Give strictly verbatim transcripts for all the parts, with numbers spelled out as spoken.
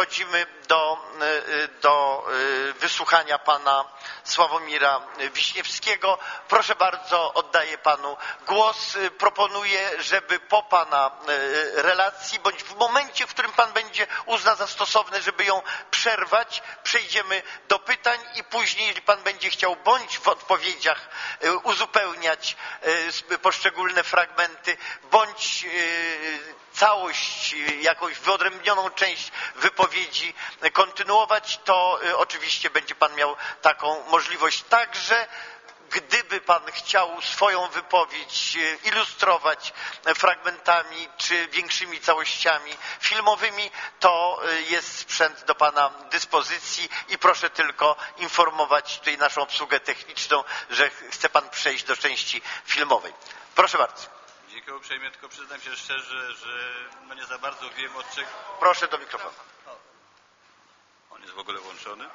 przechodzimy do, do wysłuchania pana Sławomira Wiśniewskiego. Proszę bardzo, oddaję panu głos. Proponuję, żeby po pana relacji, bądź w momencie, w którym pan będzie uzna za stosowne, żeby ją przerwać, przejdziemy do pytań i później, jeżeli pan będzie chciał, bądź w odpowiedziach uzupełniać poszczególne fragmenty, bądź całość, jakąś wyodrębnioną część wypowiedzi kontynuować, to oczywiście będzie pan miał taką możliwość. Także gdyby pan chciał swoją wypowiedź ilustrować fragmentami czy większymi całościami filmowymi, to jest sprzęt do pana dyspozycji i proszę tylko informować tutaj naszą obsługę techniczną, że chce pan przejść do części filmowej. Proszę bardzo. Dziękuję uprzejmie, tylko przyznam się szczerze, że no nie za bardzo wiem od czego... Proszę do mikrofonu. On jest w ogóle włączony?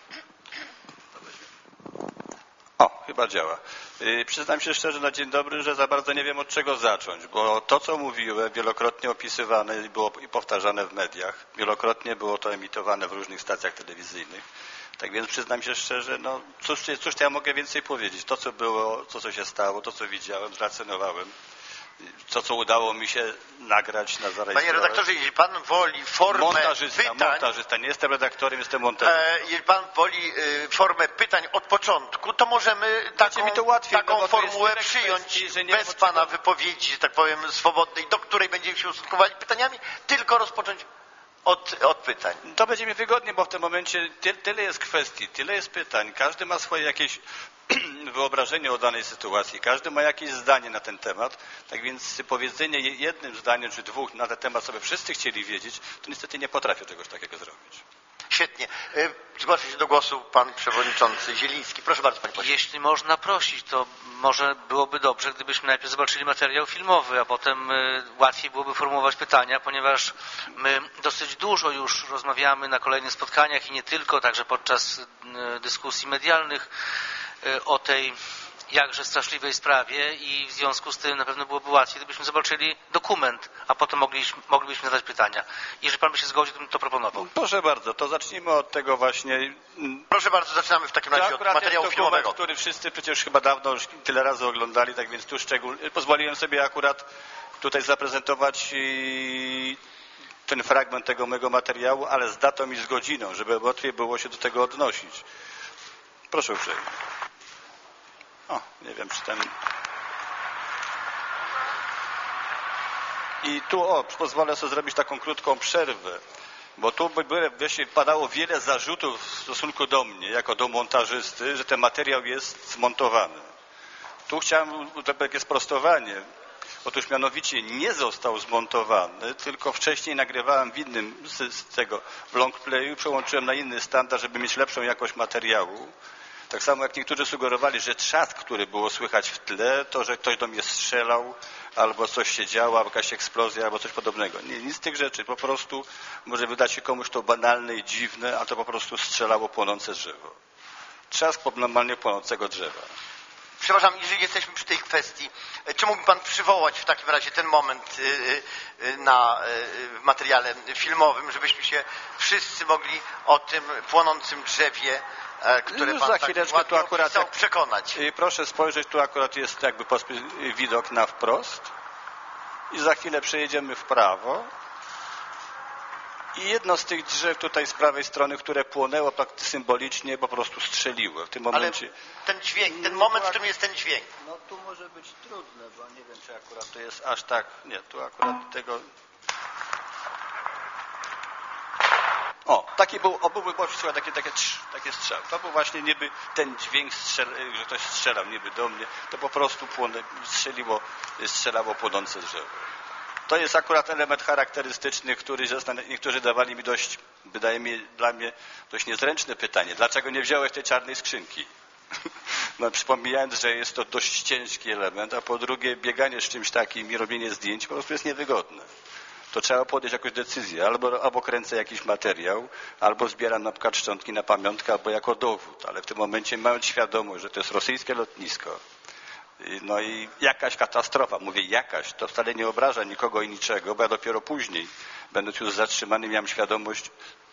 O, chyba działa. Yy, przyznam się szczerze na dzień dobry, że za bardzo nie wiem od czego zacząć, bo to, co mówiłem, wielokrotnie opisywane i było i powtarzane w mediach, wielokrotnie było to emitowane w różnych stacjach telewizyjnych. Tak więc przyznam się szczerze, no cóż, cóż to ja mogę więcej powiedzieć? To, co było, to, co się stało, to, co widziałem, zrelacjonowałem. To, co udało mi się nagrać, na zarejestrować. Panie redaktorze, jeśli pan woli formę montażysta, pytań... Montażysta, nie jestem redaktorem, jestem montażystą. E, jeśli pan woli e, formę pytań od początku, to możemy taką, mi to łatwiej, taką no, formułę kwestii, przyjąć że nie bez pana wypowiedzi, że tak powiem, swobodnej, do której będziemy się ustosunkowali pytaniami, tylko rozpocząć od, od pytań. To będzie mi wygodnie, bo w tym momencie ty, tyle jest kwestii, tyle jest pytań. Każdy ma swoje jakieś wyobrażenie o danej sytuacji. Każdy ma jakieś zdanie na ten temat. Tak więc powiedzenie jednym zdaniem czy dwóch na ten temat, co by wszyscy chcieli wiedzieć, to niestety nie potrafię czegoś takiego zrobić. Świetnie. Zgłasza się do głosu pan przewodniczący Zieliński. Proszę bardzo, panie pośle. Jeśli można prosić, to może byłoby dobrze, gdybyśmy najpierw zobaczyli materiał filmowy, a potem łatwiej byłoby formułować pytania, ponieważ my dosyć dużo już rozmawiamy na kolejnych spotkaniach i nie tylko, także podczas dyskusji medialnych o tej jakże straszliwej sprawie i w związku z tym na pewno byłoby łatwiej, gdybyśmy zobaczyli dokument, a potem mogliśmy, moglibyśmy zadać pytania. Jeżeli pan by się zgodził, to bym to proponował. Proszę bardzo, to zacznijmy od tego właśnie. Proszę bardzo, zaczynamy w takim razie od materiału jest filmowego. Dokument, który wszyscy przecież chyba dawno już tyle razy oglądali, tak więc tu szczególnie pozwoliłem sobie akurat tutaj zaprezentować ten fragment tego mojego materiału, ale z datą i z godziną, żeby łatwiej było się do tego odnosić. Proszę uprzejmie. O, nie wiem, czy ten... I tu, o, pozwolę sobie zrobić taką krótką przerwę, bo tu by padało wiele zarzutów w stosunku do mnie, jako do montażysty, że ten materiał jest zmontowany. Tu chciałem takie sprostowanie. Otóż mianowicie nie został zmontowany, tylko wcześniej nagrywałem w innym z, z tego, w longplayu, przełączyłem na inny standard, żeby mieć lepszą jakość materiału. Tak samo jak niektórzy sugerowali, że trzask, który było słychać w tle, to, że ktoś do mnie strzelał, albo coś się działo, albo jakaś eksplozja, albo coś podobnego. Nie, nic z tych rzeczy. Po prostu może wydać się komuś to banalne i dziwne, a to po prostu strzelało płonące drzewo. Trzask normalnie płonącego drzewa. Przepraszam, jeżeli jesteśmy przy tej kwestii, czy mógłby pan przywołać w takim razie ten moment na w materiale filmowym, żebyśmy się wszyscy mogli o tym płonącym drzewie, które Już pan za tak chwileczkę tu akurat chciał przekonać. Proszę spojrzeć, tu akurat jest jakby widok na wprost i za chwilę przejedziemy w prawo i jedno z tych drzew tutaj z prawej strony, które płonęło tak symbolicznie, po prostu strzeliło. W tym momencie... Ale ten dźwięk, ten moment, w którym jest ten dźwięk. No tu może być trudne, bo nie wiem, czy akurat to jest aż tak... Nie, tu akurat tego... O, taki był, o, byłby oczywiście taki, takie, takie strzał. To był właśnie niby ten dźwięk, strzel, że ktoś strzelał niby do mnie, to po prostu płonę, strzeliło, strzelało płonące drzewo. To jest akurat element charakterystyczny, który niektórzy dawali mi dość, wydaje mi dla mnie dość niezręczne pytanie. Dlaczego nie wziąłeś tej czarnej skrzynki? No, przypominając, że jest to dość ciężki element, a po drugie bieganie z czymś takim i robienie zdjęć po prostu jest niewygodne. To trzeba podjąć jakąś decyzję. Albo, albo kręcę jakiś materiał, albo zbieram na przykład szczątki na pamiątkę, albo jako dowód. Ale w tym momencie mając świadomość, że to jest rosyjskie lotnisko, no i jakaś katastrofa, mówię jakaś, to wcale nie obraża nikogo i niczego, bo ja dopiero później, będąc już zatrzymany, miałem świadomość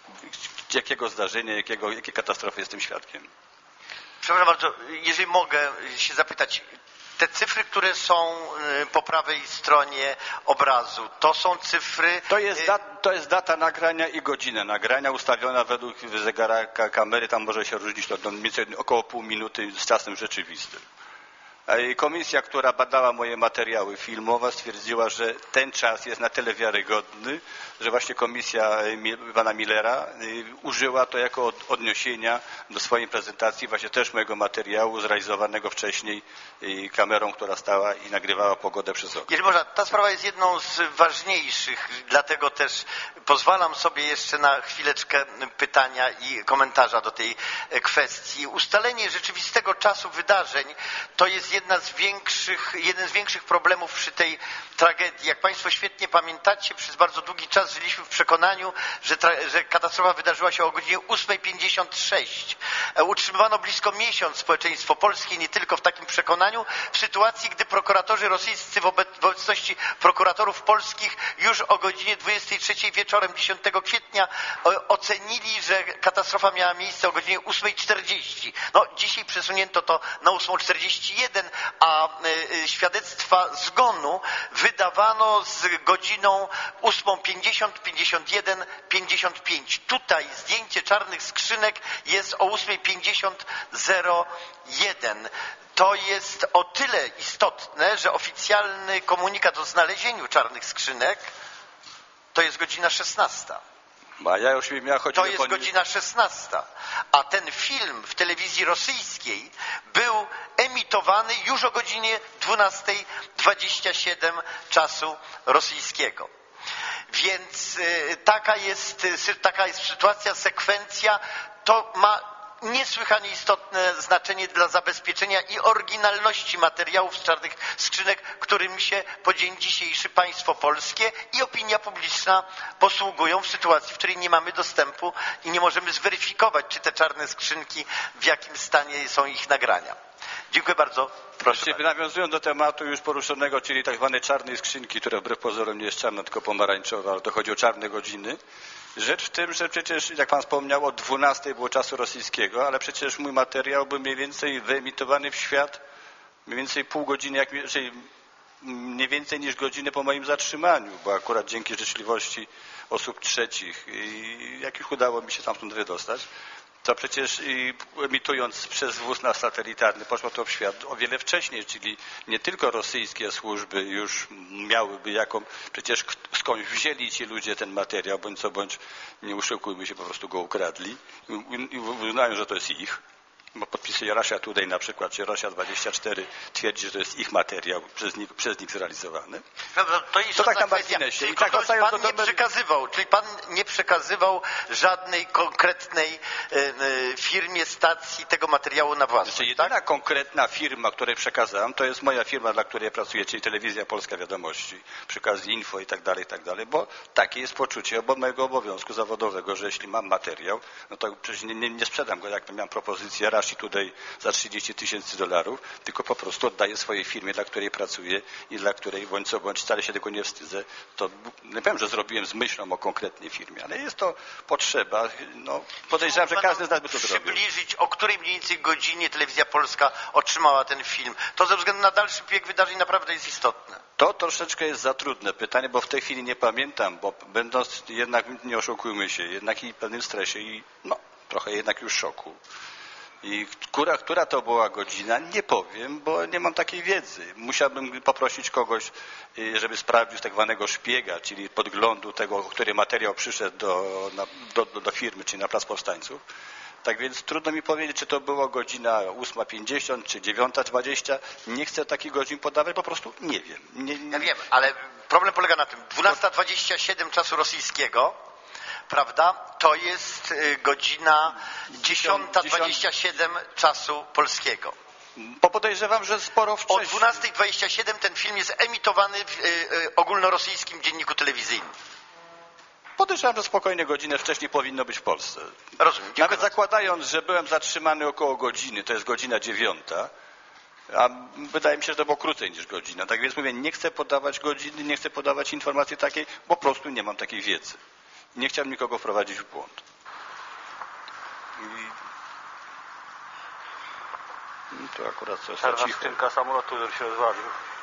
jakiego zdarzenia, jakiego, jakiej katastrofy jestem świadkiem. Przepraszam bardzo, jeżeli mogę się zapytać, te cyfry, które są po prawej stronie obrazu, to są cyfry... To jest, da, to jest data nagrania i godzina nagrania ustawiona według zegara kamery, tam może się różnić to mniej więcej około pół minuty z czasem rzeczywistym. Komisja, która badała moje materiały filmowe, stwierdziła, że ten czas jest na tyle wiarygodny, że właśnie komisja pana Millera użyła to jako odniesienia do swojej prezentacji właśnie też mojego materiału zrealizowanego wcześniej kamerą, która stała i nagrywała pogodę przez okno. Jeżeli można, ta sprawa jest jedną z ważniejszych, dlatego też pozwalam sobie jeszcze na chwileczkę pytania i komentarza do tej kwestii. Ustalenie rzeczywistego czasu wydarzeń to jest jedna z większych, jeden z większych problemów przy tej tragedii. Jak Państwo świetnie pamiętacie, przez bardzo długi czas żyliśmy w przekonaniu, że, że katastrofa wydarzyła się o godzinie ósma pięćdziesiąt sześć. Utrzymywano blisko miesiąc społeczeństwo polskie, nie tylko w takim przekonaniu, w sytuacji, gdy prokuratorzy rosyjscy w obecności prokuratorów polskich już o godzinie dwudziestej trzeciej wieczorem dziesiątego kwietnia ocenili, że katastrofa miała miejsce o godzinie ósma czterdzieści. No, dzisiaj przesunięto to na ósma czterdzieści jeden, a świadectwa zgonu wydawano z godziną ósma pięćdziesiąt, pięćdziesiąt jeden, pięćdziesiąt pięć. Tutaj zdjęcie czarnych skrzynek jest o ósma pięćdziesiąt zero jeden. To jest o tyle istotne, że oficjalny komunikat o znalezieniu czarnych skrzynek to jest godzina szesnasta. A ja już miałem chodzić to jest po... godzina szesnasta. A ten film w telewizji rosyjskiej był emitowany już o godzinie dwunasta dwadzieścia siedem czasu rosyjskiego. Więc y, taka jest, y, taka jest sytuacja, sekwencja. To ma niesłychanie istotne znaczenie dla zabezpieczenia i oryginalności materiałów z czarnych skrzynek, którym się po dzień dzisiejszy państwo polskie i opinia publiczna posługują w sytuacji, w której nie mamy dostępu i nie możemy zweryfikować, czy te czarne skrzynki, w jakim stanie są ich nagrania. Dziękuję bardzo. Proszę bardzo. Nawiązując do tematu już poruszonego, czyli tak zwanej czarnej skrzynki, która wbrew pozorom nie jest czarna, tylko pomarańczowa, ale to chodzi o czarne godziny. Rzecz w tym, że przecież, jak pan wspomniał, o dwunastej było czasu rosyjskiego, ale przecież mój materiał był mniej więcej wyemitowany w świat mniej więcej pół godziny, jak, czyli mniej więcej niż godzinę po moim zatrzymaniu, bo akurat dzięki życzliwości osób trzecich, i jak już udało mi się stamtąd wydostać, to przecież emitując przez wóz na satelitarny poszło to w świat o wiele wcześniej, czyli nie tylko rosyjskie służby już miałyby jaką, przecież skądś wzięli ci ludzie ten materiał, bądź co bądź, nie uszukujmy się, po prostu go ukradli i uznają, że to jest ich. Bo podpisuje Russia Today na przykład, czy Russia dwadzieścia cztery twierdzi, że to jest ich materiał przez nich, przez nich zrealizowany. Dobrze, to jest to tak na kwestia. marginesie. I tak pan do nie do... przekazywał, czyli pan nie przekazywał żadnej konkretnej y, y, firmie, stacji tego materiału na własność, znaczy, jedyna tak? konkretna firma, której przekazałem, to jest moja firma, dla której pracuję, czyli Telewizja Polska Wiadomości, przekaz info i tak dalej, i tak dalej, bo takie jest poczucie bo mojego obowiązku zawodowego, że jeśli mam materiał, no to przecież nie, nie, nie sprzedam go, jak miałem propozycję i tutaj za trzydzieści tysięcy dolarów, tylko po prostu oddaję swojej firmie, dla której pracuję i dla której bądź co bądź wcale się tego nie wstydzę. To nie powiem, że zrobiłem z myślą o konkretnej firmie, ale jest to potrzeba. No, podejrzewam, że każdy z nas by to zrobił. Przybliżyć, o której mniej więcej godzinie Telewizja Polska otrzymała ten film. To ze względu na dalszy bieg wydarzeń naprawdę jest istotne. To troszeczkę jest za trudne pytanie, bo w tej chwili nie pamiętam, bo będąc jednak, nie oszukujmy się, jednak i w pewnym stresie i no, trochę jednak już szoku. I która, która to była godzina, nie powiem, bo nie mam takiej wiedzy. Musiałbym poprosić kogoś, żeby sprawdził z tak zwanego szpiega, czyli podglądu tego, który materiał przyszedł do, na, do, do, do firmy, czyli na Plac Powstańców. Tak więc trudno mi powiedzieć, czy to była godzina ósma pięćdziesiąt, czy dziewiąta dwadzieścia. Nie chcę takich godzin podawać, po prostu nie wiem. Nie, nie... Ja wiem, ale problem polega na tym. dwunasta dwadzieścia siedem czasu rosyjskiego, prawda, to jest godzina dziesiąta dwadzieścia siedem czasu polskiego. Bo podejrzewam, że sporo wcześniej. O dwunasta dwadzieścia siedem ten film jest emitowany w ogólnorosyjskim dzienniku telewizyjnym. Podejrzewam, że spokojnie godzinę wcześniej powinno być w Polsce. Rozumiem. Nawet bardzo. Zakładając, że byłem zatrzymany około godziny, to jest godzina dziewiąta, a wydaje mi się, że to było krócej niż godzina. Tak więc mówię, nie chcę podawać godziny, nie chcę podawać informacji takiej, bo po prostu nie mam takiej wiedzy. Nie chciałem nikogo wprowadzić w błąd. I no to akurat coś Czarna cicho. skrzynka samolotu, który się rozwalił.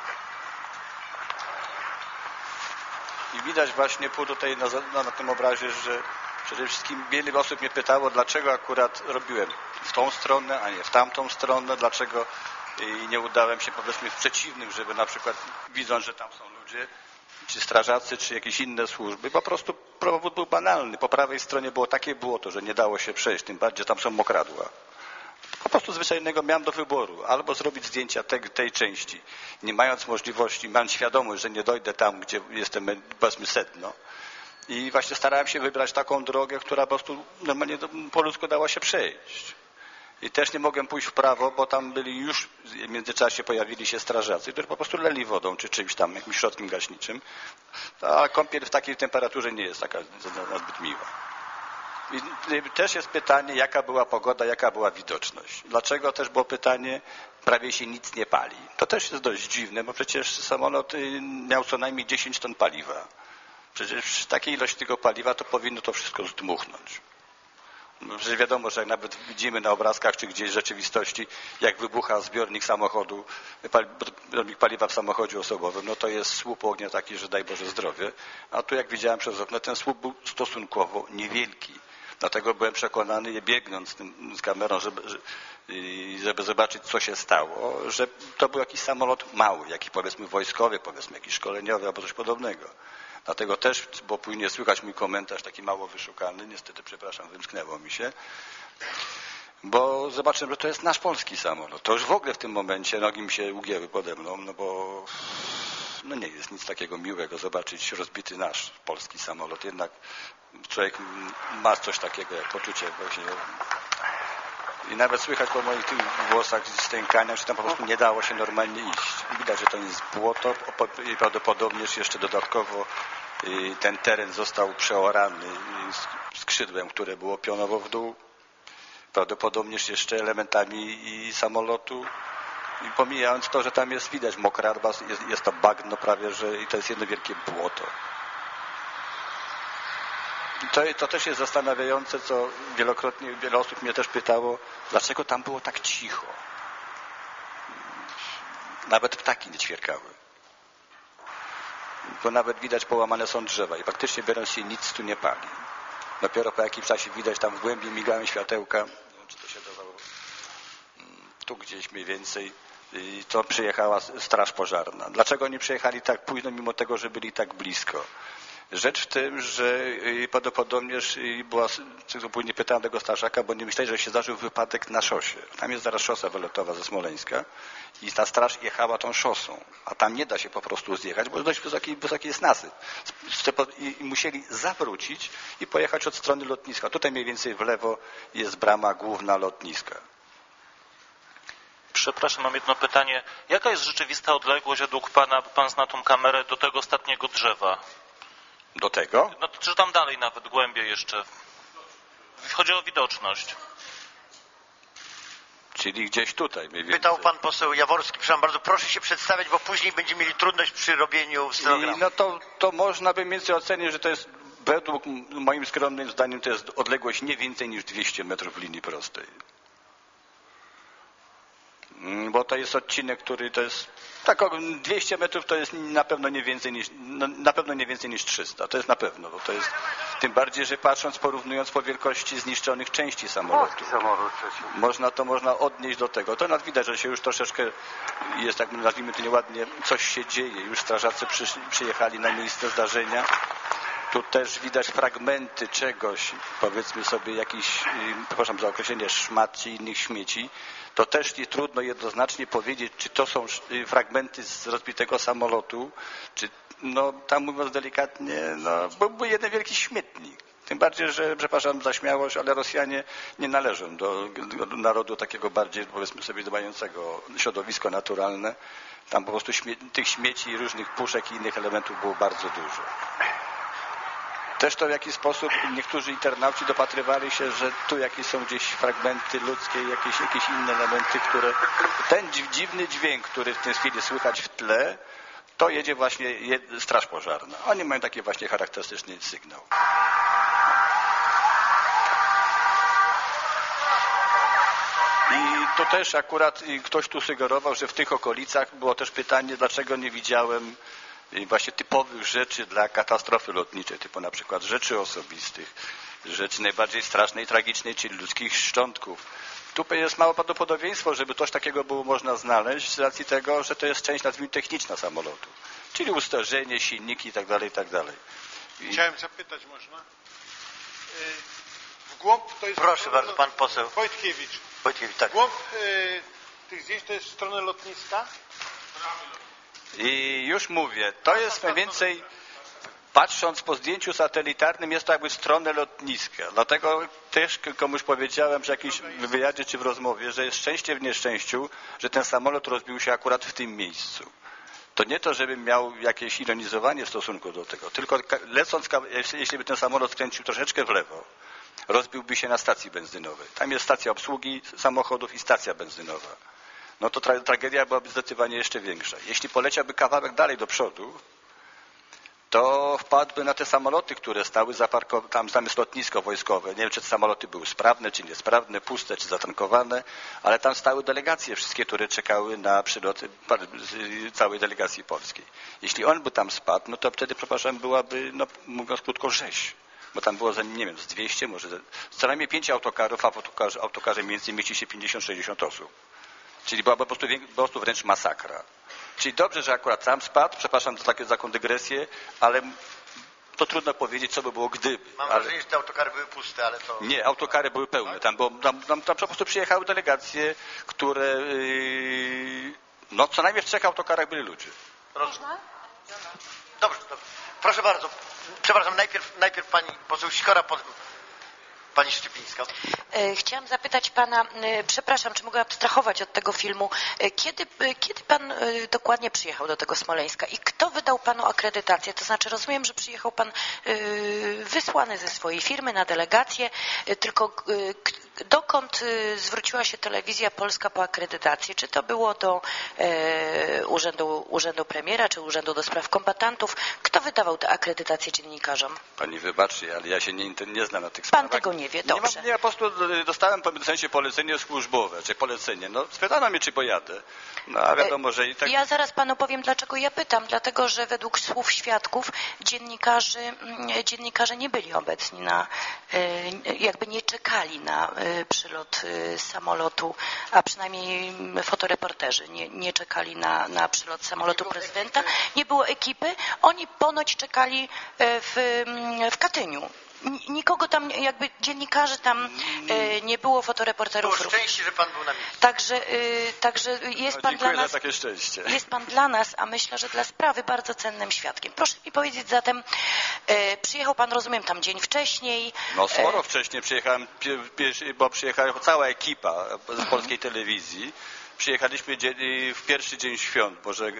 I widać właśnie po tutaj na, na, na tym obrazie, że przede wszystkim wiele osób mnie pytało, dlaczego akurat robiłem w tą stronę, a nie w tamtą stronę, dlaczego i nie udałem się powiedzmy w przeciwnym, żeby na przykład widząc, że tam są ludzie, czy strażacy, czy jakieś inne służby, po prostu powód był banalny. Po prawej stronie było takie błoto, że nie dało się przejść, tym bardziej tam są mokradła. Po prostu zwyczajnego miałem do wyboru. Albo zrobić zdjęcia tej, tej części, nie mając możliwości, mając świadomość, że nie dojdę tam, gdzie jestem, powiedzmy, sedno. I właśnie starałem się wybrać taką drogę, która po prostu normalnie po ludzku dała się przejść. I też nie mogłem pójść w prawo, bo tam byli już w międzyczasie pojawili się strażacy, którzy po prostu leli wodą, czy czymś tam, jakimś środkiem gaśniczym. A kąpiel w takiej temperaturze nie jest taka zbyt miła. I też jest pytanie, jaka była pogoda, jaka była widoczność. Dlaczego też było pytanie, prawie się nic nie pali. To też jest dość dziwne, bo przecież samolot miał co najmniej dziesięć ton paliwa. Przecież przy takiej ilości tego paliwa to powinno to wszystko zdmuchnąć. Przecież wiadomo, że jak nawet widzimy na obrazkach, czy gdzieś w rzeczywistości, jak wybucha zbiornik samochodu, zbiornik paliwa w samochodzie osobowym, no to jest słup ognia taki, że daj Boże zdrowie. A tu jak widziałem przez okno, ten słup był stosunkowo niewielki. Dlatego byłem przekonany, biegnąc z, tym, z kamerą, żeby, żeby zobaczyć, co się stało, że to był jakiś samolot mały, jakiś powiedzmy wojskowy, powiedzmy jakiś szkoleniowy albo coś podobnego. Dlatego też, bo później słychać mój komentarz taki mało wyszukany, niestety, przepraszam, wymsknęło mi się, bo zobaczyłem, że to jest nasz polski samolot. To już w ogóle w tym momencie nogi mi się ugięły pode mną, no bo no nie jest nic takiego miłego zobaczyć rozbity nasz polski samolot. Jednak człowiek ma coś takiego jak poczucie właśnie. I nawet słychać po moich tych głosach stękania, że tam po prostu nie dało się normalnie iść. Widać, że to jest błoto i prawdopodobnież jeszcze dodatkowo ten teren został przeorany skrzydłem, które było pionowo w dół. Prawdopodobnież jeszcze elementami i samolotu. I pomijając to, że tam jest widać mokradła, jest, jest to bagno prawie, że i to jest jedno wielkie błoto. To, to też jest zastanawiające, co wielokrotnie wiele osób mnie też pytało, dlaczego tam było tak cicho. Nawet ptaki nie ćwierkały. Bo nawet widać, połamane są drzewa i faktycznie biorąc się nic tu nie pali. Dopiero po jakimś czasie widać, tam w głębi migają światełka. Nie wiem, czy to się dawało. Tu gdzieś mniej więcej. I to przyjechała straż pożarna. Dlaczego oni przyjechali tak późno, mimo tego, że byli tak blisko? Rzecz w tym, że prawdopodobnież była, co później pytałem tego strażaka, bo nie myśleli, że się zdarzył wypadek na szosie. Tam jest zaraz szosa wylotowa ze Smoleńska i ta straż jechała tą szosą, a tam nie da się po prostu zjechać, bo dość wysoki, wysoki jest nasyp. I musieli zawrócić i pojechać od strony lotniska. Tutaj mniej więcej w lewo jest brama główna lotniska. Przepraszam, mam jedno pytanie. Jaka jest rzeczywista odległość według Pana, Pan zna tą kamerę, do tego ostatniego drzewa? Do tego? No to czy tam dalej nawet, głębiej jeszcze? Chodzi o widoczność. Czyli gdzieś tutaj mniej więcej. Pytał pan poseł Jaworski, przepraszam bardzo, proszę się przedstawiać, bo później będziemy mieli trudność przy robieniu stenogramu. I no to, to można by mieć ocenić, że to jest według moim skromnym zdaniem to jest odległość nie więcej niż dwieście metrów linii prostej. Bo to jest odcinek, który to jest tak dwieście metrów to jest na pewno nie więcej niż no, na pewno nie więcej niż trzysta. To jest na pewno, bo to jest tym bardziej, że patrząc, porównując po wielkości zniszczonych części samolotu. Można to można odnieść do tego. To nawet widać, że się już troszeczkę jest, tak nazwijmy to nieładnie, coś się dzieje. Już strażacy przy, przyjechali na miejsce zdarzenia. Tu też widać fragmenty czegoś, powiedzmy sobie jakiś, przepraszam za określenie, szmat czy innych śmieci. To też nie trudno jednoznacznie powiedzieć, czy to są fragmenty z rozbitego samolotu, czy, no tam mówiąc delikatnie, no byłby jeden wielki śmietnik. Tym bardziej, że, przepraszam za śmiałość, ale Rosjanie nie należą do, do narodu takiego bardziej, powiedzmy sobie, dbającego środowisko naturalne. Tam po prostu śmie tych śmieci, różnych puszek i innych elementów było bardzo dużo. Też to w jakiś sposób niektórzy internauci dopatrywali się, że tu jakieś są gdzieś fragmenty ludzkie, jakieś, jakieś inne elementy, które... Ten dziwny dźwięk, który w tej chwili słychać w tle, to jedzie właśnie straż pożarna. Oni mają taki właśnie charakterystyczny sygnał. to też akurat ktoś tu sugerował, że w tych okolicach było też pytanie, dlaczego nie widziałem właśnie typowych rzeczy dla katastrofy lotniczej, typu na przykład rzeczy osobistych, rzeczy najbardziej strasznej, tragicznej, czyli ludzkich szczątków. Tu jest małe prawdopodobieństwo, żeby coś takiego było można znaleźć z racji tego, że to jest część, nazwijmy, techniczna samolotu, czyli usterzenie, silniki i tak dalej, i tak dalej. Chciałem zapytać, można? W głąb to jest... Proszę bardzo, pan poseł. Wojtkiewicz. Wojtkiewicz, tak. W głąb y, tych zdjęć to jest w stronę lotniska? I już mówię, to jest mniej więcej, patrząc po zdjęciu satelitarnym, jest to jakby stronę lotniska. Dlatego też komuś powiedziałem, że w jakimś wywiadzie czy w rozmowie, że jest szczęście w nieszczęściu, że ten samolot rozbił się akurat w tym miejscu. To nie to, żebym miał jakieś ironizowanie w stosunku do tego, tylko lecąc, jeśli by ten samolot skręcił troszeczkę w lewo, rozbiłby się na stacji benzynowej. Tam jest stacja obsługi samochodów i stacja benzynowa. No to tra tragedia byłaby zdecydowanie jeszcze większa. Jeśli poleciałby kawałek dalej do przodu, to wpadłby na te samoloty, które stały zaparkowane, tam zamysł lotnisko wojskowe. Nie wiem, czy te samoloty były sprawne, czy niesprawne, puste, czy zatankowane, ale tam stały delegacje wszystkie, które czekały na przylot całej delegacji polskiej. Jeśli on by tam spadł, no to wtedy, przepraszam, byłaby, no mówiąc krótko, rzeź. Bo tam było, za, nie wiem, z dwieście, może co najmniej pięć autokarów, a w autokarze, autokarze mniej więcej mieści się pięćdziesiąt sześćdziesiąt osób. Czyli byłaby po prostu, po prostu wręcz masakra. Czyli dobrze, że akurat tam spadł, przepraszam za takie, taką dygresję, ale to trudno powiedzieć, co by było gdyby. Mam ale... wrażenie, że te autokary były puste, ale to... Nie, autokary były pełne. Tam, było, tam, tam, tam po prostu przyjechały delegacje, które... Yy... No co najmniej w trzech autokarach byli ludzie. Można? Dobrze, dobrze. Proszę bardzo. Przepraszam, najpierw, najpierw pani poseł Sikora, potem pani Szczypińska. Chciałam zapytać pana, przepraszam, czy mogę abstrahować od tego filmu, kiedy, kiedy pan dokładnie przyjechał do tego Smoleńska i kto wydał panu akredytację? To znaczy rozumiem, że przyjechał pan wysłany ze swojej firmy na delegację, tylko dokąd zwróciła się Telewizja Polska po akredytację? Czy to było do Urzędu, Urzędu Premiera, czy Urzędu do Spraw Kombatantów? Kto wydawał tę akredytację dziennikarzom? Pani wybaczy, ale ja się nie, nie znam na tych sprawach. Pan tego nie wie, dobrze. Nie, mam, nie, ja po prostu dostałem w sensie polecenie służbowe, czy polecenie. No, spytano mnie, czy pojadę. No, a wiadomo, że i tak... Ja zaraz panu powiem, dlaczego ja pytam. Dlatego, że według słów świadków dziennikarzy, dziennikarze nie byli obecni na, jakby nie czekali na przylot samolotu, a przynajmniej fotoreporterzy nie, nie czekali na, na przylot samolotu prezydenta. Nie było ekipy. Oni ponoć czekali w, w Katyniu. Nikogo tam, jakby dziennikarzy tam e, nie było, fotoreporterów. Było szczęście, że pan był na miejscu. Także, e, także jest no, pan dla nas, za takie szczęście. jest pan dla nas, a myślę, że dla sprawy bardzo cennym świadkiem. Proszę mi powiedzieć zatem, e, przyjechał pan, rozumiem, tam dzień wcześniej. No sporo e... wcześniej przyjechałem, bo przyjechała cała ekipa z polskiej telewizji. Przyjechaliśmy w pierwszy dzień świąt, może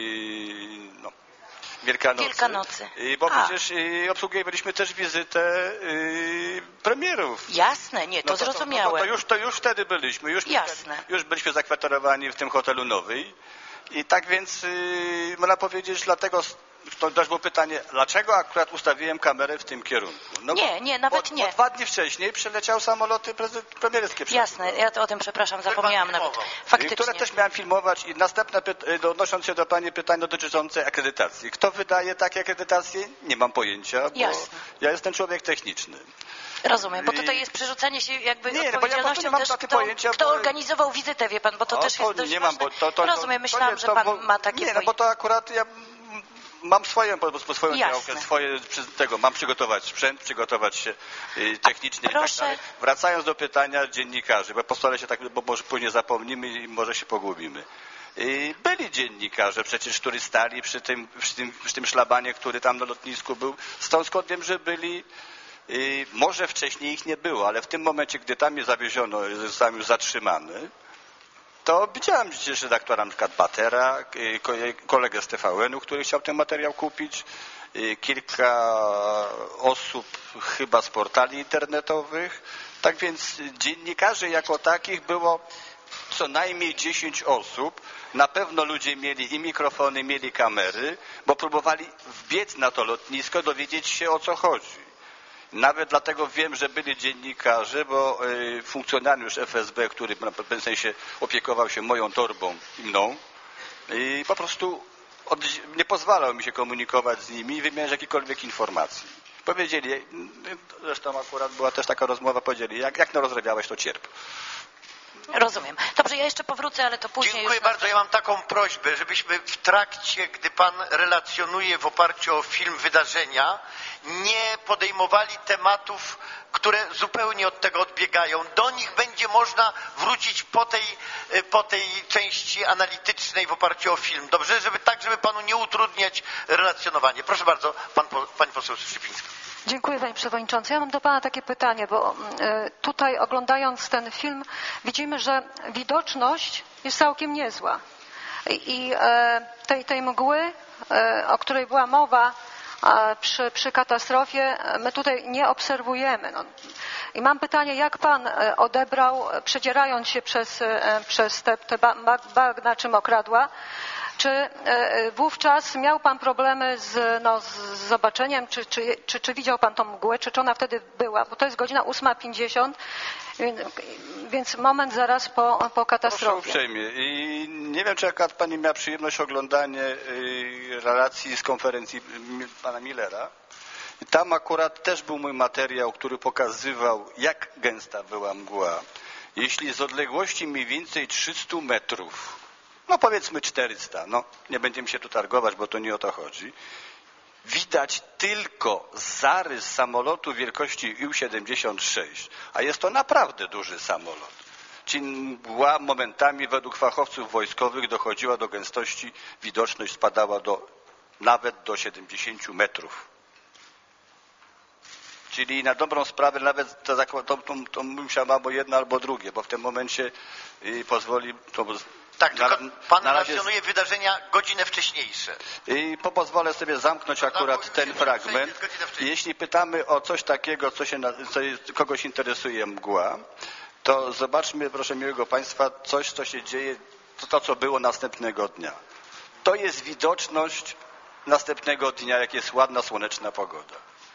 no. Wielkanocy. Wielkanocy. Bo A. przecież obsługiwaliśmy też wizytę y, premierów. Jasne, nie, to, no to zrozumiałe. To, to, to, już, to już wtedy byliśmy. Już, Jasne. Wtedy, już byliśmy zakwaterowani w tym hotelu Nowej. I tak więc y, można powiedzieć, dlatego to też było pytanie, dlaczego akurat ustawiłem kamerę w tym kierunku? No nie, bo, nie, nawet bo, nie. Bo dwa dni wcześniej przyleciał samoloty premierskie. Jasne, ja to o tym, przepraszam, zapomniałam nawet. Faktycznie. Które też miałem filmować. I następne, odnosząc się do pani pytań dotyczące akredytacji. Kto wydaje takie akredytacje? Nie mam pojęcia, bo Jasne. Ja jestem człowiek techniczny. Rozumiem, bo tutaj jest przerzucenie się jakby nie, odpowiedzialnością bo ja też, takie kto, pojęcia, kto bo... organizował wizytę, wie pan, bo to o, też jest to dość nie ważne. mam, bo to, to, Rozumiem, to, myślałam, to, że to, pan bo, ma takie... Nie, no bo to akurat ja mam swoją, po swoją Jasne. działkę, swoje tego, mam przygotować sprzęt, przygotować się y, technicznie A proszę... i tak dalej. Wracając do pytania dziennikarzy, bo postaram się tak, bo może później zapomnimy i może się pogubimy. Byli dziennikarze przecież, którzy stali przy tym, przy tym, przy tym szlabanie, który tam na lotnisku był. Stąd skąd wiem, że byli, może wcześniej ich nie było, ale w tym momencie, gdy tam je zawieziono, zostałem już zatrzymany, to widziałem przecież redaktora na przykład Batera, kolegę z T V N-u, który chciał ten materiał kupić, kilka osób chyba z portali internetowych. Tak więc dziennikarzy jako takich było co najmniej dziesięć osób. Na pewno ludzie mieli i mikrofony, mieli kamery, bo próbowali wbiec na to lotnisko, dowiedzieć się, o co chodzi. Nawet dlatego wiem, że byli dziennikarze, bo y, funkcjonariusz F S B, który w pewnym sensie opiekował się moją torbą i mną, i po prostu od, nie pozwalał mi się komunikować z nimi i wymieniać jakichkolwiek informacji. Powiedzieli, zresztą akurat była też taka rozmowa, powiedzieli, jak, jak no rozrabiałeś, to cierp. Rozumiem. Dobrze, ja jeszcze powrócę, ale to później Dziękuję już... bardzo. Ja mam taką prośbę, żebyśmy w trakcie, gdy pan relacjonuje w oparciu o film wydarzenia, nie podejmowali tematów, które zupełnie od tego odbiegają. Do nich będzie można wrócić po tej, po tej części analitycznej w oparciu o film. Dobrze? Żeby tak, żeby panu nie utrudniać relacjonowanie. Proszę bardzo, pan, pani poseł Szczypińska. Dziękuję panie przewodniczący. Ja mam do pana takie pytanie, bo tutaj oglądając ten film widzimy, że widoczność jest całkiem niezła. I tej, tej mgły, o której była mowa przy, przy katastrofie, my tutaj nie obserwujemy. No. I mam pytanie, jak pan odebrał, przedzierając się przez, przez te, te bagna czy mokradła, czy wówczas miał pan problemy z, no, z zobaczeniem, czy, czy, czy, czy widział pan tą mgłę, czy, czy ona wtedy była? Bo to jest godzina ósma pięćdziesiąt, więc moment zaraz po, po katastrofie. Proszę uprzejmie. I nie wiem, czy akurat pani miała przyjemność oglądania relacji z konferencji pana Millera. I tam akurat też był mój materiał, który pokazywał, jak gęsta była mgła. Jeśli z odległości mniej więcej trzysta metrów, no powiedzmy czterysta, no nie będziemy się tu targować, bo to nie o to chodzi. Widać tylko zarys samolotu wielkości I siedemdziesiąt sześć, a jest to naprawdę duży samolot. Czyli mgła momentami według fachowców wojskowych dochodziła do gęstości, widoczność spadała do, nawet do siedemdziesięciu metrów. Czyli na dobrą sprawę nawet to, to, to, to musiał albo jedno, albo drugie, bo w tym momencie y, pozwoli... To, Tak, na, tylko pan na razie relacjonuje wydarzenia godzinę wcześniejsze. I po, pozwolę sobie zamknąć akurat ten fragment. Jeśli pytamy o coś takiego, co się, co jest, kogoś interesuje mgła, to zobaczmy, proszę miłego państwa, coś, co się dzieje, to, to co było następnego dnia. To jest widoczność następnego dnia, jak jest ładna, słoneczna pogoda.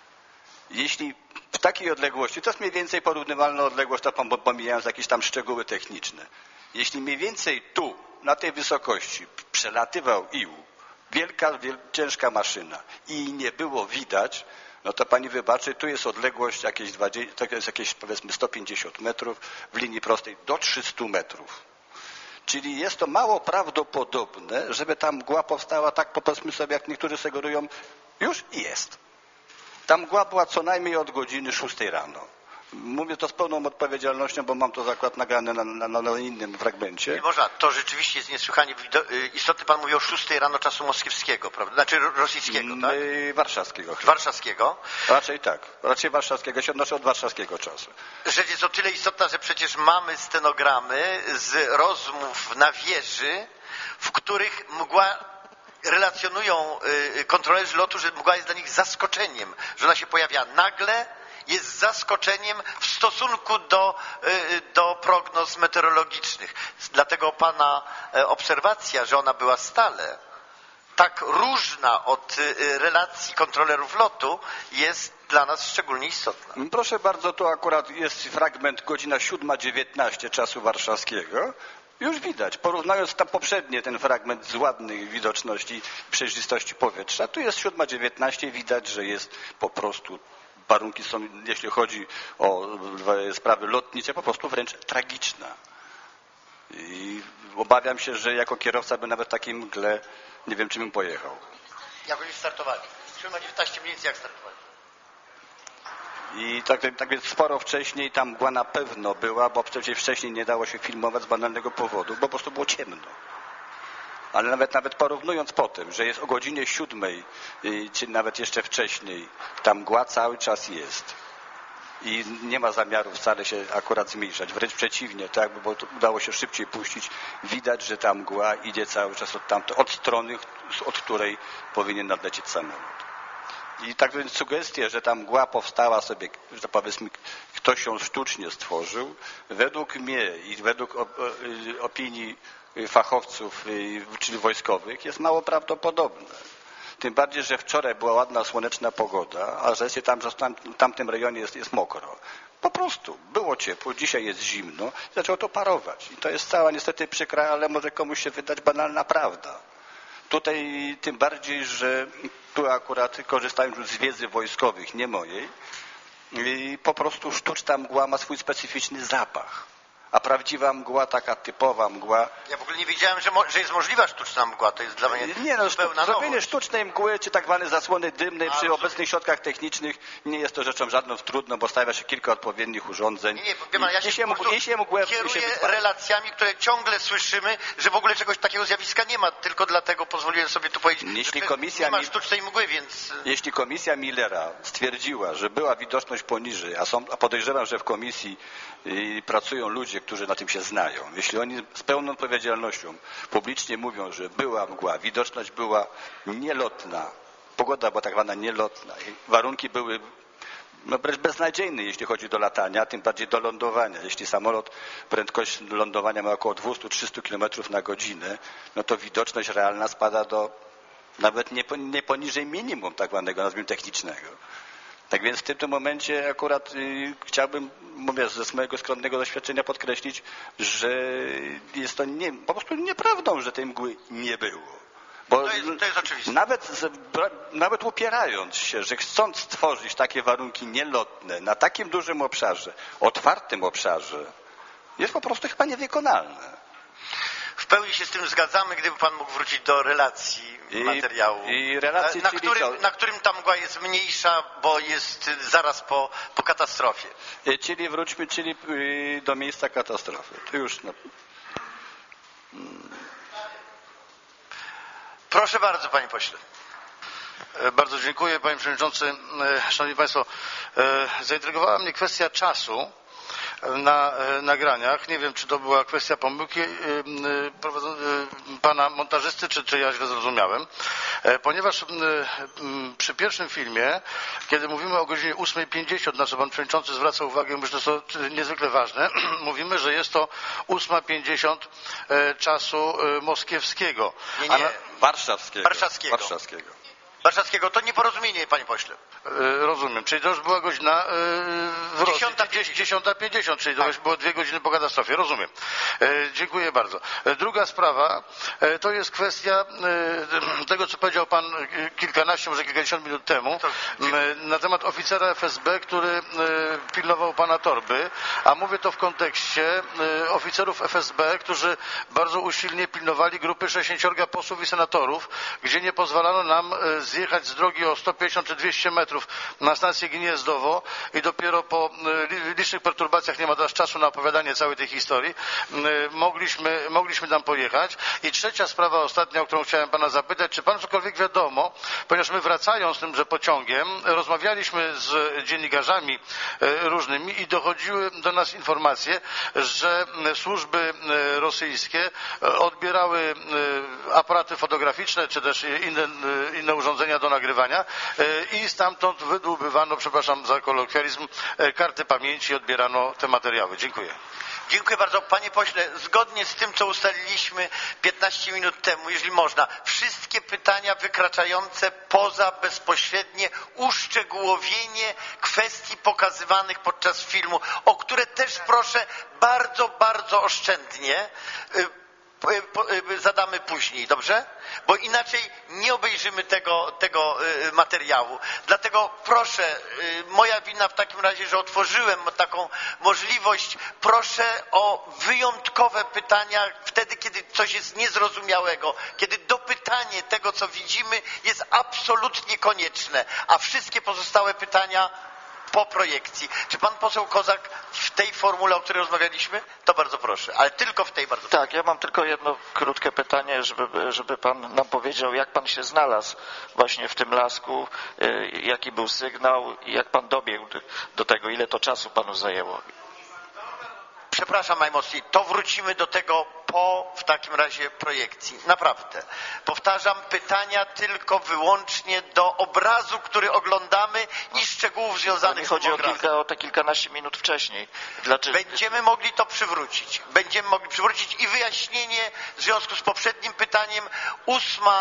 Jeśli w takiej odległości, to jest mniej więcej porównywalna odległość, to pomijając jakieś tam szczegóły techniczne. Jeśli mniej więcej tu, na tej wysokości, przelatywał I U, wielka, wiel, ciężka maszyna i nie było widać, no to pani wybaczy, tu jest odległość jakieś, dwadzieścia, to jest jakieś powiedzmy sto pięćdziesiąt metrów, w linii prostej do trzystu metrów. Czyli jest to mało prawdopodobne, żeby ta mgła powstała tak, powiedzmy sobie, jak niektórzy sugerują, już i jest. Ta mgła była co najmniej od godziny szóstej rano. Mówię to z pełną odpowiedzialnością, bo mam to zakład nagrane na, na, na innym fragmencie. Nie można, to rzeczywiście jest niesłychanie istotne. Pan mówi o szóstej rano czasu moskiewskiego, prawda? Znaczy rosyjskiego, tak? Yy, warszawskiego. Warszawskiego. Raczej tak. Raczej warszawskiego. Się odnoszę od warszawskiego czasu. Rzecz jest o tyle istotna, że przecież mamy stenogramy z rozmów na wieży, w których mgła relacjonują kontrolerzy lotu, że mgła jest dla nich zaskoczeniem, że ona się pojawia nagle, jest zaskoczeniem w stosunku do, do prognoz meteorologicznych. Dlatego pana obserwacja, że ona była stale tak różna od relacji kontrolerów lotu, jest dla nas szczególnie istotna. Proszę bardzo, tu akurat jest fragment godzina siódma dziewiętnaście czasu warszawskiego. Już widać, porównując tam poprzednie ten fragment z ładnej widoczności, przejrzystości powietrza, tu jest siódma dziewiętnaście, widać, że jest po prostu, warunki są, jeśli chodzi o sprawy lotnicze, po prostu wręcz tragiczna. I obawiam się, że jako kierowca by nawet w takiej mgle, nie wiem, czy bym pojechał. Jak oni startowali? siódma dziewiętnaście mniej więcej jak startowali? I tak, tak więc sporo wcześniej tam mgła na pewno była, bo przecież wcześniej nie dało się filmować z banalnego powodu, bo po prostu było ciemno. Ale nawet nawet porównując po tym, że jest o godzinie siódmej, czy nawet jeszcze wcześniej, ta mgła cały czas jest. I nie ma zamiaru wcale się akurat zmniejszać. Wręcz przeciwnie, to jakby bo to udało się szybciej puścić. Widać, że ta mgła idzie cały czas od tamtej, od strony, od której powinien nadlecieć samolot. I tak więc sugestie, że ta mgła powstała sobie, że powiedzmy ktoś ją sztucznie stworzył, według mnie i według opinii fachowców, czyli wojskowych, jest mało prawdopodobne. Tym bardziej, że wczoraj była ładna, słoneczna pogoda, a że tam, że w tam, tamtym rejonie jest, jest mokro. Po prostu było ciepło, dzisiaj jest zimno, zaczęło to parować. I to jest cała niestety przykra, ale może komuś się wydać banalna prawda. Tutaj tym bardziej, że tu akurat korzystając już z wiedzy wojskowych, nie mojej, i po prostu sztuczna mgła ma swój specyficzny zapach. A prawdziwa mgła, taka typowa mgła... Ja w ogóle nie wiedziałem, że, mo- że jest możliwa sztuczna mgła. To jest dla mnie nie, no, zupełna zrobienie nowość. sztucznej mgły, czy tak zwane zasłony dymnej A, przy rozumiem. obecnych środkach technicznych nie jest to rzeczą żadną trudną, bo stawia się kilka odpowiednich urządzeń. Nie, nie, wie pan, ja się, I się po prostu mgłę, się mgłę kieruję się wytwarza. relacjami, które ciągle słyszymy, że w ogóle czegoś takiego zjawiska nie ma. Tylko dlatego pozwoliłem sobie tu powiedzieć, Jeśli że komisja nie ma mi- sztucznej mgły, więc... Jeśli komisja Millera stwierdziła, że była widoczność poniżej, a, są, a podejrzewam, że w komisji y, pracują ludzie, którzy na tym się znają, jeśli oni z pełną odpowiedzialnością publicznie mówią, że była mgła, widoczność była nielotna, pogoda była tak zwana nielotna, i warunki były no, wręcz beznadziejne, jeśli chodzi do latania, tym bardziej do lądowania. Jeśli samolot prędkość lądowania ma około dwieście do trzystu kilometrów na godzinę, no to widoczność realna spada do nawet nie, nie poniżej minimum tak zwanego, nazwijmy technicznego. Tak więc w tym, tym momencie akurat y, chciałbym, mówię, ze swojego skromnego doświadczenia podkreślić, że jest to nie, po prostu nieprawdą, że tej mgły nie było. Bo To jest, to jest oczywiste. Nawet, z, nawet upierając się, że chcąc stworzyć takie warunki nielotne na takim dużym obszarze, otwartym obszarze, jest po prostu chyba niewykonalne. W pełni się z tym zgadzamy, gdyby pan mógł wrócić do relacji I, materiału. I relacji, na, czyli którym, co? na którym ta mgła jest mniejsza, bo jest zaraz po, po katastrofie. Czyli wróćmy czyli do miejsca katastrofy. To już no. Proszę bardzo, panie pośle. Bardzo dziękuję, panie przewodniczący. Szanowni państwo, zaintrygowała mnie kwestia czasu na nagraniach. Nie wiem, czy to była kwestia pomyłki pana montażysty, czy, czy ja źle zrozumiałem. Ponieważ przy pierwszym filmie, kiedy mówimy o godzinie ósma pięćdziesiąt, na co pan przewodniczący zwraca uwagę, myślę, że to niezwykle ważne, mówimy, że jest to ósma pięćdziesiąt czasu moskiewskiego. Nie, nie. A na... Warszawskiego. Warszawskiego. Warszawskiego. Warszawskiego. To nieporozumienie, panie pośle. Rozumiem, czyli to już była godzina w Rosji, dziesiąta pięćdziesiąt, czyli to już było dwie godziny po katastrofie, rozumiem. Dziękuję bardzo. Druga sprawa to jest kwestia tego, co powiedział pan kilkanaście, może kilkadziesiąt minut temu na temat oficera F S B, który pilnował pana torby, a mówię to w kontekście oficerów F S B, którzy bardzo usilnie pilnowali grupy sześćdziesięciorga posłów i senatorów, gdzie nie pozwalano nam zjechać z drogi o sto pięćdziesiąt czy dwieście metrów na stację Gniezdowo i dopiero po licznych perturbacjach, nie ma teraz czasu na opowiadanie całej tej historii, mogliśmy, mogliśmy tam pojechać. I trzecia sprawa ostatnia, o którą chciałem pana zapytać, czy panu cokolwiek wiadomo, ponieważ my wracając tymże pociągiem, rozmawialiśmy z dziennikarzami różnymi i dochodziły do nas informacje, że służby rosyjskie odbierały aparaty fotograficzne, czy też inne, inne urządzenia do nagrywania i stamtąd wydłubywano, przepraszam za kolokwializm, karty pamięci i odbierano te materiały. Dziękuję. Dziękuję bardzo. Panie pośle, zgodnie z tym, co ustaliliśmy piętnaście minut temu, jeżeli można, wszystkie pytania wykraczające poza bezpośrednie uszczegółowienie kwestii pokazywanych podczas filmu, o które też proszę bardzo, bardzo oszczędnie zadamy później, dobrze? Bo inaczej nie obejrzymy tego, tego materiału. Dlatego proszę, moja wina w takim razie, że otworzyłem taką możliwość, proszę o wyjątkowe pytania wtedy, kiedy coś jest niezrozumiałego, kiedy dopytanie tego, co widzimy, jest absolutnie konieczne, a wszystkie pozostałe pytania po projekcji. Czy pan poseł Kozak w tej formule, o której rozmawialiśmy? To bardzo proszę, ale tylko w tej bardzo proszę. Tak, ja mam tylko jedno krótkie pytanie, żeby, żeby pan nam powiedział, jak pan się znalazł właśnie w tym lasku, jaki był sygnał i jak pan dobiegł do tego, ile to czasu panu zajęło. Przepraszam najmocniej, to wrócimy do tego po w takim razie projekcji. Naprawdę. Powtarzam, pytania tylko wyłącznie do obrazu, który oglądamy i szczegółów związanych mi z chodzi tym o obrazem. kilka, o te kilkanaście minut wcześniej. Dlaczego? Będziemy mogli to przywrócić. Będziemy mogli przywrócić i wyjaśnienie w związku z poprzednim pytaniem ósma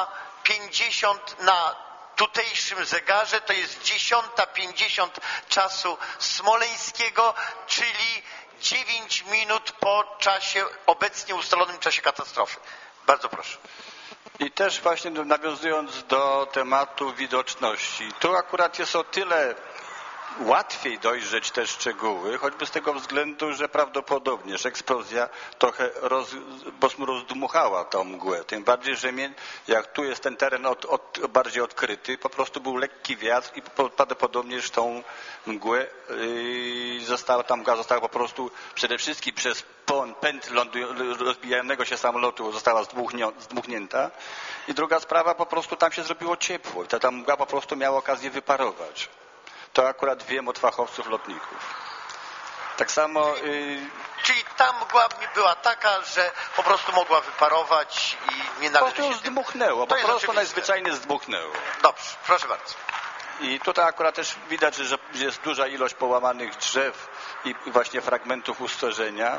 pięćdziesiąt na tutejszym zegarze, to jest dziesiąta pięćdziesiąt czasu smoleńskiego, czyli dziewięć minut po czasie, obecnie ustalonym czasie katastrofy. Bardzo proszę. I też właśnie nawiązując do tematu widoczności, tu akurat jest o tyle łatwiej dojrzeć te szczegóły, choćby z tego względu, że prawdopodobnie że eksplozja trochę roz, rozdmuchała tą mgłę. Tym bardziej, że jak tu jest ten teren od, od, bardziej odkryty, po prostu był lekki wiatr i prawdopodobnie że tą mgłę yy, została, ta mgła została po prostu przede wszystkim przez pęd rozbijającego się samolotu została zdmuchnięta. I druga sprawa, po prostu tam się zrobiło ciepło i ta, ta mgła po prostu miała okazję wyparować. To akurat wiem od fachowców lotników. Tak samo... Yy... Czyli ta mgła była taka, że po prostu mogła wyparować i nie należy się... Po prostu zdmuchnęło, po prostu najzwyczajniej zdmuchnęło. Dobrze, proszę bardzo. I tutaj akurat też widać, że jest duża ilość połamanych drzew i właśnie fragmentów ustrzeżenia.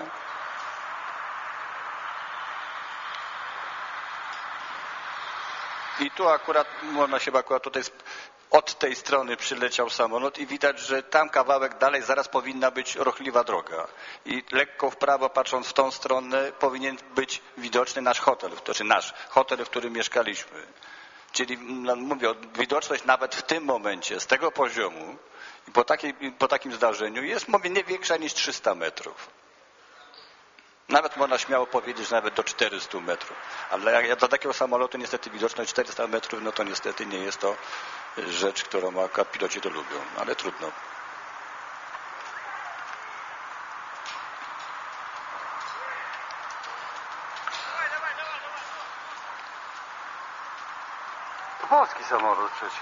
I tu akurat, można się akurat tutaj... Od tej strony przyleciał samolot i widać, że tam kawałek dalej zaraz powinna być ruchliwa droga. I lekko w prawo, patrząc w tą stronę, powinien być widoczny nasz hotel, to znaczy nasz hotel, w którym mieszkaliśmy. Czyli no, mówię, widoczność nawet w tym momencie, z tego poziomu i po, takiej, po takim zdarzeniu jest, mówię, nie większa niż trzysta metrów. Nawet można śmiało powiedzieć, że nawet do czterystu metrów. Ale jak do takiego samolotu niestety widoczność czterysta metrów, no to niestety nie jest to rzecz, którą akurat piloci to lubią, ale trudno. To polski samolot przecież.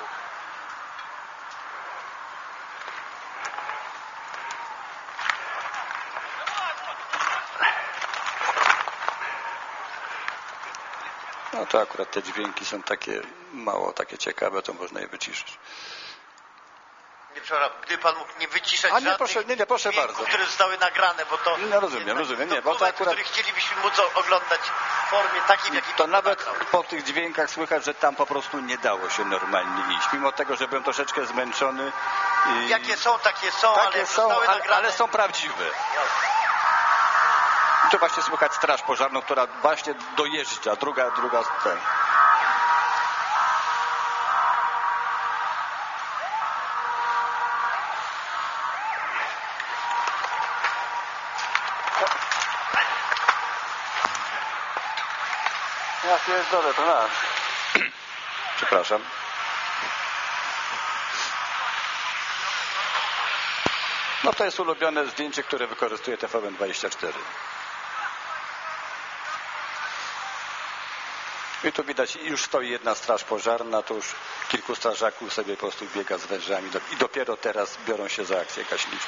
No to akurat te dźwięki są takie mało takie ciekawe, to można je wyciszyć. Nie, przepraszam, gdyby pan mógł nie wyciszać A nie, proszę, nie, nie, proszę dźwięków, bardzo. które zostały nagrane, bo to... No rozumiem, rozumiem, nie, bo to akurat... który chcielibyśmy móc oglądać w formie takiej, w jakiej... To nawet po tych dźwiękach słychać, że tam po prostu nie dało się normalnie iść. Mimo tego, że byłem troszeczkę zmęczony. I... Jakie są, takie są, takie ale są, zostały ale, nagrane... ale są prawdziwe. I tu właśnie słychać straż pożarną, która właśnie dojeżdża, druga, druga ten. Ja pierdolę, to nasz. Przepraszam. No to jest ulubione zdjęcie, które wykorzystuje T V N dwadzieścia cztery. I tu widać, już stoi jedna straż pożarna, to już kilku strażaków sobie po prostu biega z wężami i dopiero teraz biorą się za akcję gaśniczą.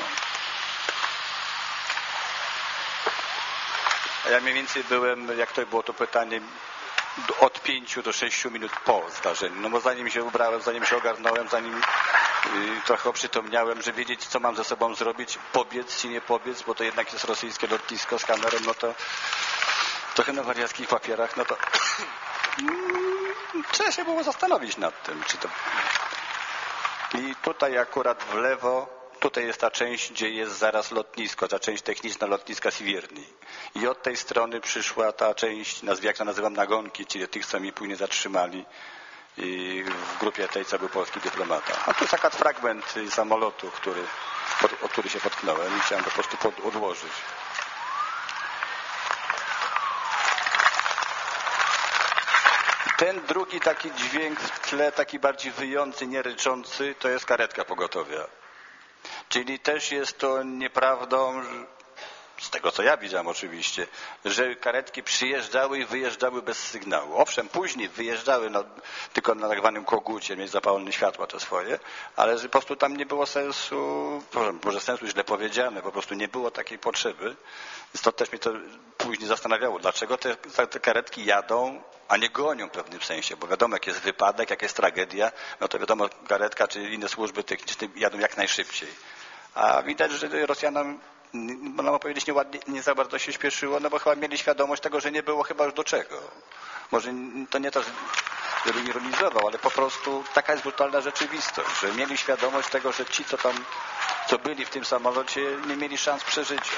A ja mniej więcej byłem, jak to było to pytanie, od pięciu do sześciu minut po zdarzeniu. No bo zanim się ubrałem, zanim się ogarnąłem, zanim yy, trochę oprzytomniałem, że wiedzieć, co mam ze sobą zrobić, pobiec czy nie pobiec, bo to jednak jest rosyjskie lotnisko z kamerą, no to trochę na wariackich papierach, no to trzeba się było zastanowić nad tym, czy to... I tutaj akurat w lewo, tutaj jest ta część, gdzie jest zaraz lotnisko, ta część techniczna lotniska Siwierni. I od tej strony przyszła ta część, jak to nazywam, nagonki, czyli tych, co mi później zatrzymali i w grupie tej, co był polski dyplomata. A tu jest taki fragment samolotu, który, pod, od który się potknąłem i chciałem go po prostu pod, odłożyć. Ten drugi taki dźwięk w tle, taki bardziej wyjący, nie ryczący, to jest karetka pogotowia. Czyli też jest to nieprawdą, z tego co ja widziałem oczywiście, że karetki przyjeżdżały i wyjeżdżały bez sygnału. Owszem, później wyjeżdżały no, tylko na tak zwanym kogucie, mieć zapalone światła te swoje, ale że po prostu tam nie było sensu, może sensu źle powiedziane, po prostu nie było takiej potrzeby. Więc to też mnie to później zastanawiało, dlaczego te, te karetki jadą, a nie gonią w pewnym sensie, bo wiadomo, jak jest wypadek, jak jest tragedia, no to wiadomo, karetka czy inne służby techniczne jadą jak najszybciej. A widać, że Rosjanom, można powiedzieć, nieładnie, nie za bardzo się śpieszyło, no bo chyba mieli świadomość tego, że nie było chyba już do czego. Może to nie to, że ironizował, ale po prostu taka jest brutalna rzeczywistość, że mieli świadomość tego, że ci, co tam, co byli w tym samolocie, nie mieli szans przeżycia.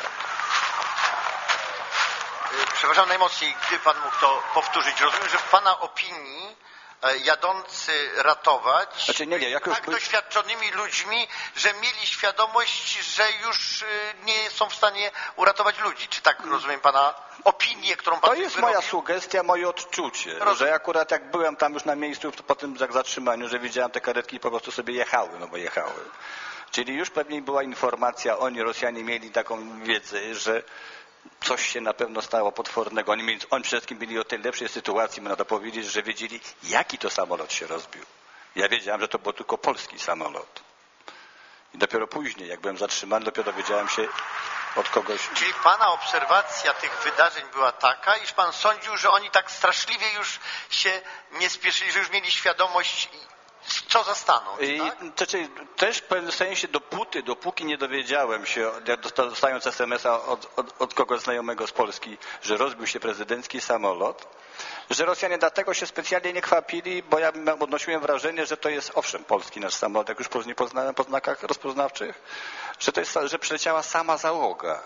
Przepraszam najmocniej, gdyby pan mógł to powtórzyć. Rozumiem, że w pana opinii jadący ratować znaczy, nie, nie, jak już tak by... doświadczonymi ludźmi, że mieli świadomość, że już nie są w stanie uratować ludzi. Czy tak rozumiem pana opinię, którą pan To jest wyrobił? moja sugestia, moje odczucie, Rozumiem. że akurat jak byłem tam już na miejscu po tym jak zatrzymaniu, że widziałem te karetki po prostu sobie jechały, no bo jechały. Czyli już pewnie była informacja, oni Rosjanie mieli taką wiedzę, że coś się na pewno stało potwornego. Oni, mieli, oni przede wszystkim byli o tej lepszej sytuacji, można to powiedzieć, że wiedzieli, jaki to samolot się rozbił. Ja wiedziałem, że to był tylko polski samolot. I dopiero później, jak byłem zatrzymany, dopiero dowiedziałem się od kogoś. Czyli pana obserwacja tych wydarzeń była taka, iż pan sądził, że oni tak straszliwie już się nie spieszyli, że już mieli świadomość, co zastaną, I, tak? znaczy, też w pewnym sensie dopóty, dopóki nie dowiedziałem się, jak dostając es em es a od, od, od kogoś znajomego z Polski, że rozbił się prezydencki samolot, że Rosjanie dlatego się specjalnie nie kwapili, bo ja odnosiłem wrażenie, że to jest owszem polski nasz samolot, jak już później poznałem po znakach rozpoznawczych, że to jest, że przyleciała sama załoga.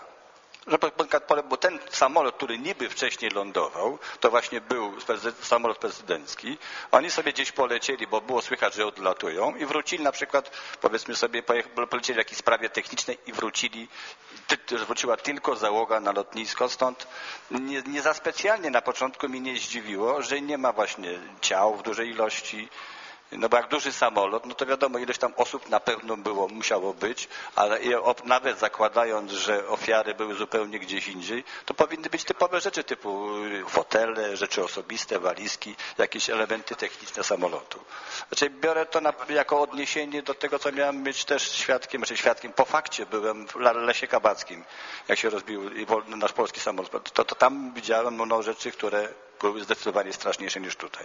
Bo ten samolot, który niby wcześniej lądował, to właśnie był samolot prezydencki. Oni sobie gdzieś polecieli, bo było słychać, że odlatują i wrócili na przykład, powiedzmy sobie, polecieli w jakiejś sprawie technicznej i wrócili, wróciła tylko załoga na lotnisko, stąd nie, nie za specjalnie na początku mi nie zdziwiło, że nie ma właśnie ciał w dużej ilości. No bo jak duży samolot, no to wiadomo, ileś tam osób na pewno było, musiało być, ale nawet zakładając, że ofiary były zupełnie gdzieś indziej, to powinny być typowe rzeczy typu fotele, rzeczy osobiste, walizki, jakieś elementy techniczne samolotu. Znaczy biorę to na, jako odniesienie do tego, co miałem być też świadkiem, znaczy świadkiem, po fakcie byłem w Lesie Kabackim, jak się rozbił nasz polski samolot, to, to tam widziałem no, rzeczy, które były zdecydowanie straszniejsze niż tutaj.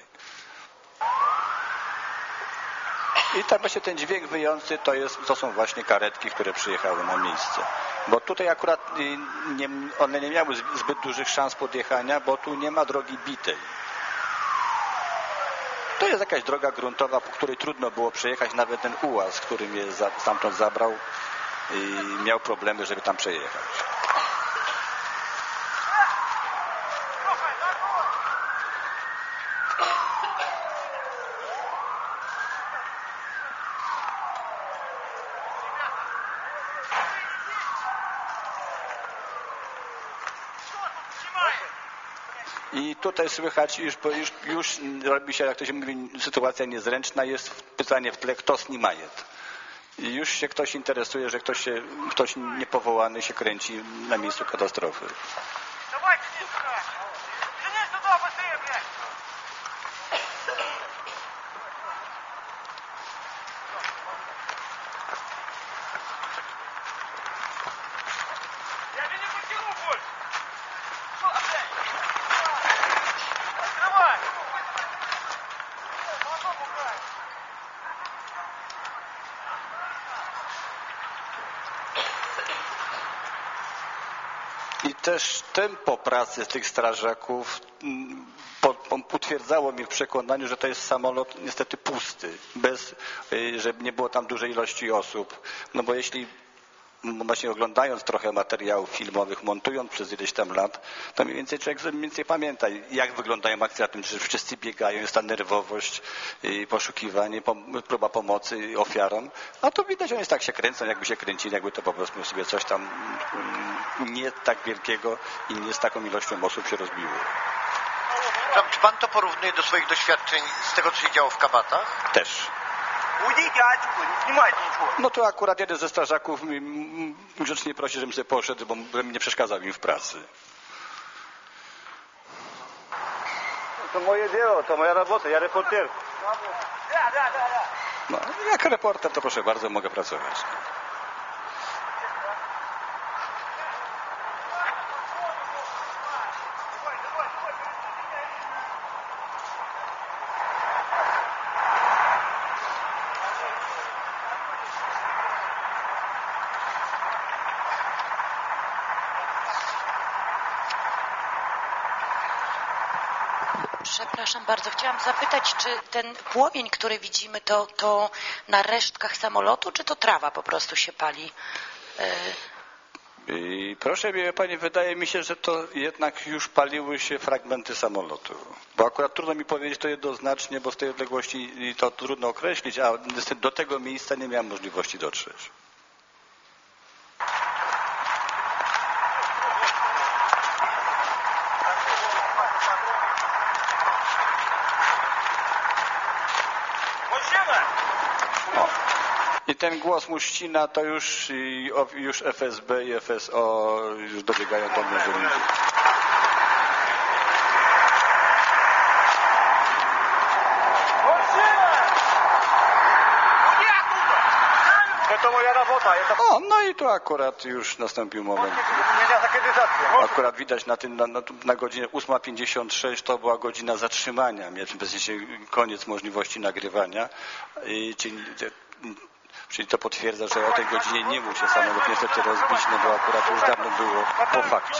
I tak właśnie ten dźwięk wyjący to, jest, to są właśnie karetki, które przyjechały na miejsce. Bo tutaj akurat nie, one nie miały zbyt dużych szans podjechania, bo tu nie ma drogi bitej. To jest jakaś droga gruntowa, po której trudno było przejechać. Nawet ten ułaz, który mnie za, stamtąd zabrał, i miał problemy, żeby tam przejechać. I tutaj słychać, już, już, już robi się, jak to się mówi, sytuacja niezręczna, jest pytanie w tle, kto snimajet. I już się ktoś interesuje, że ktoś, się, ktoś niepowołany się kręci na miejscu katastrofy. I też tempo pracy tych strażaków potwierdzało mnie w przekonaniu, że to jest samolot niestety pusty, bez, żeby nie było tam dużej ilości osób. No bo jeśli właśnie oglądając trochę materiałów filmowych, montując przez ileś tam lat, to mniej więcej człowiek mniej więcej pamięta, jak wyglądają akcje na tym, że wszyscy biegają, jest ta nerwowość, poszukiwanie, próba pomocy ofiarom. A to widać, oni jest tak się kręcą, jakby się kręcili, jakby to po prostu sobie coś tam nie tak wielkiego i nie z taką ilością osób się rozbiło. Czy pan to porównuje do swoich doświadczeń z tego, co się działo w Kabatach? Też. No to akurat jeden ze strażaków grzecznie prosi, żebym sobie poszedł, bo nie przeszkadzał im w pracy. To moje dzieło, to moja robota, ja reporter. No, jak reporter to proszę bardzo, mogę pracować. Przepraszam bardzo, chciałam zapytać, czy ten płomień, który widzimy, to, to na resztkach samolotu, czy to trawa po prostu się pali? I proszę mnie, pani, wydaje mi się, że to jednak już paliły się fragmenty samolotu. Bo akurat trudno mi powiedzieć to jednoznacznie, bo z tej odległości to trudno określić, a do tego miejsca nie miałem możliwości dotrzeć. I ten głos Muścina to już, już F S B i F S O już dobiegają do mnie, że To moja robota. O, no i tu akurat już nastąpił moment. Akurat widać na tym, na, na, na godzinę ósma pięćdziesiąt sześć to była godzina zatrzymania, mieliśmy w sensie koniec możliwości nagrywania, I, czyli, czyli to potwierdza, że o tej godzinie nie mógł się samolot niestety rozbić, no bo akurat już dawno było po fakcie.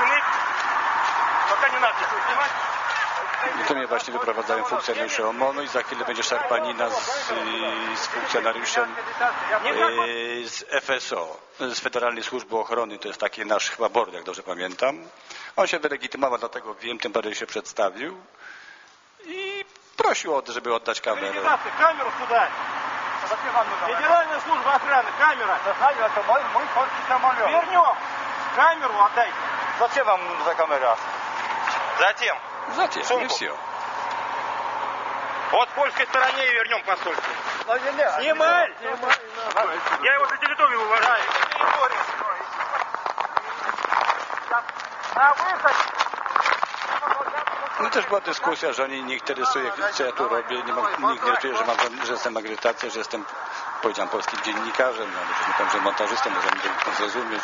I to mnie właśnie wyprowadzają funkcjonariusze O M O N-u i za chwilę będzie szarpanina z, z funkcjonariuszem z F S O, z Federalnej Służby Ochrony, to jest taki nasz chyba bord, jak dobrze pamiętam. On się wylegitymował, dlatego wiem, tym bardziej się przedstawił i prosił, żeby oddać kamerę. Камеру сюда. Федеральная служба охраны, камера. Это мой, мой польский самолет. Вернем. Камеру отдайте. Зачем вам за камера? Затем. Затем, и все. Вот в польской стороне и вернем посольство. Снимай! Я его за территорию уважаю. На выход! No też była dyskusja, że oni nie interesuje, co ja tu robię, nie, ma, nie interesuje, że, mam, że jestem akredytacją, że jestem, powiedziałem, polskim dziennikarzem, no, ale tam, że montażystą, możemy to zrozumieć.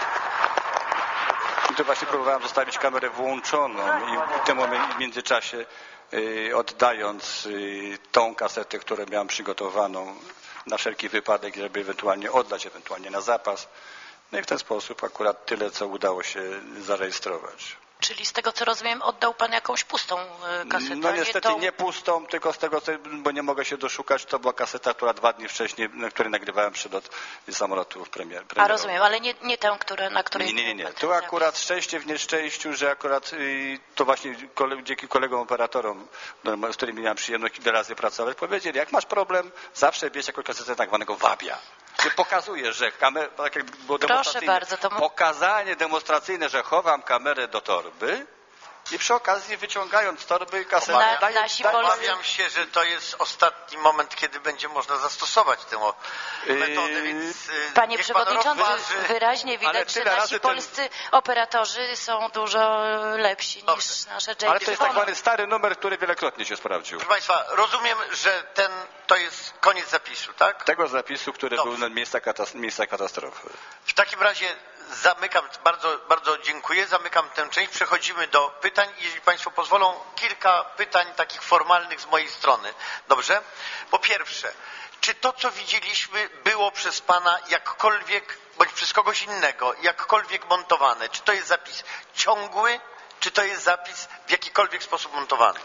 I tu właśnie próbowałem zostawić kamerę włączoną i w tym momencie, w międzyczasie y, oddając y, tą kasetę, którą miałem przygotowaną na wszelki wypadek, żeby ewentualnie oddać, ewentualnie na zapas. No i w ten sposób akurat tyle, co udało się zarejestrować. Czyli z tego, co rozumiem, oddał pan jakąś pustą kasetę? No niestety nie, tą... nie pustą, tylko z tego, co, bo nie mogę się doszukać, to była kaseta, która dwa dni wcześniej, na której nagrywałem przylot samolotu w premier, A rozumiem, ale nie, nie tę, które, na której... Nie, nie, nie. nie. Tu akurat szczęście w nieszczęściu, że akurat y, to właśnie kole, dzięki kolegom operatorom, z którymi miałem przyjemność kilka razy pracować, powiedzieli, jak masz problem, zawsze bierz jakąś kasetę tak zwanego wabia. Że pokazuje, że kamera, tak jak było demonstracyjne, bardzo, to... pokazanie demonstracyjne, że chowam kamerę do torby i przy okazji wyciągając z torby kasetę. Na, nasi Obawiam się, że to jest ostatni moment, kiedy będzie można zastosować tę metodę, więc Panie Przewodniczący, wyraźnie widać, że nasi ten... polscy operatorzy są dużo lepsi Dobrze. niż nasze J P. Ale to jest tak zwany stary numer, który wielokrotnie się sprawdził. Proszę Państwa, rozumiem, że ten to jest koniec zapisu, tak? Tego zapisu, który Dobrze. był na miejsca, katas miejsca katastrofy. W takim razie zamykam, bardzo, bardzo dziękuję, zamykam tę część, przechodzimy do pytań. Jeśli Państwo pozwolą, kilka pytań takich formalnych z mojej strony. Dobrze? Po pierwsze, czy to, co widzieliśmy, było przez Pana jakkolwiek, bądź przez kogoś innego, jakkolwiek montowane? Czy to jest zapis ciągły, czy to jest zapis w jakikolwiek sposób montowany?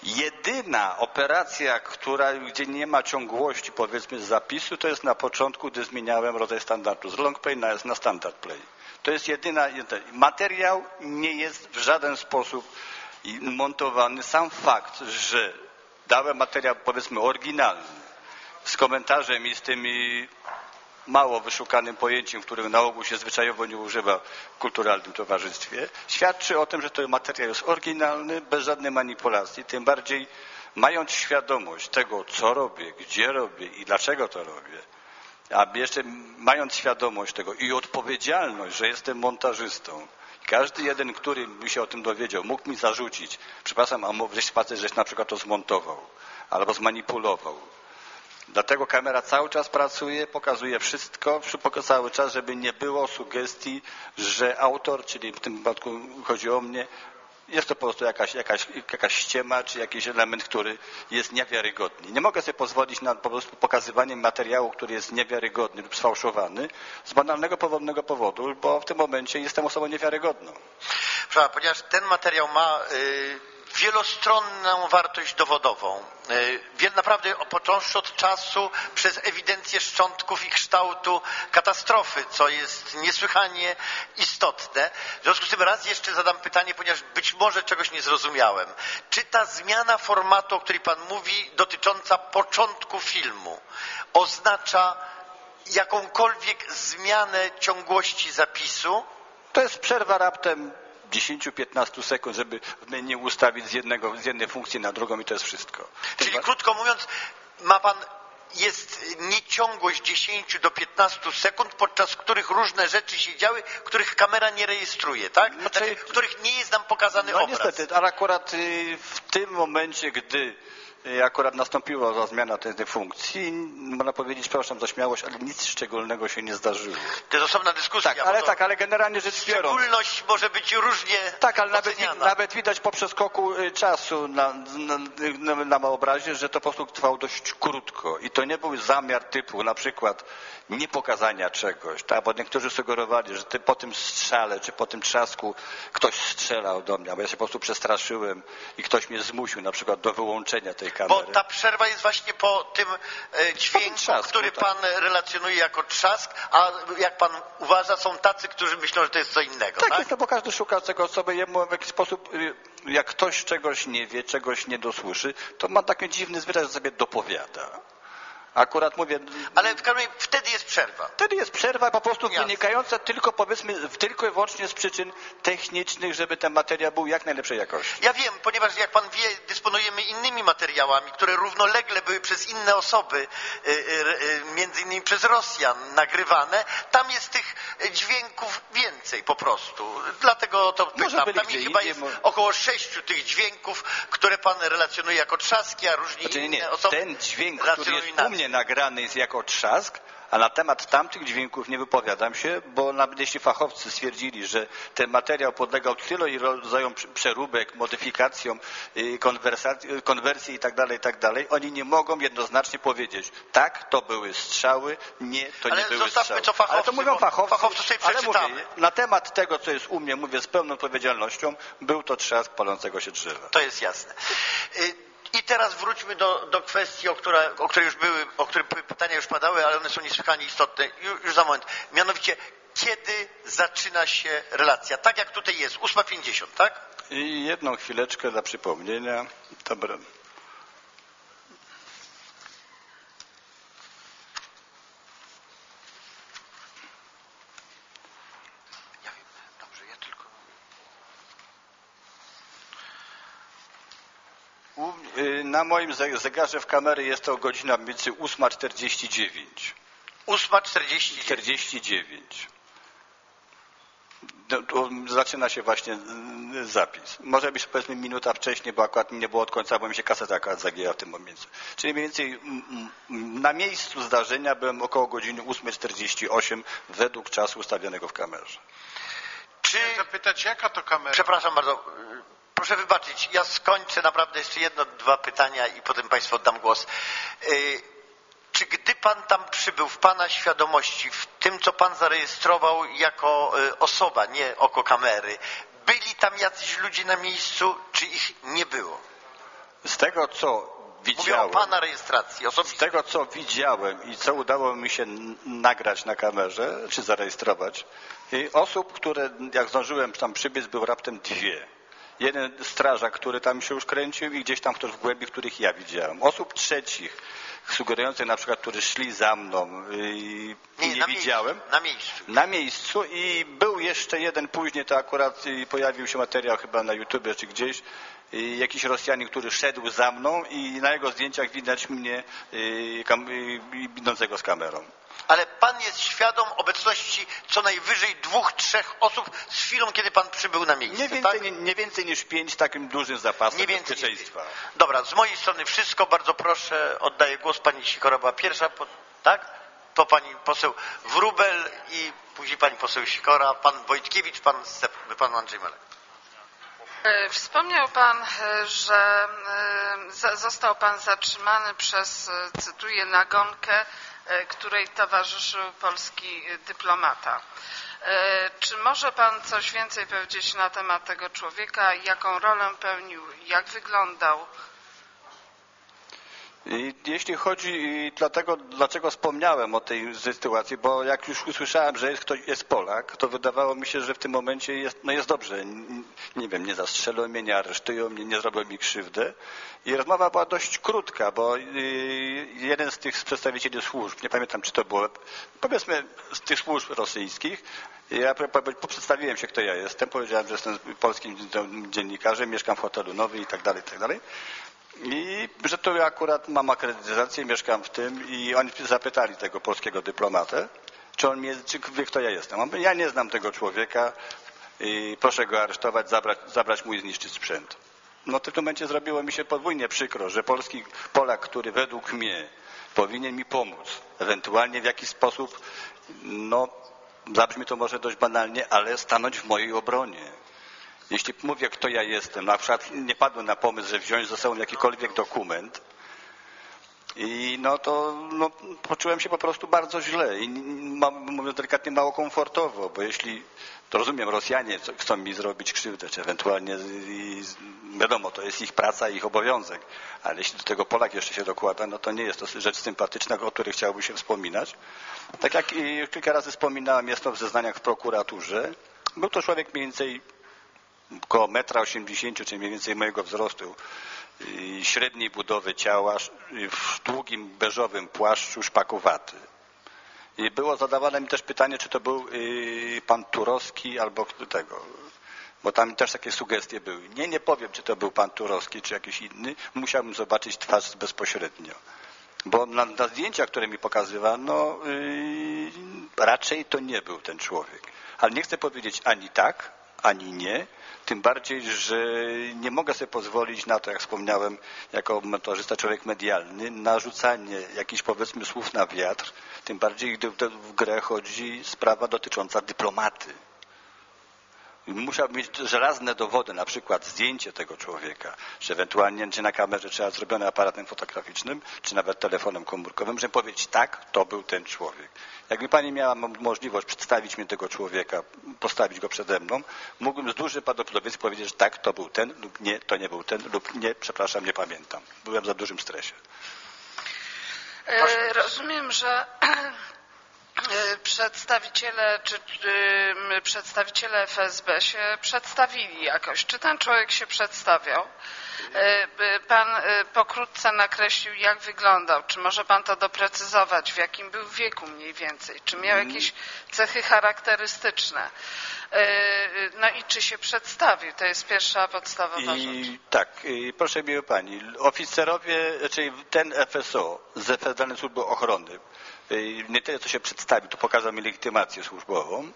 Jedyna operacja, która, gdzie nie ma ciągłości, powiedzmy, z zapisu, to jest na początku, gdy zmieniałem rodzaj standardu z long play na, na standard play. To jest jedyna, materiał nie jest w żaden sposób montowany. Sam fakt, że dałem materiał, powiedzmy, oryginalny, z komentarzem i z tymi mało wyszukanym pojęciem, którego na ogół się zwyczajowo nie używa w kulturalnym towarzystwie, świadczy o tym, że to materiał jest oryginalny, bez żadnej manipulacji, tym bardziej mając świadomość tego, co robię, gdzie robię i dlaczego to robię, a jeszcze mając świadomość tego i odpowiedzialność, że jestem montażystą. Każdy jeden, który by się o tym dowiedział, mógł mi zarzucić, przepraszam, a żeś facet, żeś na przykład to zmontował albo zmanipulował. Dlatego kamera cały czas pracuje, pokazuje wszystko, cały czas, żeby nie było sugestii, że autor, czyli w tym wypadku chodzi o mnie, jest to po prostu jakaś, jakaś, jakaś ściema, czy jakiś element, który jest niewiarygodny. Nie mogę sobie pozwolić na po prostu pokazywanie materiału, który jest niewiarygodny lub sfałszowany z banalnego, powodnego powodu, bo w tym momencie jestem osobą niewiarygodną. Proszę, ponieważ ten materiał ma y, wielostronną wartość dowodową. Wiel, naprawdę począwszy od czasu przez ewidencję szczątków i kształtu katastrofy, co jest niesłychanie istotne. W związku z tym raz jeszcze zadam pytanie, ponieważ być może czegoś nie zrozumiałem. Czy ta zmiana formatu, o której pan mówi, dotycząca początku filmu, oznacza jakąkolwiek zmianę ciągłości zapisu? To jest przerwa raptem dziesięć do piętnastu sekund, żeby w menu ustawić z, jednego, z jednej funkcji na drugą i to jest wszystko. Czyli Chyba... krótko mówiąc, ma pan, jest nieciągłość dziesięć do piętnastu sekund, podczas których różne rzeczy się działy, których kamera nie rejestruje, tak? Znaczy, znaczy, których nie jest nam pokazany no obraz. Niestety, ale akurat w tym momencie, gdy akurat nastąpiła ta zmiana tej, tej funkcji, można powiedzieć, przepraszam za śmiałość, ale nic szczególnego się nie zdarzyło. To jest osobna dyskusja. Tak, ale tak, ale generalnie rzecz biorąc. Szczególność może być różnie Tak, ale nawet, oceniana. nawet widać po przeskoku czasu na, na, na, na obrazie, że to po prostu trwało dość krótko. I to nie był zamiar typu na przykład nie pokazania czegoś, tak? Bo niektórzy sugerowali, że ty po tym strzale, czy po tym trzasku ktoś strzelał do mnie, bo ja się po prostu przestraszyłem i ktoś mnie zmusił na przykład do wyłączenia tej kamery. Bo ta przerwa jest właśnie po tym e, dźwięku, trzasku, który tak. pan relacjonuje jako trzask, a jak pan uważa, są tacy, którzy myślą, że to jest co innego, Tak, tak? jest, no bo każdy szuka tego sobie jemu w jakiś sposób, jak ktoś czegoś nie wie, czegoś nie dosłyszy, to ma taki dziwny zwyczaj, że sobie dopowiada. Akurat mówię... Ale w każdym razie wtedy jest przerwa. Wtedy jest przerwa po prostu Jasne. wynikająca tylko powiedzmy, tylko i wyłącznie z przyczyn technicznych, żeby ten materiał był jak najlepszej jakości. Ja wiem, ponieważ jak pan wie, dysponujemy innymi materiałami, które równolegle były przez inne osoby, y, y, między innymi przez Rosjan nagrywane. Tam jest tych dźwięków więcej po prostu. Dlatego to pytam. Tam ich chyba jest około sześciu tych dźwięków, które pan relacjonuje jako trzaski, a różni Znaczy, nie, inne nie. osoby Ten dźwięk, który jest u mnie nagrany, jest jako trzask, a na temat tamtych dźwięków nie wypowiadam się, bo nawet jeśli fachowcy stwierdzili, że ten materiał podlegał tylu rodzajom przeróbek, modyfikacjom, konwersji i tak dalej, i tak dalej, oni nie mogą jednoznacznie powiedzieć, tak, to były strzały, nie, to ale nie były strzały. Co fachowcy, ale to mówią fachowcy, fachowcy sobie ale przeczytamy. mówię, na temat tego, co jest u mnie, mówię z pełną odpowiedzialnością, był to trzask palącego się drzewa. To jest jasne. I teraz wróćmy do, do kwestii, o, która, o której już były, o której pytania już padały, ale one są niesłychanie istotne. Już, już za moment. Mianowicie, kiedy zaczyna się relacja? Tak jak tutaj jest, ósma pięćdziesiąt, tak? I jedną chwileczkę dla przypomnienia. Dobra. Na moim zegarze w kamery jest to godzina między ósma czterdzieści dziewięć. ósma czterdzieści czterdzieści dziewięć. Zaczyna się właśnie zapis. Może być powiedzmy minuta wcześniej, bo akurat nie było od końca, bo mi się kaseta akurat zagięła w tym momencie. Czyli mniej więcej na miejscu zdarzenia byłem około godziny ósma czterdzieści osiem według czasu ustawionego w kamerze. Czy... Chcę zapytać, jaka to kamera? Przepraszam bardzo. Proszę wybaczyć, ja skończę naprawdę jeszcze jedno, dwa pytania i potem Państwu oddam głos. Yy, czy gdy Pan tam przybył, w Pana świadomości, w tym, co Pan zarejestrował jako yy, osoba, nie oko kamery, byli tam jacyś ludzie na miejscu, czy ich nie było? Z tego, co widziałem... Mówię o Pana rejestracji osobiście. Z tego, co widziałem i co udało mi się nagrać na kamerze, czy zarejestrować, osób, które, jak zdążyłem tam przybiec, był raptem dwie. Jeden strażak, który tam się już kręcił i gdzieś tam ktoś w głębi, których ja widziałem. Osób trzecich, sugerujących na przykład, którzy szli za mną i nie, nie na widziałem. Miejscu, na miejscu. Na miejscu i był jeszcze jeden później, to akurat pojawił się materiał chyba na YouTubie czy gdzieś, jakiś Rosjanin, który szedł za mną i na jego zdjęciach widać mnie idącego z kamerą. Ale Pan jest świadom obecności co najwyżej dwóch, trzech osób z chwilą, kiedy Pan przybył na miejsce, nie więcej, tak? nie, nie więcej niż pięć takim dużym zapasem nie bezpieczeństwa. Nie Dobra, z mojej strony wszystko. Bardzo proszę, oddaję głos. Pani Sikora była pierwsza, po, tak? To pani poseł Wróbel i później pani poseł Sikora, pan Wojtkiewicz, pan, Step, pan Andrzej Melek. Wspomniał Pan, że został Pan zatrzymany przez, cytuję, nagonkę której towarzyszył polski dyplomata. Czy może pan coś więcej powiedzieć na temat tego człowieka? Jaką rolę pełnił? Jak wyglądał? Jeśli chodzi, dlatego, dlaczego wspomniałem o tej sytuacji, bo jak już usłyszałem, że jest ktoś, jest Polak, to wydawało mi się, że w tym momencie jest, no jest dobrze. Nie wiem, nie zastrzelą mnie, nie aresztują mnie, nie zrobią mi krzywdę. I rozmowa była dość krótka, bo jeden z tych przedstawicieli służb, nie pamiętam, czy to było, powiedzmy z tych służb rosyjskich, ja przedstawiłem się, kto ja jestem, powiedziałem, że jestem polskim dziennikarzem, mieszkam w hotelu Nowy i tak dalej, i tak dalej. I że to ja akurat mam akredytację, mieszkam w tym i oni zapytali tego polskiego dyplomatę, czy on mnie, czy wie, kto ja jestem. On mówi, ja nie znam tego człowieka i proszę go aresztować, zabrać, zabrać mu i zniszczyć sprzęt. No to w tym momencie zrobiło mi się podwójnie przykro, że polski Polak, który według mnie powinien mi pomóc, ewentualnie w jakiś sposób, no zabrzmi to może dość banalnie, ale stanąć w mojej obronie. Jeśli mówię, kto ja jestem, na przykład nie padłem na pomysł, że wziąć ze sobą jakikolwiek dokument i no to no, poczułem się po prostu bardzo źle i mówiąc delikatnie mało komfortowo, bo jeśli, to rozumiem, Rosjanie chcą mi zrobić krzywdę, czy ewentualnie i, wiadomo, to jest ich praca, ich obowiązek, ale jeśli do tego Polak jeszcze się dokłada, no to nie jest to rzecz sympatyczna, o której chciałbym się wspominać. Tak jak już kilka razy wspominałem, jest to w zeznaniach w prokuraturze, był to człowiek mniej więcej około metra osiemdziesięciu, czyli mniej więcej mojego wzrostu, średniej budowy ciała, w długim beżowym płaszczu, szpakowaty. I było zadawane mi też pytanie, czy to był pan Turowski albo tego, bo tam też takie sugestie były. Nie, nie powiem, czy to był pan Turowski, czy jakiś inny. Musiałbym zobaczyć twarz bezpośrednio. Bo na, na zdjęciach, które mi pokazywano, yy, raczej to nie był ten człowiek. Ale nie chcę powiedzieć ani tak, ani nie. Tym bardziej, że nie mogę sobie pozwolić na to, jak wspomniałem, jako mentorzysta, człowiek medialny, na rzucanie jakichś, powiedzmy, słów na wiatr. Tym bardziej, gdy w grę chodzi sprawa dotycząca dyplomaty. Musiałbym mieć żelazne dowody, na przykład zdjęcie tego człowieka, czy ewentualnie czy na kamerze trzeba zrobione aparatem fotograficznym, czy nawet telefonem komórkowym, żeby powiedzieć, tak, to był ten człowiek. Jakby pani miała możliwość przedstawić mi tego człowieka, postawić go przede mną, mógłbym z dużym prawdopodobieństwem powiedzieć, że tak, to był ten, lub nie, to nie był ten, lub nie, przepraszam, nie pamiętam. Byłem za dużym stresie. E, rozumiem, że przedstawiciele czy y, przedstawiciele F S B się przedstawili jakoś. Czy ten człowiek się przedstawiał? Y, pan y, pokrótce nakreślił, jak wyglądał. Czy może pan to doprecyzować? W jakim był wieku mniej więcej? Czy miał jakieś cechy charakterystyczne? Y, no i czy się przedstawił? To jest pierwsza podstawowa I, rzecz. Tak, i proszę mi pani, oficerowie, czyli ten F S O z Federalnej Służby Ochrony, nie tyle co się przedstawił, to pokazał mi legitymację służbową.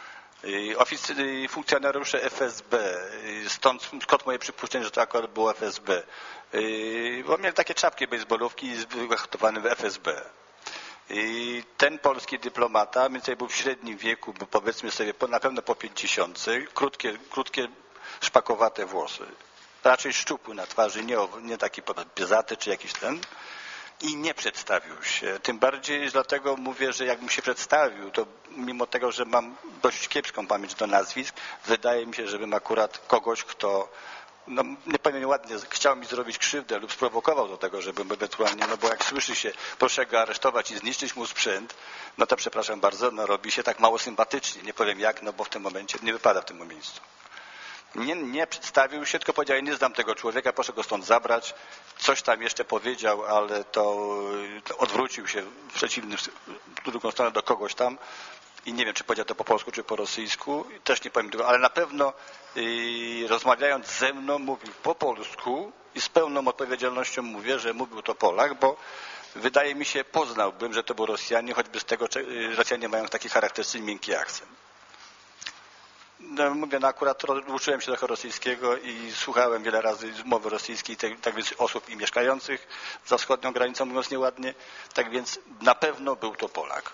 Ofic- funkcjonariusze F S B, stąd, skąd moje przypuszczenie, że to akurat było F S B, bo mieli takie czapki bejsbolówki wyhaftowane w F S B. I ten polski dyplomata, mniej więcej był w średnim wieku, bo powiedzmy sobie na pewno po pięćdziesiątce, krótkie, krótkie szpakowate włosy. Raczej szczupły na twarzy, nie, nie taki piezaty czy jakiś ten. I nie przedstawił się. Tym bardziej dlatego mówię, że jakbym się przedstawił, to mimo tego, że mam dość kiepską pamięć do nazwisk, wydaje mi się, żebym akurat kogoś, kto, no nie powiem ładnie, chciał mi zrobić krzywdę lub sprowokował do tego, żebym ewentualnie, no bo jak słyszy się, proszę go aresztować i zniszczyć mu sprzęt, no to przepraszam bardzo, no robi się tak mało sympatycznie. Nie powiem jak, no bo w tym momencie nie wypada w tym miejscu. Nie, nie przedstawił się, tylko powiedział, nie znam tego człowieka, proszę go stąd zabrać. Coś tam jeszcze powiedział, ale to odwrócił się w przeciwnym, w drugą stronę do kogoś tam i nie wiem, czy powiedział to po polsku, czy po rosyjsku, też nie powiem tego, ale na pewno yy, rozmawiając ze mną mówił po polsku i z pełną odpowiedzialnością mówię, że mówił to Polak, bo wydaje mi się, poznałbym, że to był Rosjanie, choćby z tego, że Rosjanie mają taki charakterystyczny miękki akcent. No, mówię, no akurat uczyłem się trochę rosyjskiego i słuchałem wiele razy mowy rosyjskiej, tak, tak więc osób i mieszkających za wschodnią granicą, mówiąc nieładnie, tak więc na pewno był to Polak.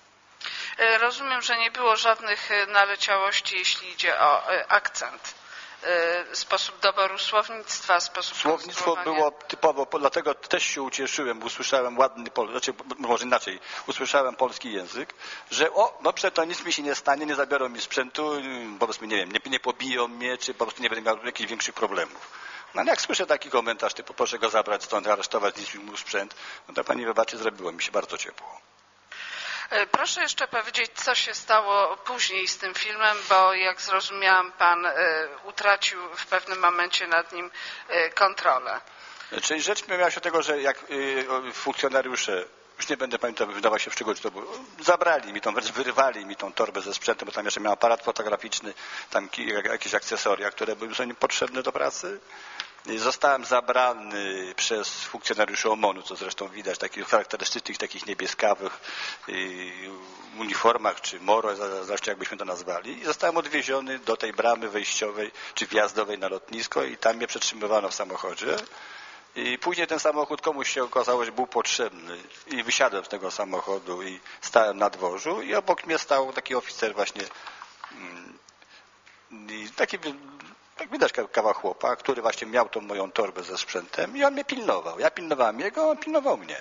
Rozumiem, że nie było żadnych naleciałości, jeśli idzie o akcent sposób doboru słownictwa, sposób Słownictwo było typowo, dlatego też się ucieszyłem, bo usłyszałem ładny, znaczy może inaczej, usłyszałem polski język, że o, dobrze, to nic mi się nie stanie, nie zabiorą mi sprzętu, po prostu nie wiem, nie, nie pobiją mnie, czy po prostu nie będę miał jakichś większych problemów. No ale jak słyszę taki komentarz, typu proszę go zabrać stąd, aresztować, zniszczyć mu sprzęt, no to pani wybaczy, zrobiło mi się bardzo ciepło. Proszę jeszcze powiedzieć, co się stało później z tym filmem, bo jak zrozumiałam, pan y, utracił w pewnym momencie nad nim y, kontrolę. Czyli rzecz miała się tego, że jak y, funkcjonariusze, już nie będę pamiętał, wydawał się w szczegóły, czy to było, zabrali mi tą, wręcz wyrwali mi tą torbę ze sprzętem, bo tam jeszcze miał aparat fotograficzny, tam jakieś akcesoria, które były zupełnie potrzebne do pracy. Zostałem zabrany przez funkcjonariuszy O M O N-u, co zresztą widać, takich charakterystycznych, takich niebieskawych yy, uniformach, czy moro, zresztą jakbyśmy to nazwali. I zostałem odwieziony do tej bramy wejściowej, czy wjazdowej na lotnisko i tam mnie przetrzymywano w samochodzie. I później ten samochód komuś się okazało, że był potrzebny i wysiadłem z tego samochodu i stałem na dworzu i obok mnie stał taki oficer właśnie, yy, taki jak widać kawał chłopa, który właśnie miał tą moją torbę ze sprzętem i on mnie pilnował. Ja pilnowałem jego, on pilnował mnie.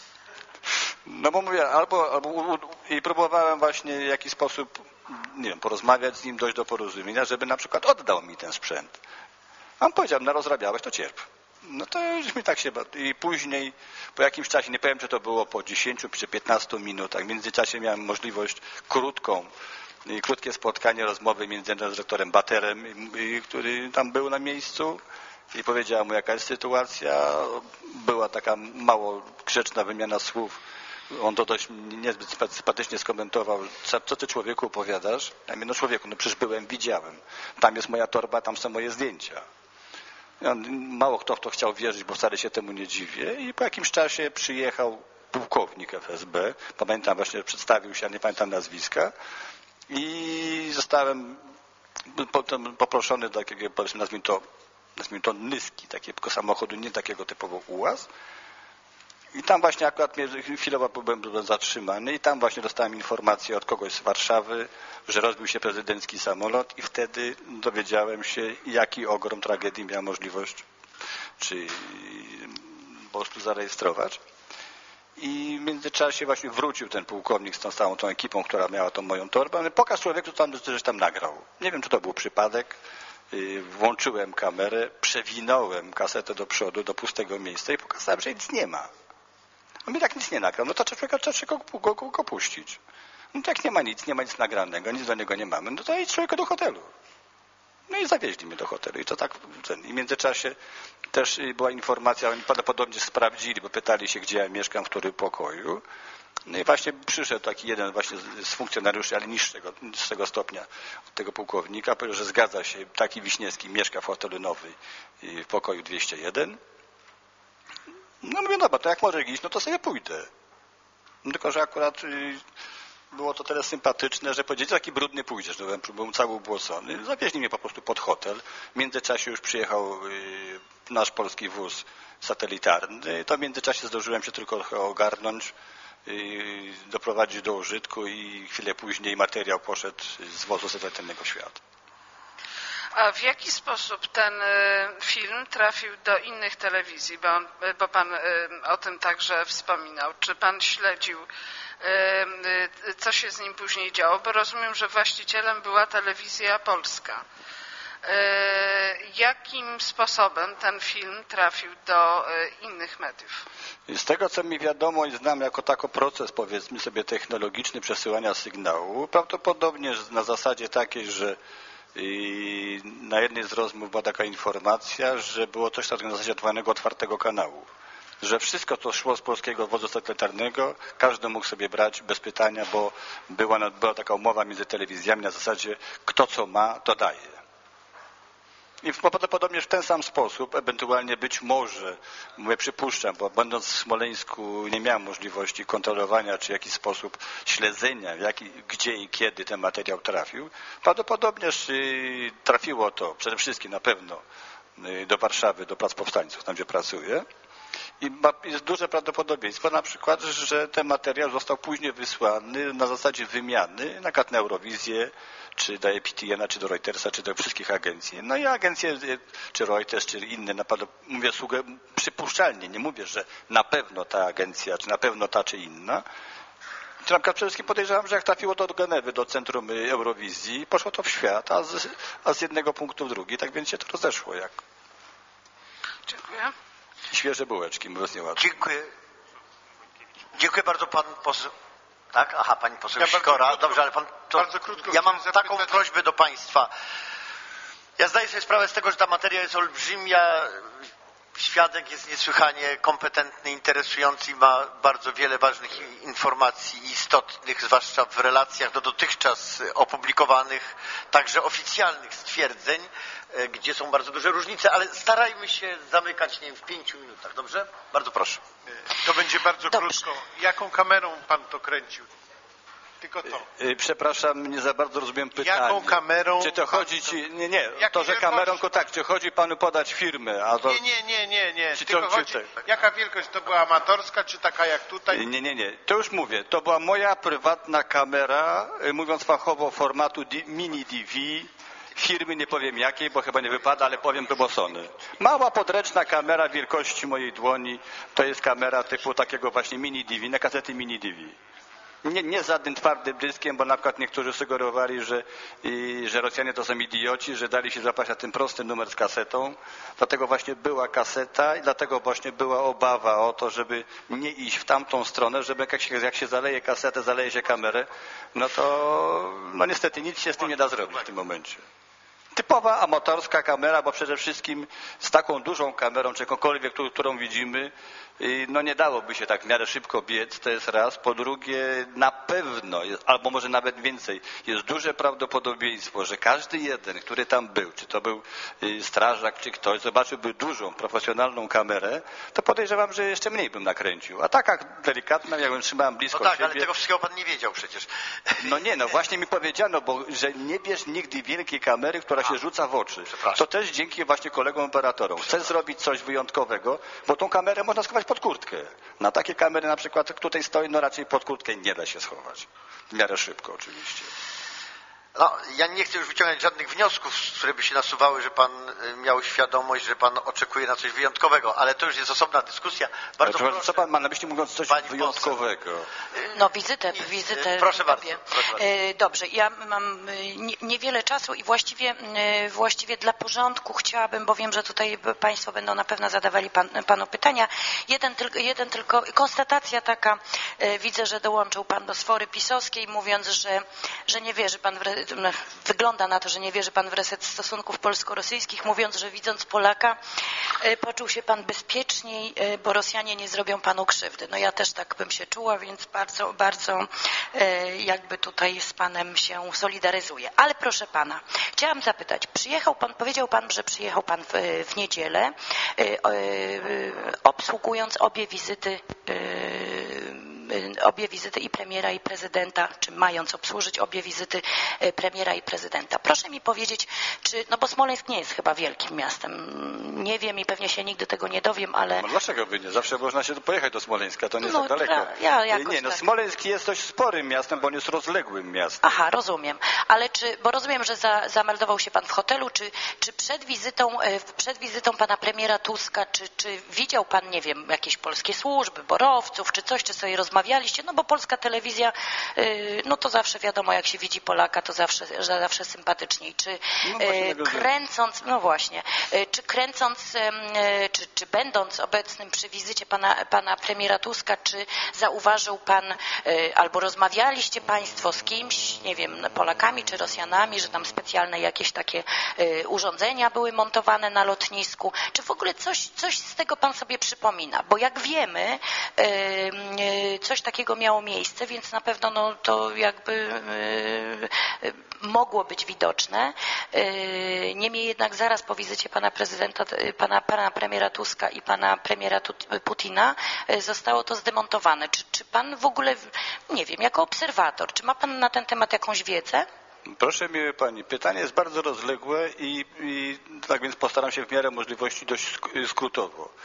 No bo mówię, albo, albo i próbowałem właśnie w jakiś sposób, nie wiem, porozmawiać z nim, dojść do porozumienia, żeby na przykład oddał mi ten sprzęt. A on powiedział, no rozrabiałeś, to cierp. No to już mi tak się... I później, po jakimś czasie, nie powiem, czy to było po dziesięciu czy piętnastu minutach, w międzyczasie miałem możliwość krótką, I krótkie spotkanie, rozmowy między dyrektorem Baterem, który tam był na miejscu i powiedziała mu, jaka jest sytuacja. Była taka mało grzeczna wymiana słów. On to dość niezbyt sympatycznie skomentował. Co, co ty człowieku opowiadasz? Ja mówię, no człowieku, no przecież byłem, widziałem. Tam jest moja torba, tam są moje zdjęcia. I on, mało kto w to chciał wierzyć, bo wcale się temu nie dziwię. I po jakimś czasie przyjechał pułkownik F S B. Pamiętam właśnie, przedstawił się, ale nie pamiętam nazwiska. I zostałem potem poproszony do takiego, powiedzmy, nazwijmy to, nazwijmy to nyski, takiego samochodu, nie takiego typowo ułaz. I tam właśnie akurat mnie chwilowo byłem, byłem zatrzymany i tam właśnie dostałem informację od kogoś z Warszawy, że rozbił się prezydencki samolot i wtedy dowiedziałem się, jaki ogrom tragedii miał możliwość czy po prostu zarejestrować. I w międzyczasie właśnie wrócił ten pułkownik z tą całą tą ekipą, która miała tą moją torbę. Ale pokaż człowieku, co tam, coś tam nagrał. Nie wiem, czy to był przypadek. Włączyłem kamerę, przewinąłem kasetę do przodu, do pustego miejsca i pokazałem, że nic nie ma. On mi tak nic nie nagrał. No to trzeba go, go, go, go puścić. No tak nie ma nic, nie ma nic nagranego, nic do niego nie mamy. No to idź człowieka do hotelu. No i zawieźli mnie do hotelu. I to tak, ten, i w międzyczasie też była informacja, oni prawdopodobnie sprawdzili, bo pytali się, gdzie ja mieszkam, w którym pokoju. No i właśnie przyszedł taki jeden właśnie z funkcjonariuszy, ale niższego, niższego stopnia od tego pułkownika, powiedział, że zgadza się, taki Wiśniewski mieszka w hotelu Nowy w pokoju dwieście jeden. No mówię, dobra, to jak może iść, no to sobie pójdę. No, tylko, że akurat było to tyle sympatyczne, że powiedzieli, taki brudny pójdziesz. No, byłem cały ubłocony. Zawieźli mnie po prostu pod hotel. W międzyczasie już przyjechał nasz polski wóz satelitarny. To w międzyczasie zdążyłem się tylko ogarnąć, doprowadzić do użytku i chwilę później materiał poszedł z wozu satelitarnego w świat. A w jaki sposób ten film trafił do innych telewizji? Bo, on, bo pan o tym także wspominał. Czy pan śledził, co się z nim później działo? Bo rozumiem, że właścicielem była Telewizja Polska. Jakim sposobem ten film trafił do innych mediów? Z tego, co mi wiadomo i znam jako tako proces, powiedzmy sobie, technologiczny przesyłania sygnału, prawdopodobnie na zasadzie takiej, że i na jednej z rozmów była taka informacja, że było coś takiego na zasadzie tak zwanego otwartego kanału. Że wszystko, co szło z polskiego wozu satelitarnego, każdy mógł sobie brać bez pytania, bo była, była taka umowa między telewizjami na zasadzie kto co ma, to daje. I prawdopodobnie w ten sam sposób, ewentualnie być może, mówię, przypuszczam, bo będąc w Smoleńsku nie miałem możliwości kontrolowania czy w jakiś sposób śledzenia, jaki, gdzie i kiedy ten materiał trafił. Prawdopodobnie trafiło to przede wszystkim na pewno do Warszawy, do Plac Powstańców, tam gdzie pracuję. i ma, jest duże prawdopodobieństwo na przykład, że ten materiał został później wysłany na zasadzie wymiany na przykład na Eurowizję, czy do A P T N a, czy do Reutersa, czy do wszystkich agencji. No i agencje, czy Reuters, czy inne, naprawdę, mówię przypuszczalnie, nie mówię, że na pewno ta agencja, czy na pewno ta, czy inna. Na przykład przede wszystkim podejrzewam, że jak trafiło to do Genewy, do centrum Eurowizji, poszło to w świat, a z, a z jednego punktu w drugi, tak więc się to rozeszło. Jak Dziękuję. świeże bułeczki, mówiąc nieładnie. Dziękuję. Dziękuję bardzo pan poseł. Tak? Aha, pani poseł Ja Sikora. bardzo krótko, Dobrze, ale pan to... bardzo krótko ja mam chciałem taką zapytać- prośbę do państwa. Ja zdaję sobie sprawę z tego, że ta materia jest olbrzymia. Świadek jest niesłychanie kompetentny, interesujący i ma bardzo wiele ważnych informacji istotnych, zwłaszcza w relacjach do dotychczas opublikowanych, także oficjalnych stwierdzeń, gdzie są bardzo duże różnice, ale starajmy się zamykać, nie wiem, w pięciu minutach, dobrze? Bardzo proszę. To będzie bardzo Dobrze. krótko. Jaką kamerą pan to kręcił? Tylko to. Przepraszam, nie za bardzo rozumiem pytanie. Jaką kamerą? Czy to chodzi ci... Nie, nie, Jakiej to, że wielkości? kamerą, to tak, czy chodzi panu podać firmę, a to... Nie, nie, nie, nie, nie. Czy Tylko to- czy chodzi, to- jaka wielkość to była amatorska, czy taka jak tutaj? Nie, nie, nie. To już mówię. To była moja prywatna kamera, mówiąc fachowo, formatu D- mini D V, firmy nie powiem jakiej, bo chyba nie wypada, ale powiem to, bo Sony. Mała podręczna kamera wielkości mojej dłoni. To jest kamera typu takiego właśnie mini D V, na kasety mini D V. Nie, nie żadnym twardym dyskiem, bo na przykład niektórzy sugerowali, że, i, że Rosjanie to są idioci, że dali się złapać na ten prosty numer z kasetą. Dlatego właśnie była kaseta i dlatego właśnie była obawa o to, żeby nie iść w tamtą stronę, żeby jak się, jak się zaleje kasetę, zaleje się kamerę, no to no niestety nic się z tym nie da zrobić w tym momencie. Typowa amatorska kamera, bo przede wszystkim z taką dużą kamerą, czy jakąkolwiek, którą widzimy, no nie dałoby się tak w miarę szybko biec, to jest raz. Po drugie, na pewno, jest, albo może nawet więcej, jest duże prawdopodobieństwo, że każdy jeden, który tam był, czy to był strażak, czy ktoś, zobaczyłby dużą, profesjonalną kamerę, to podejrzewam, że jeszcze mniej bym nakręcił. A taka delikatna, jak ją trzymałem blisko No tak, siebie. ale tego wszystkiego pan nie wiedział przecież. No nie, no właśnie mi powiedziano, bo, że nie bierz nigdy wielkiej kamery, która się rzuca w oczy. To też dzięki właśnie kolegom operatorom. Chcesz zrobić coś wyjątkowego, bo tą kamerę można schować pod kurtkę. Na takie kamery na przykład tutaj stoi, no raczej pod kurtkę nie da się schować. W miarę szybko oczywiście. No, ja nie chcę już wyciągać żadnych wniosków, które by się nasuwały, że pan miał świadomość, że pan oczekuje na coś wyjątkowego, ale to już jest osobna dyskusja. Bardzo Ale proszę. co pan ma na myśli, mówiąc coś Pani wyjątkowego? No wizytę, wizytę. Proszę bardzo, robię. proszę bardzo. E, Dobrze, ja mam e, nie- niewiele czasu i właściwie, e, właściwie dla porządku chciałabym, bo wiem, że tutaj państwo będą na pewno zadawali pan, panu pytania. Jeden tylko, jeden tylko konstatacja taka, e, widzę, że dołączył pan do sfory pisowskiej, mówiąc, że, że nie wierzy pan w, re- wygląda na to, że nie wierzy pan w reset stosunków polsko-rosyjskich, mówiąc, że widząc Polaka e, poczuł się pan bezpieczniej, e, bo Rosjanie nie zrobią panu krzywdy. No ja też tak bym się czuła, więc bardzo, bardzo e, jakby tutaj z panem się solidaryzuję. Ale proszę pana, chciałam zapytać, przyjechał pan, powiedział pan, że przyjechał pan w, w niedzielę, e, e, obsługując obie wizyty e, obie wizyty i premiera i prezydenta, czy mając obsłużyć obie wizyty premiera i prezydenta. Proszę mi powiedzieć, czy, no bo Smoleńsk nie jest chyba wielkim miastem. Nie wiem i pewnie się nigdy tego nie dowiem, ale... No dlaczego by nie? Zawsze można się pojechać do Smoleńska, to nie jest No, tak daleko. ja- ja jakoś nie, no tak. Smoleńsk jest dość sporym miastem, bo on jest rozległym miastem. Aha, rozumiem. Ale czy, bo rozumiem, że za, zameldował się pan w hotelu, czy, czy przed wizytą, e, przed wizytą pana premiera Tuska, czy, czy widział pan, nie wiem, jakieś polskie służby, borowców, czy coś, czy sobie rozmawialiście? No bo polska telewizja, e, no to zawsze wiadomo, jak się widzi Polaka, to zawsze, że zawsze sympatyczniej. Czy No właśnie e, tego wiem. kręcąc, no właśnie, e, czy kręcąc, em, e, czy, czy będąc obecnym przy wizycie pana, pana premiera Tuska, czy zauważył pan, e, albo rozmawialiście państwo z kimś, nie wiem, Polakami czy Rosjanami, że tam specjalne jakieś takie e, urządzenia były montowane na lotnisku, czy w ogóle coś, coś z tego pan sobie przypomina? Bo jak wiemy, e, e, coś takiego miało miejsce, więc na pewno no, to jakby e, e, mogło być widoczne. E, Niemniej jednak zaraz po wizycie pana prezydenta, e, pana, pana premiera Tuska i pana premiera Tut- Putina e, zostało to zdemontowane. Czy, czy pan w ogóle, nie wiem, jako obserwator, czy ma pan na ten temat jakąś wiedzę? Proszę miły pani, pytanie jest bardzo rozległe i, i tak więc postaram się w miarę możliwości dość sk- skrótowo.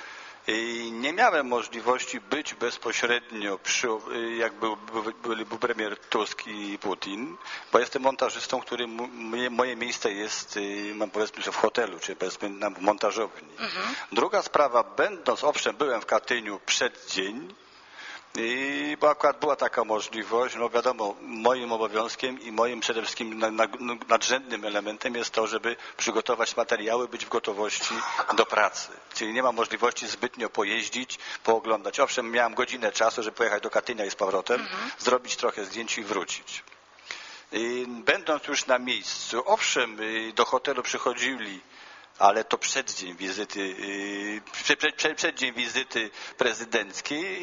Nie miałem możliwości być bezpośrednio przy, jak był, był, był premier Tusk i Putin, bo jestem montażystą, który moje miejsce jest, mam powiedzmy, że w hotelu, czy powiedzmy na montażowni. Mhm. Druga sprawa, będąc, owszem, byłem w Katyniu przeddzień, I, bo akurat była taka możliwość, no wiadomo, moim obowiązkiem i moim przede wszystkim nadrzędnym elementem jest to, żeby przygotować materiały, być w gotowości do pracy. Czyli nie ma możliwości zbytnio pojeździć, pooglądać. Owszem, miałem godzinę czasu, żeby pojechać do Katynia i z powrotem, mhm. zrobić trochę zdjęć i wrócić. I, będąc już na miejscu, owszem, do hotelu przychodzili, ale to przeddzień wizyty, przed, przed, przeddzień wizyty prezydenckiej,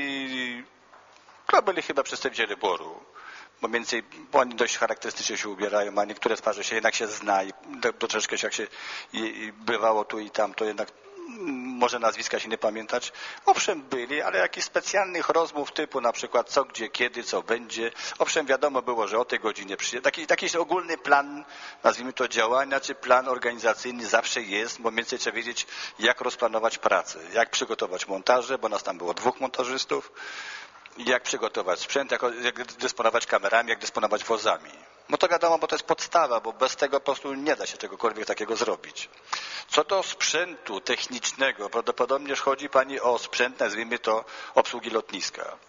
to byli chyba przedstawiciele B O R-u, bo mniej więcej, bo oni dość charakterystycznie się ubierają, a niektóre twarze się jednak się zna i do, do troszeczkę jak się i, bywało tu i tam, to jednak może nazwiska się nie pamiętać. Owszem byli, ale jakichś specjalnych rozmów typu na przykład co, gdzie, kiedy, co będzie. Owszem wiadomo było, że o tej godzinie przyjdzie. Taki, taki ogólny plan, nazwijmy to działania, czy plan organizacyjny zawsze jest, bo mniej więcej trzeba wiedzieć, jak rozplanować pracę, jak przygotować montaże, bo nas tam było dwóch montażystów, jak przygotować sprzęt, jak, jak dysponować kamerami, jak dysponować wozami. No to wiadomo, bo to jest podstawa, bo bez tego po prostu nie da się czegokolwiek takiego zrobić. Co do sprzętu technicznego, prawdopodobnie chodzi Pani o sprzęt, nazwijmy to, obsługi lotniska.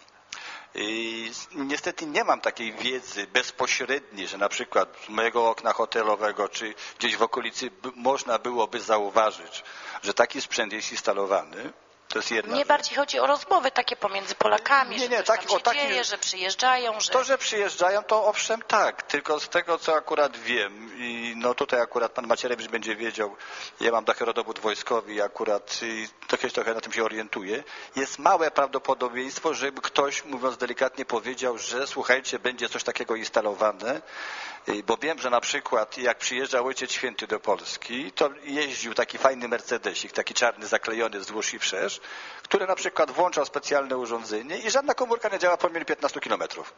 I niestety nie mam takiej wiedzy bezpośredniej, że na przykład z mojego okna hotelowego, czy gdzieś w okolicy by, można byłoby zauważyć, że taki sprzęt jest instalowany. To jest jedna Mnie rzecz. bardziej chodzi o rozmowy takie pomiędzy Polakami, nie, że nie, coś tak, tam się o taki, dzieje, że przyjeżdżają. Że... To, że przyjeżdżają, to owszem tak, tylko z tego, co akurat wiem i no tutaj akurat pan Macierewicz będzie wiedział, ja mam trochę rodowód wojskowy i akurat i trochę, trochę na tym się orientuję, jest małe prawdopodobieństwo, żeby ktoś, mówiąc delikatnie, powiedział, że słuchajcie, będzie coś takiego instalowane, bo wiem, że na przykład jak przyjeżdżał Ojciec Święty do Polski, to jeździł taki fajny Mercedesik, taki czarny, zaklejony wzdłuż i wszerz, który na przykład włączał specjalne urządzenie i żadna komórka nie działa pomimo piętnastu kilometrów.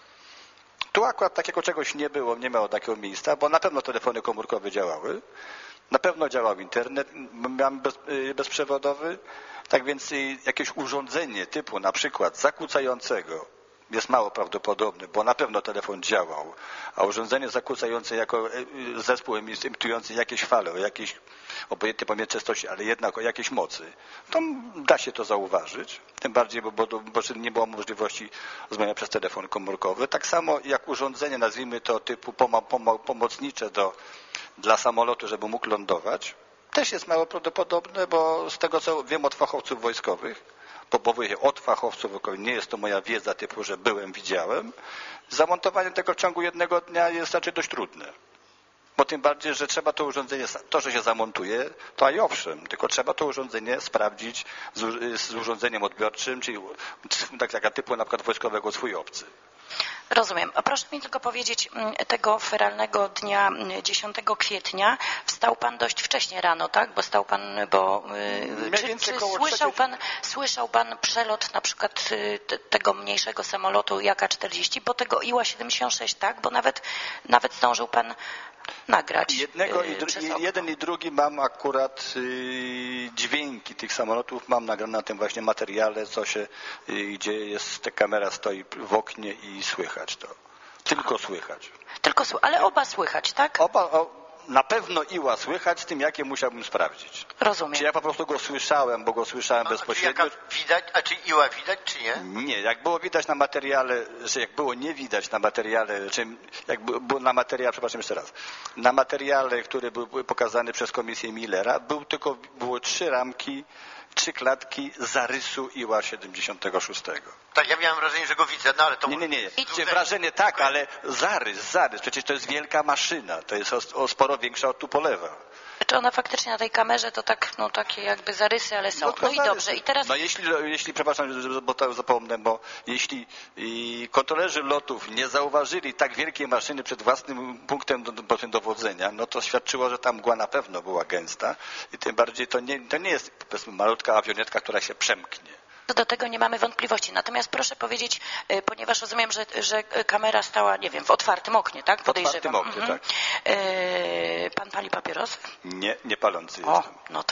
Tu akurat takiego czegoś nie było, nie miało takiego miejsca, bo na pewno telefony komórkowe działały, na pewno działał internet, miałem bez, bezprzewodowy, tak więc jakieś urządzenie typu na przykład zakłócającego jest mało prawdopodobne, bo na pewno telefon działał, a urządzenie zakłócające jako zespół emitujący jakieś fale, o jakiejś obojętnie pomiędzy częstości, ale jednak o jakiejś mocy, to da się to zauważyć, tym bardziej, bo, bo, bo nie było możliwości zmiany przez telefon komórkowy. Tak samo jak urządzenie, nazwijmy to typu pomo pomo pomocnicze do, dla samolotu, żeby mógł lądować, też jest mało prawdopodobne, bo z tego co wiem od fachowców wojskowych, bo powołuję od fachowców, nie jest to moja wiedza typu, że byłem, widziałem, zamontowanie tego w ciągu jednego dnia jest raczej dość trudne. Bo tym bardziej, że trzeba to urządzenie, to, że się zamontuje, to i owszem, tylko trzeba to urządzenie sprawdzić z, z urządzeniem odbiorczym, czyli tak jak typu na przykład wojskowego swój obcy. Rozumiem. A proszę mi tylko powiedzieć, tego feralnego dnia dziesiątego kwietnia wstał pan dość wcześnie rano, tak? Bo stał pan, bo czy, czy słyszał pan, słyszał pan przelot na przykład tego mniejszego samolotu Jak A czterdzieści, bo tego I Ł A siedemdziesiąt sześć, tak? Bo nawet, nawet zdążył pan nagrać. Jednego i dru- jeden i drugi mam akurat yy, dźwięki tych samolotów, mam nagrane na tym właśnie materiale, co się, yy, gdzie jest, ta kamera stoi w oknie i słychać to. Tylko słychać. Tylko słychać, ale oba słychać, tak? Oba, o, na pewno I Ł A słychać, z tym jakie musiałbym sprawdzić. Rozumiem. Czy ja po prostu go słyszałem, bo go słyszałem a, bezpośrednio. Czy jaka widać, a czy I Ł A widać, czy nie? Nie, jak było widać na materiale, że jak było nie widać na materiale, czy jak było na materiale, przepraszam jeszcze raz, na materiale, które były pokazane przez komisję Millera, był tylko, było trzy ramki, trzy klatki zarysu I Ł A siedemdziesiątego szóstego. Tak, ja miałem wrażenie, że go widzę, no ale to... Nie, nie, nie. Tutaj... Wrażenie tak, ale zarys, zarys. Przecież to jest wielka maszyna. To jest o, o sporo większa od Tupolewa. Czy ona faktycznie na tej kamerze to tak, no takie jakby zarysy, ale są. No, no i zarysy. Dobrze. I teraz... No jeśli, jeśli przepraszam, bo to zapomnę, bo jeśli i kontrolerzy lotów nie zauważyli tak wielkiej maszyny przed własnym punktem do, do, dowodzenia, no to świadczyło, że ta mgła na pewno była gęsta i tym bardziej to nie, to nie jest powiedzmy malutka awionetka, która się przemknie. Do tego nie mamy wątpliwości. Natomiast proszę powiedzieć, ponieważ rozumiem, że, że kamera stała, nie wiem, w otwartym oknie, tak? Podejrzewam. W otwartym oknie, mhm. tak. Pan pali papierosy? Nie, nie palący o, jestem. No to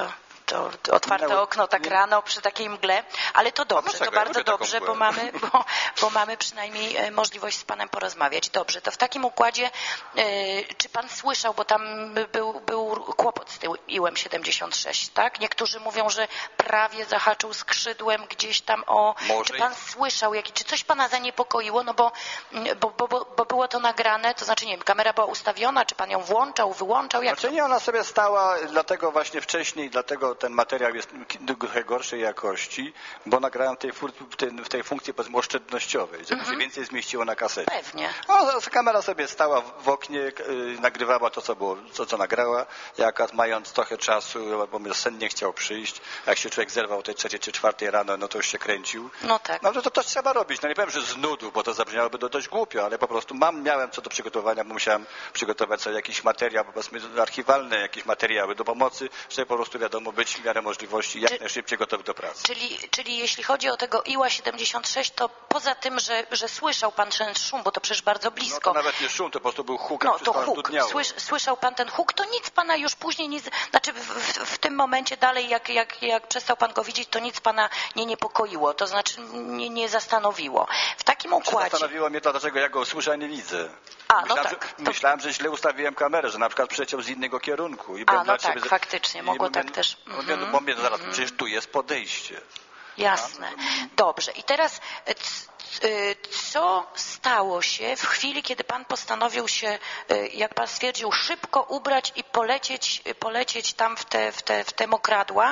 to, to otwarte Nie, okno tak nie. rano przy takiej mgle, ale to dobrze, dlaczego? to Ja bardzo lubię taką dobrze, mgłę. bo mamy, bo, bo mamy przynajmniej e, możliwość z panem porozmawiać. Dobrze, to w takim układzie, e, czy pan słyszał, bo tam był, był kłopot z tym I L-em siedemdziesiąt sześć, tak? Niektórzy mówią, że prawie zahaczył skrzydłem gdzieś tam o... Może Czy pan słyszał, jaki, czy coś pana zaniepokoiło? No bo, bo, bo, bo, bo było to nagrane, to znaczy, nie wiem, kamera była ustawiona, czy pan ją włączał, wyłączał? Jak Znaczy nie, ona sobie stała, dlatego właśnie wcześniej, dlatego ten materiał jest trochę gorszej jakości, bo nagrałem w tej, w tej, w tej funkcji powiedzmy oszczędnościowej, żeby się więcej zmieściło na kasecie. Pewnie. No, kamera sobie stała w oknie, yy, nagrywała to, co było, to, co nagrała, jaka mając trochę czasu, bo mnie sen nie chciał przyjść, jak się człowiek zerwał o tej trzeciej czy czwartej rano, no to już się kręcił. No tak. No to, to trzeba robić. No nie powiem, że z nudu, bo to zabrzmiałoby to dość głupio, ale po prostu mam, miałem co do przygotowania, bo musiałem przygotować sobie jakiś materiał, powiedzmy archiwalny, jakieś materiały do pomocy, żeby po prostu wiadomo być w miarę możliwości jak Czy, najszybciej gotowy do pracy. Czyli, czyli jeśli chodzi o tego I L-a siedemdziesiąt sześć, to poza tym, że, że słyszał pan ten szum, bo to przecież bardzo No blisko. to nawet nie szum, to po prostu był huk, No jak to wszystko huk. dudniało. Słysz, słyszał pan ten huk, to nic pana już później nie... Znaczy w, w, w tym momencie dalej, jak, jak, jak przestał pan go widzieć, to nic pana nie niepokoiło, to znaczy nie, nie zastanowiło. W takim układzie... Zastanowiło mnie to, dlaczego ja go słyszę, a nie widzę. A, no myślałem, tak, że, to- myślałem, że źle ustawiłem kamerę, że na przykład przyleciał z innego kierunku. I A, byłem no dla tak, ciebie, faktycznie, i mogło mówię, tak też. no, Mhm. Bo mnie zaraz, przecież tu jest podejście. Jasne. Dobrze. I teraz c- c- co stało się w chwili, kiedy pan postanowił się, jak pan stwierdził, szybko ubrać i polecieć, polecieć tam w te, w te, w te mokradła?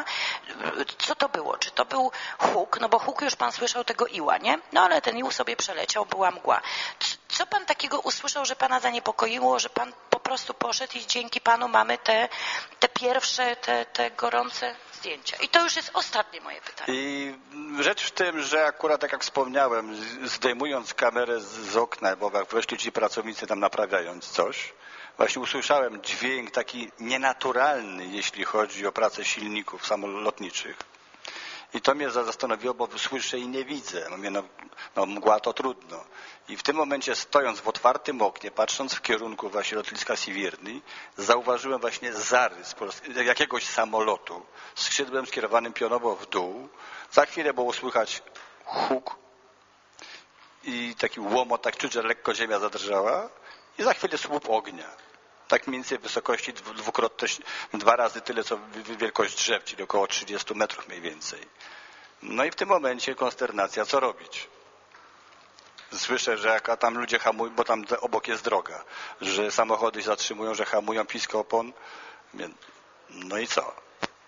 Co to było? Czy to był huk? No bo huk już pan słyszał tego iła, nie? No ale ten ił sobie przeleciał, była mgła. C- Co pan takiego usłyszał, że pana zaniepokoiło, że pan po prostu poszedł i dzięki panu mamy te, te pierwsze, te, te gorące zdjęcia? I to już jest ostatnie moje pytanie. I rzecz w tym, że akurat tak jak wspomniałem, z- zdejmując kamerę z, z okna, bo jak weszli ci pracownicy tam naprawiając coś, właśnie usłyszałem dźwięk taki nienaturalny, jeśli chodzi o pracę silników samolotniczych. I to mnie zastanowiło, bo słyszę i nie widzę. Mówię, no, no mgła to trudno. I w tym momencie stojąc w otwartym oknie, patrząc w kierunku właśnie lotniska Siwierny, zauważyłem właśnie zarys po prostu jakiegoś samolotu z skrzydłem skierowanym pionowo w dół. Za chwilę było słychać huk i taki łomot, tak czuć, że lekko ziemia zadrżała i za chwilę słup ognia. Tak mniej więcej w wysokości dwukrotnie, dwa razy tyle, co wielkość drzew, czyli około trzydziestu metrów mniej więcej. No i w tym momencie konsternacja, co robić? Słyszę, że jak tam ludzie hamują, bo tam obok jest droga, że samochody się zatrzymują, że hamują pisko opon. No i co?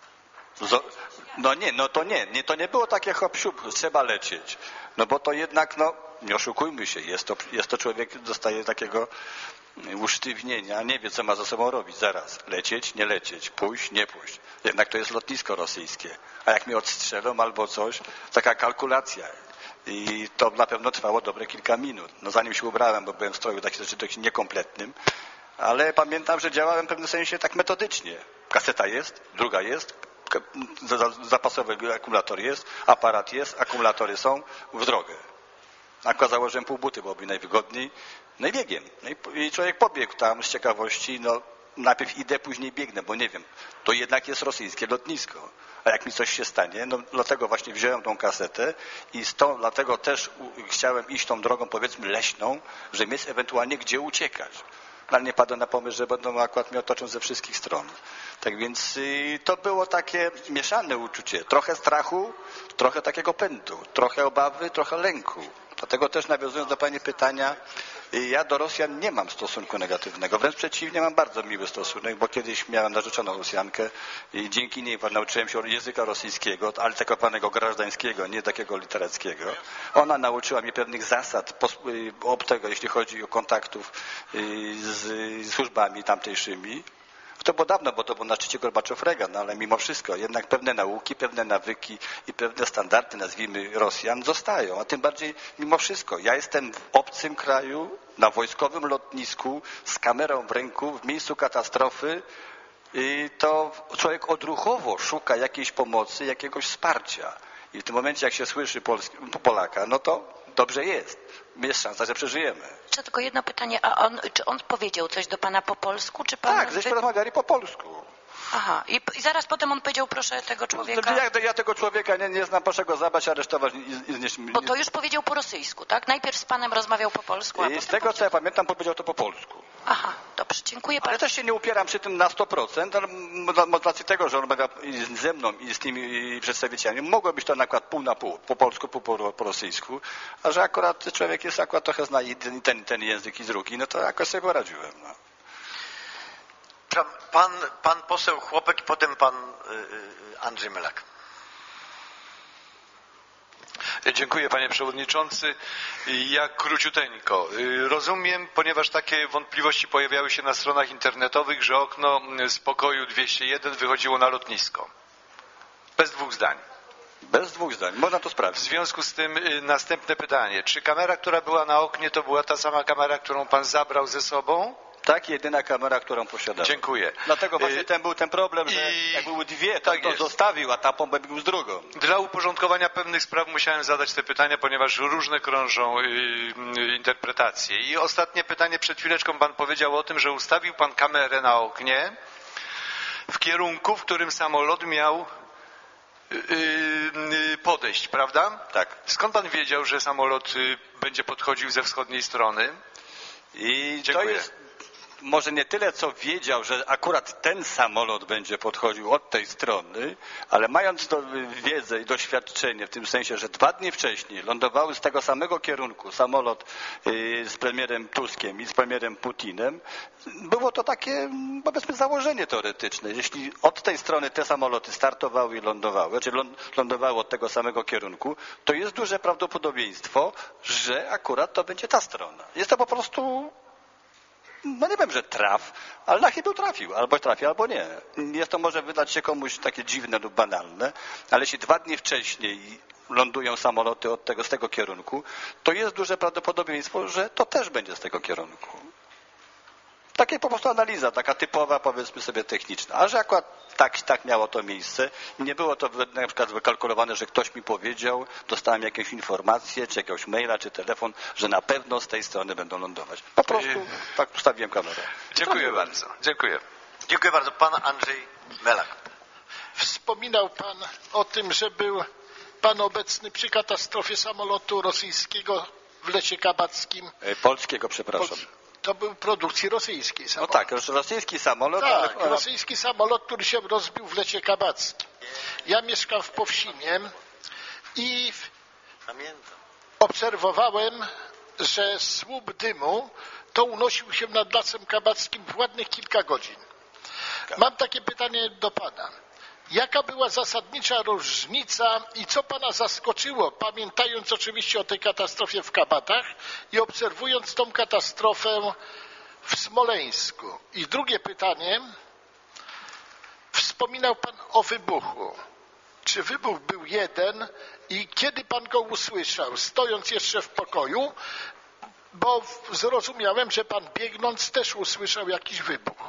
No nie, no to nie, nie to nie było takie hop siup, trzeba lecieć. No bo to jednak, no nie oszukujmy się, jest to, jest to człowiek, dostaje takiego usztywnienia, nie wie co ma ze sobą robić, zaraz, lecieć, nie lecieć, pójść, nie pójść. Jednak to jest lotnisko rosyjskie, a jak mnie odstrzelą albo coś, taka kalkulacja. I to na pewno trwało dobre kilka minut. No zanim się ubrałem, bo byłem w stroju taki dość niekompletnym, ale pamiętam, że działałem w pewnym sensie tak metodycznie. Kaseta jest, druga jest, zapasowy akumulator jest, aparat jest, akumulatory są, w drogę. A założyłem pół buty, byłoby najwygodniej. No i biegiem. No i, i człowiek pobiegł tam z ciekawości, no najpierw idę, później biegnę, bo nie wiem, to jednak jest rosyjskie lotnisko. A jak mi coś się stanie, no dlatego właśnie wziąłem tą kasetę i stąd, dlatego też u, chciałem iść tą drogą, powiedzmy, leśną, że jest ewentualnie gdzie uciekać. Ale nie padło na pomysł, że będą akurat mnie otoczą ze wszystkich stron. Tak więc y, to było takie mieszane uczucie. Trochę strachu, trochę takiego pędu, trochę obawy, trochę lęku. Dlatego też nawiązując do pani pytania, ja do Rosjan nie mam stosunku negatywnego. Wręcz przeciwnie, mam bardzo miły stosunek, bo kiedyś miałem narzeczoną Rosjankę i dzięki niej nauczyłem się języka rosyjskiego, ale tego panego grażdańskiego, nie takiego literackiego. Ona nauczyła mnie pewnych zasad obcego, jeśli chodzi o kontaktów z służbami tamtejszymi. To było dawno, bo to było na szczycie Gorbaczow-Reagan, no ale mimo wszystko jednak pewne nauki, pewne nawyki i pewne standardy, nazwijmy, Rosjan zostają. A tym bardziej mimo wszystko. Ja jestem w obcym kraju, na wojskowym lotnisku, z kamerą w ręku, w miejscu katastrofy i to człowiek odruchowo szuka jakiejś pomocy, jakiegoś wsparcia. I w tym momencie, jak się słyszy Polski, Polaka, no to dobrze jest. Jest szansa, że przeżyjemy. Jeszcze tylko jedno pytanie, a on, czy on powiedział coś do pana po polsku, czy pan... Tak, żeśmy rozmawiali po polsku. Aha, i, i zaraz potem on powiedział, proszę tego człowieka... Ja, ja tego człowieka nie, nie znam, proszę go zabrać, aresztować i, i znieść... Bo to już powiedział po rosyjsku, tak? Najpierw z panem rozmawiał po polsku, a I z potem tego, co ja pamiętam, powiedział to po polsku. Aha, dobrze, dziękuję Ale bardzo. też się nie upieram przy tym na sto procent, ale z racji tego, że on rozmawia ze mną i z tymi przedstawicielami, mogło być to nakład pół na pół, po polsku, pół po, po rosyjsku, a że akurat człowiek jest akurat trochę zna i ten, ten, ten język i drugi, no to jakoś sobie poradziłem. No. Pan, pan poseł Chłopek i potem pan y, Andrzej Melak. Dziękuję, panie przewodniczący. Ja króciuteńko. Rozumiem, ponieważ takie wątpliwości pojawiały się na stronach internetowych, że okno z pokoju dwieście jeden wychodziło na lotnisko. Bez dwóch zdań. Bez dwóch zdań. Można to W sprawdzić. związku z tym następne pytanie. Czy kamera, która była na oknie, to była ta sama kamera, którą pan zabrał ze sobą? Tak, jedyna kamera, którą posiadam. Dziękuję. Dlatego właśnie ten był ten problem, że I... jak były dwie, to, tak to jest. zostawił, a ta pompę był z drugą. Dla uporządkowania pewnych spraw musiałem zadać te pytania, ponieważ różne krążą y, y, interpretacje. I ostatnie pytanie, przed chwileczką pan powiedział o tym, że ustawił pan kamerę na oknie w kierunku, w którym samolot miał y, y, podejść, prawda? Tak. Skąd pan wiedział, że samolot y, będzie podchodził ze wschodniej strony? I Dziękuję. to jest może nie tyle, co wiedział, że akurat ten samolot będzie podchodził od tej strony, ale mając to wiedzę i doświadczenie w tym sensie, że dwa dni wcześniej lądowały z tego samego kierunku samolot z premierem Tuskiem i z premierem Putinem, było to takie, powiedzmy, założenie teoretyczne. Jeśli od tej strony te samoloty startowały i lądowały, czyli lądowały od tego samego kierunku, to jest duże prawdopodobieństwo, że akurat to będzie ta strona. Jest to po prostu... No nie wiem, że traf, ale na chyba trafił, albo trafi, albo nie. Jest to może wydać się komuś takie dziwne lub banalne, ale jeśli dwa dni wcześniej lądują samoloty od tego, z tego kierunku, to jest duże prawdopodobieństwo, że to też będzie z tego kierunku. Takie po prostu analiza, taka typowa, powiedzmy sobie, techniczna. A że akurat tak, tak miało to miejsce i nie było to na przykład wykalkulowane, że ktoś mi powiedział, dostałem jakąś informację, czy jakiegoś maila, czy telefon, że na pewno z tej strony będą lądować. Po prostu tak ustawiłem kamerę. Dziękuję bardzo. Dziękuję. Dziękuję bardzo. Pan Andrzej Melak. Wspominał pan o tym, że był pan obecny przy katastrofie samolotu rosyjskiego w Lesie Kabackim. Polskiego, przepraszam. To był produkcji rosyjskiej samolot. No tak, rosyjski samolot. Tak, ale... rosyjski samolot, który się rozbił w Lesie Kabackim. Ja mieszkam w Powsinie i obserwowałem, że słup dymu to unosił się nad Lasem Kabackim w ładnych kilka godzin. Mam takie pytanie do pana. Jaka była zasadnicza różnica i co pana zaskoczyło, pamiętając oczywiście o tej katastrofie w Kabatach i obserwując tą katastrofę w Smoleńsku? I drugie pytanie. Wspominał pan o wybuchu. Czy wybuch był jeden i kiedy pan go usłyszał? Stojąc jeszcze w pokoju? Bo zrozumiałem, że pan biegnąc też usłyszał jakiś wybuch.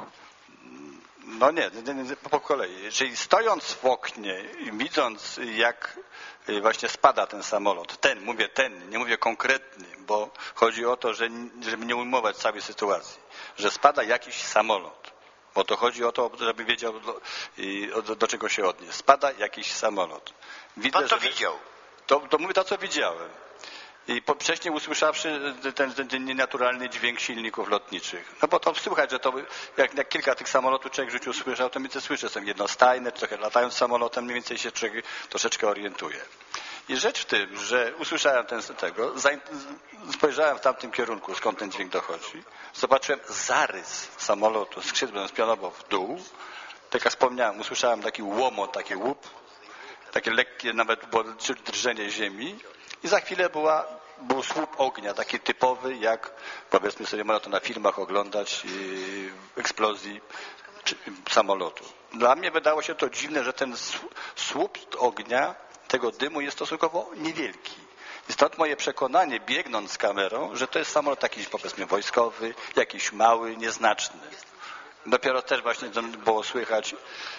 No nie, nie, nie, po kolei. Czyli stojąc w oknie i widząc, jak właśnie spada ten samolot, ten, mówię ten, nie mówię konkretny, bo chodzi o to, że, żeby nie ujmować całej sytuacji, że spada jakiś samolot, bo to chodzi o to, żeby wiedział, do, do, do czego się odnieść. Spada jakiś samolot. Widzę, Pan to że, widział? To, to mówię to, co widziałem. I po, wcześniej usłyszawszy ten, ten, ten nienaturalny dźwięk silników lotniczych. No bo to słychać, że to jak, jak kilka tych samolotów człowiek w życiu słyszał, to mniej więcej słyszę, są jednostajne, trochę latając samolotem, mniej więcej się człowiek troszeczkę orientuje. I rzecz w tym, że usłyszałem ten, tego, spojrzałem w tamtym kierunku, skąd ten dźwięk dochodzi, zobaczyłem zarys samolotu, skrzydłem spionował w dół, tak jak wspomniałem, usłyszałem taki łomot, taki łup, takie lekkie nawet było drżenie ziemi i za chwilę była był słup ognia, taki typowy, jak powiedzmy sobie, można to na filmach oglądać, yy, eksplozji czy, samolotu. Dla mnie wydało się to dziwne, że ten słup ognia, tego dymu jest stosunkowo niewielki. I stąd moje przekonanie, biegnąc z kamerą, że to jest samolot jakiś, powiedzmy, wojskowy, jakiś mały, nieznaczny. Dopiero też właśnie było słychać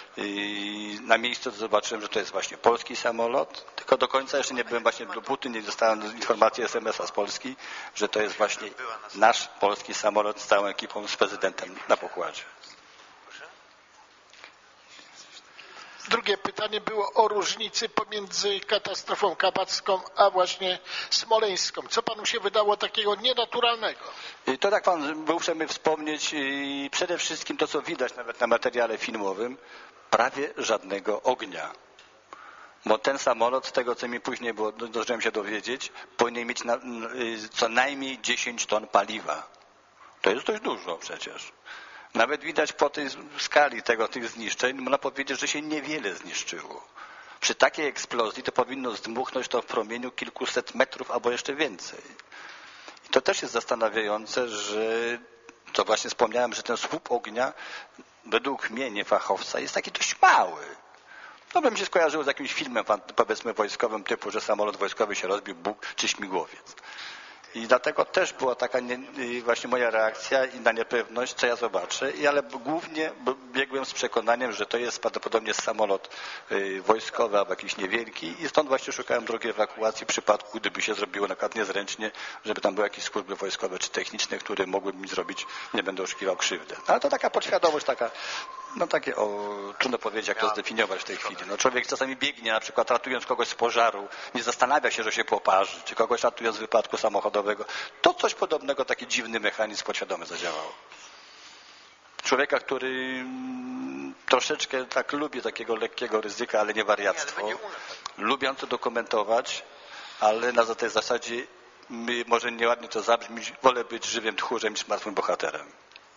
i na miejscu zobaczyłem, że to jest właśnie polski samolot, tylko do końca jeszcze nie byłem właśnie dopóty, nie dostałem informacji es em es a z Polski, że to jest właśnie nasz polski samolot z całą ekipą, z prezydentem na pokładzie. drugie pytanie było o różnicy pomiędzy katastrofą kabacką a właśnie smoleńską. Co panu się wydało takiego nienaturalnego? I to tak pan był uprzejmy wspomnieć i przede wszystkim to, co widać nawet na materiale filmowym, prawie żadnego ognia. Bo ten samolot, z tego co mi później było, zdążyłem się dowiedzieć, powinien mieć na, co najmniej dziesięć ton paliwa. To jest dość dużo przecież. Nawet widać po tej skali tego, tych zniszczeń, można powiedzieć, że się niewiele zniszczyło. Przy takiej eksplozji to powinno zdmuchnąć to w promieniu kilkuset metrów albo jeszcze więcej. I to też jest zastanawiające, że to właśnie wspomniałem, że ten słup ognia według mnie, nie fachowca, jest taki dość mały. To by mi się skojarzyło z jakimś filmem, powiedzmy, wojskowym typu, że samolot wojskowy się rozbił, Bóg czy śmigłowiec. I dlatego też była taka nie, właśnie moja reakcja i na niepewność, co ja zobaczę, I, ale głównie biegłem z przekonaniem, że to jest prawdopodobnie samolot y, wojskowy albo jakiś niewielki i stąd właśnie szukałem drogi ewakuacji w przypadku, gdyby się zrobiło na przykład niezręcznie, żeby tam były jakieś służby wojskowe czy techniczne, które mogłyby mi zrobić, nie będę oszukiwał, krzywdę. Ale to taka podświadomość, taka, no takie, o, trudno powiedzieć, jak to zdefiniować w tej chwili. No, człowiek czasami biegnie, na przykład ratując kogoś z pożaru, nie zastanawia się, że się poparzy, czy kogoś ratując z wypadku samochodowego. To coś podobnego, taki dziwny mechanizm podświadomy zadziałał. Człowieka, który troszeczkę tak lubi takiego lekkiego ryzyka, ale nie wariactwo, lubią to dokumentować, ale na tej zasadzie, może nieładnie to zabrzmi, wolę być żywym tchórzem niż martwym bohaterem.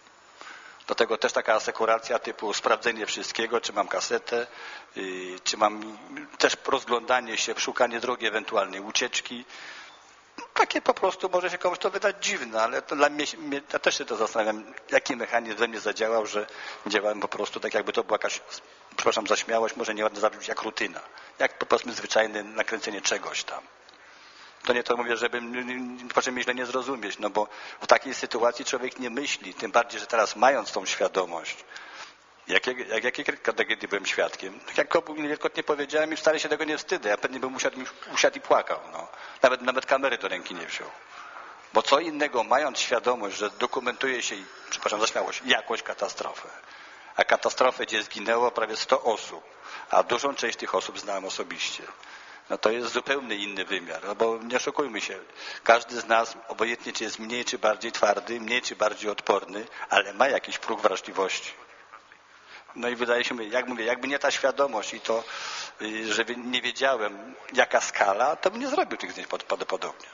Do tego też taka asekuracja typu sprawdzenie wszystkiego, czy mam kasetę, czy mam też rozglądanie się, szukanie drogi ewentualnej ucieczki. Takie po prostu może się komuś to wydać dziwne, ale to dla mnie, mnie ja też się to zastanawiam, jaki mechanizm we mnie zadziałał, że działałem po prostu tak, jakby to była jakaś, przepraszam za śmiałość, może nieładnie zabrzmieć, jak rutyna. Jak po prostu zwyczajne nakręcenie czegoś tam. To nie to mówię, żeby proszę mnie źle nie zrozumieć, no bo w takiej sytuacji człowiek nie myśli, tym bardziej, że teraz mając tą świadomość, jakiej jak, jakie tragedii byłem świadkiem. Tak jak Kobu wielokrotnie powiedziałem i wcale się tego nie wstydzę. Ja pewnie bym usiadł, usiadł i płakał. No. Nawet, nawet kamery do ręki nie wziął. Bo co innego, mając świadomość, że dokumentuje się, przepraszam za śmiałość, jakąś katastrofę. A katastrofę, gdzie zginęło prawie sto osób, a dużą część tych osób znałem osobiście. No to jest zupełnie inny wymiar, no bo nie oszukujmy się. Każdy z nas, obojętnie czy jest mniej czy bardziej twardy, mniej czy bardziej odporny, ale ma jakiś próg wrażliwości. No i wydaje się, jak mówię, jakby nie ta świadomość i to, że nie wiedziałem, jaka skala, to bym nie zrobił tych zdjęć prawdopodobnie.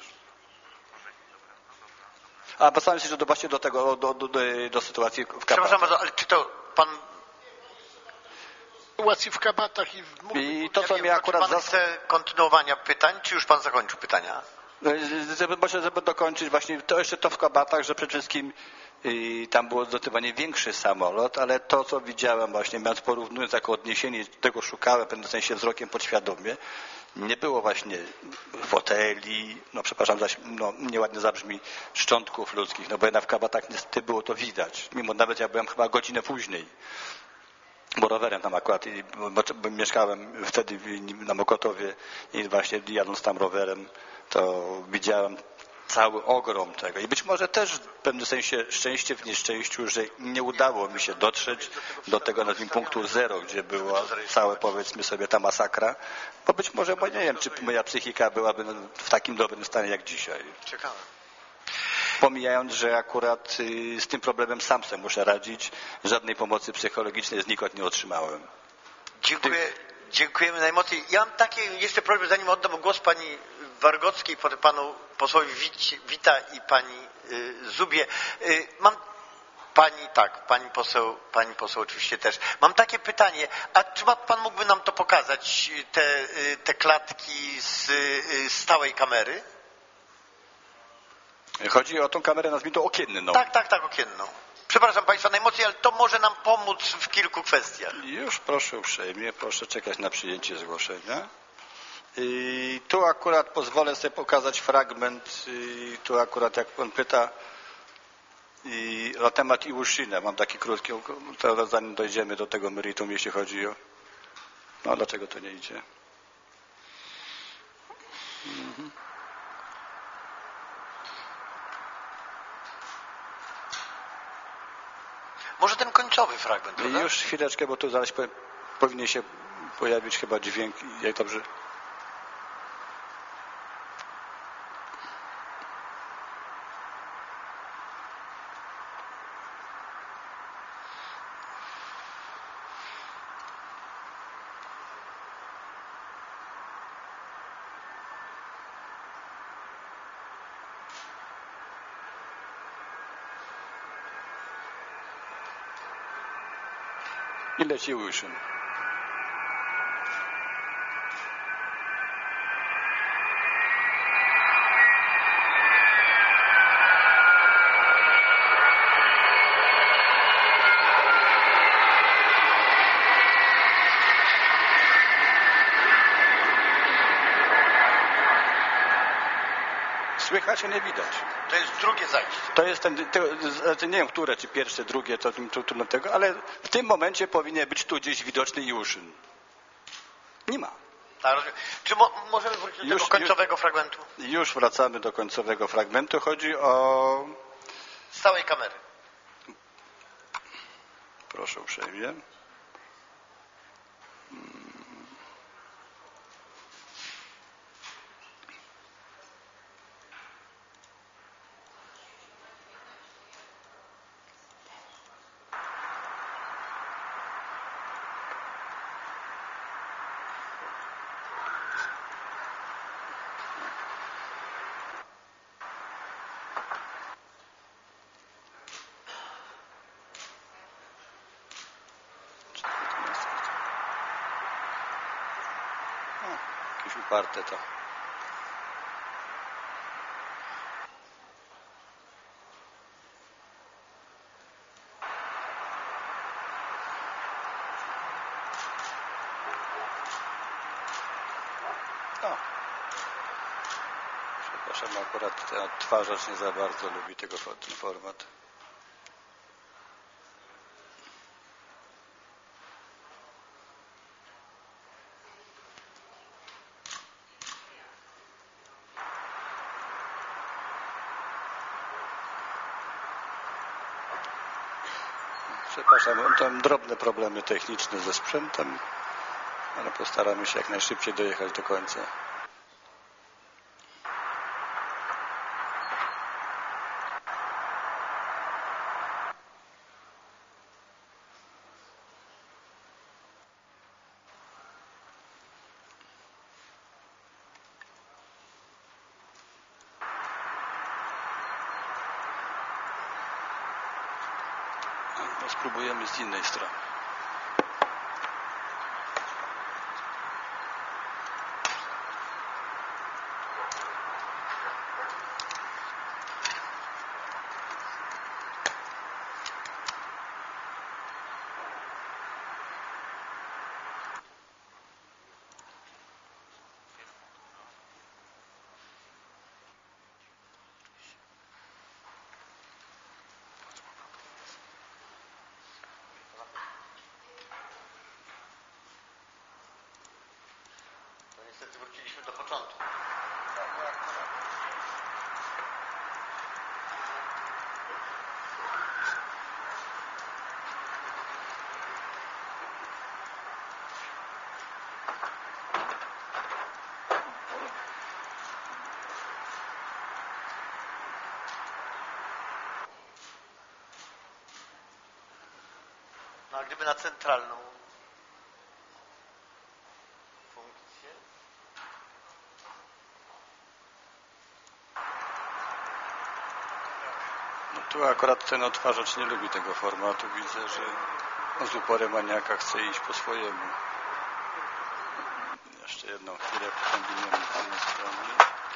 A postanowiłem się, że do, właśnie do tego, do, do, do, do sytuacji w Kabatach. Przepraszam bardzo, ale czy to pan... Sytuacji w Kabatach i w... I to, co ja mnie akurat... Czy pan chce kontynuowania pytań, czy już pan zakończył pytania? Żeby, może, żeby dokończyć właśnie, to jeszcze to w Kabatach, że przede wszystkim i tam było zdecydowanie większy samolot, ale to, co widziałem właśnie, mając porównując jako odniesienie, tego szukałem w pewnym sensie wzrokiem podświadomie, nie było właśnie foteli, no przepraszam, no, nieładnie zabrzmi, szczątków ludzkich, no bo jednak w Kabatach niestety było to widać, mimo nawet ja byłem chyba godzinę później, bo rowerem tam akurat, bo, bo mieszkałem wtedy na Mokotowie i właśnie jadąc tam rowerem, to widziałem cały ogrom tego. I być może też w pewnym sensie szczęście w nieszczęściu, że nie udało mi się dotrzeć do tego, nazwijmy, punktu zero, gdzie była cała, powiedzmy sobie, ta masakra, bo być może, bo nie wiem, czy moja psychika byłaby w takim dobrym stanie jak dzisiaj. Ciekawe. Pomijając, że akurat z tym problemem sam sobie muszę radzić, żadnej pomocy psychologicznej znikąd nie otrzymałem. Dziękuję, dziękujemy najmocniej. Ja mam taki jeszcze problem, zanim oddam głos pani Wargockiej, potem panu posłowi Wita i pani y, Zubie. Y, mam pani, tak, pani poseł, pani poseł oczywiście też. Mam takie pytanie, a czy pan mógłby nam to pokazać, te, y, te klatki z y, stałej kamery? Chodzi o tą kamerę, nazwijmy to okienną. Tak, tak, tak, okienną. Przepraszam państwa najmocniej, ale to może nam pomóc w kilku kwestiach. Już proszę uprzejmie, proszę czekać na przyjęcie zgłoszenia. I tu akurat pozwolę sobie pokazać fragment, i tu akurat jak pan pyta i na temat Iłuszyna, mam taki krótki, to zanim dojdziemy do tego meritum, jeśli chodzi o... No dlaczego to nie idzie? Mhm. Może ten końcowy fragment, prawda? Już chwileczkę, bo tu zaraz powinien się pojawić chyba dźwięk, jak dobrze... I leci Łyszyn. Słychać, a nie widać. To jest drugie zajście. To jest ten, to, nie wiem, które, czy pierwsze, drugie, to trudno tego, ale w tym momencie powinien być tu gdzieś widoczny Juszyn. Nie ma. Tak, czy mo możemy wrócić do już, tego końcowego już, fragmentu? Już wracamy do końcowego fragmentu. Chodzi o... Z całej kamery. Proszę uprzejmie. Jakieś uparte to. No. Przepraszam, akurat ten odtwarzacz nie za bardzo lubi tego, ten format. Przepraszam, mam drobne problemy techniczne ze sprzętem, ale postaramy się jak najszybciej dojechać do końca. Spróbujemy z innej strony. Niestety wróciliśmy do początku. No a gdyby na centralną funkcję? No tu akurat ten odtwarzacz nie lubi tego formatu. Widzę, że z uporem maniaka chce iść po swojemu. Jeszcze jedną chwilę kombinujemy z jednej strony.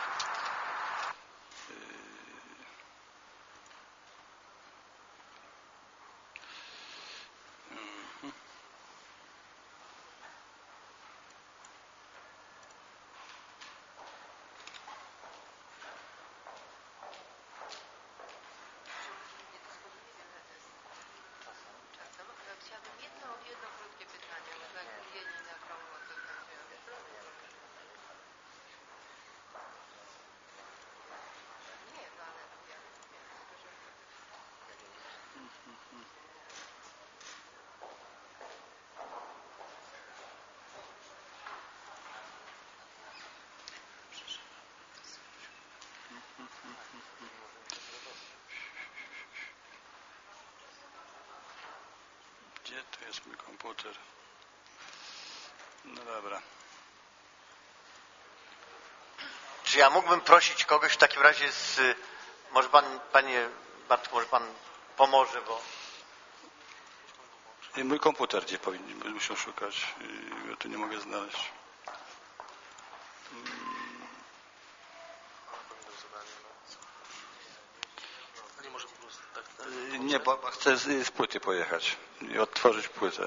Chciałabym jedno, jedno krótkie pytanie, bo tak mówienie na krągło to będzie. Gdzie tu jest mój komputer? No dobra. Czy ja mógłbym prosić kogoś w takim razie z... Może pan, panie Bartku, może pan pomoże, bo... I mój komputer gdzie powinien, muszę szukać. Ja tu nie mogę znaleźć. Nie, bo chcę z, z płyty pojechać i odtworzyć płytę.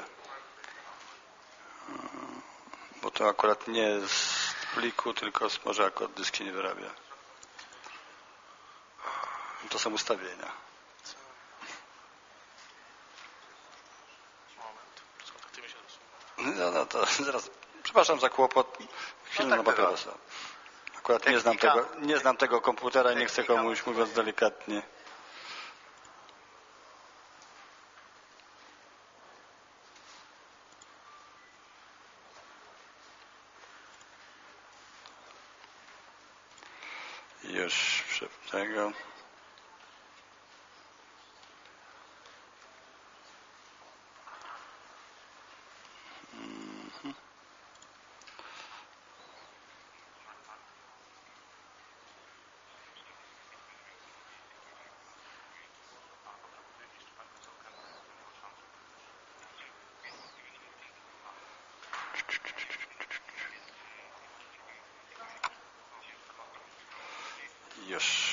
Bo to akurat nie z pliku, tylko z, może akurat dyski nie wyrabia. To są ustawienia. No, no to zaraz. Przepraszam za kłopot. Chwilę na papierosa. Akurat nie znam tego, nie znam tego komputera i nie chcę komuś, mówiąc delikatnie. Już przed tego. Mhm. Już.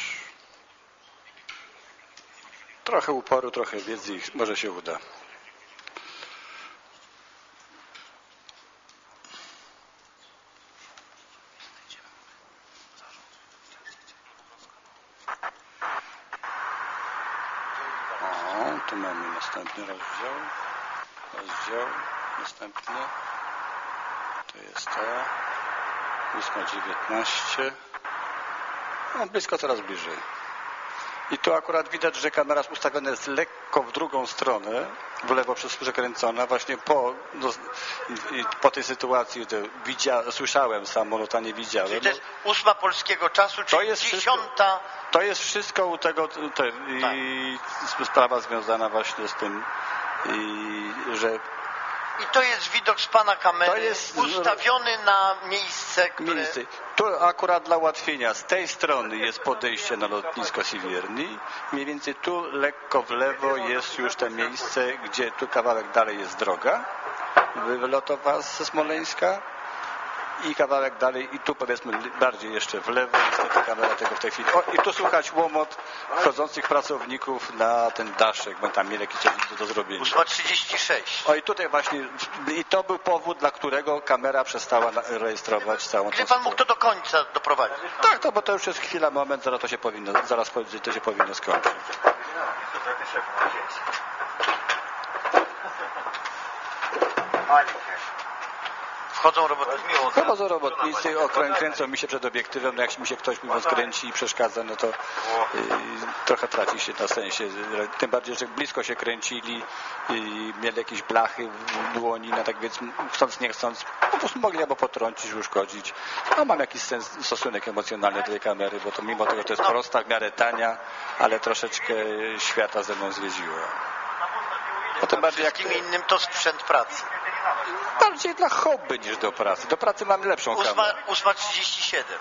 Trochę uporu, trochę wiedzy i może się uda. O, tu mamy następny rozdział. Rozdział, następny. To jest to. ósma dziewiętnaście. No, blisko, coraz bliżej. I tu akurat widać, że kamera jest ustawiona jest lekko w drugą stronę, w lewo przekręcona, właśnie po, no, i, po tej sytuacji, to widzia, słyszałem samolot, a nie widziałem. Czyli to jest ósma polskiego czasu, czyli to jest dziesiąta... Wszystko, to jest wszystko u tego, te, i tak. Sprawa związana właśnie z tym, i, że... I to jest widok z pana kamery, to jest ustawiony na miejsce, które... Miejsce. Tu akurat dla ułatwienia, z tej strony jest podejście na lotnisko Siwierni, mniej więcej tu lekko w lewo jest już to miejsce, gdzie tu kawałek dalej jest droga wylotowa ze Smoleńska i kawałek dalej i tu powiedzmy bardziej jeszcze w lewo, niestety kamera tego w tej chwili. O, i tu słychać łomot wchodzących pracowników na ten daszek, bo tam mieli jakieś coś do, do zrobienia. ósma trzydzieści sześć. O i tutaj właśnie, i to był powód, dla którego kamera przestała rejestrować całą Gdzie pan mógł to do końca doprowadzić? Tak, to bo to już jest chwila, moment, zaraz to się powinno, zaraz to się powinno skończyć. Wchodzą robotnicy. Wchodzą robotnicy, okrę, kręcą mi się przed obiektywem, no jak mi się ktoś mówiąc kręci i przeszkadza, no to yy, trochę traci się na sensie. Tym bardziej, że blisko się kręcili i mieli jakieś blachy w dłoni, no tak więc chcąc nie chcąc, po prostu mogli albo potrącić, uszkodzić. No mam jakiś sens, stosunek emocjonalny do tej kamery, bo to mimo tego to jest prosta, w miarę tania, ale troszeczkę świata ze mną zwiedziło. Potem bardziej jak innym to sprzęt pracy. Bardziej dla hobby niż do pracy. Do pracy mamy lepszą kamerę. ósma trzydzieści siedem.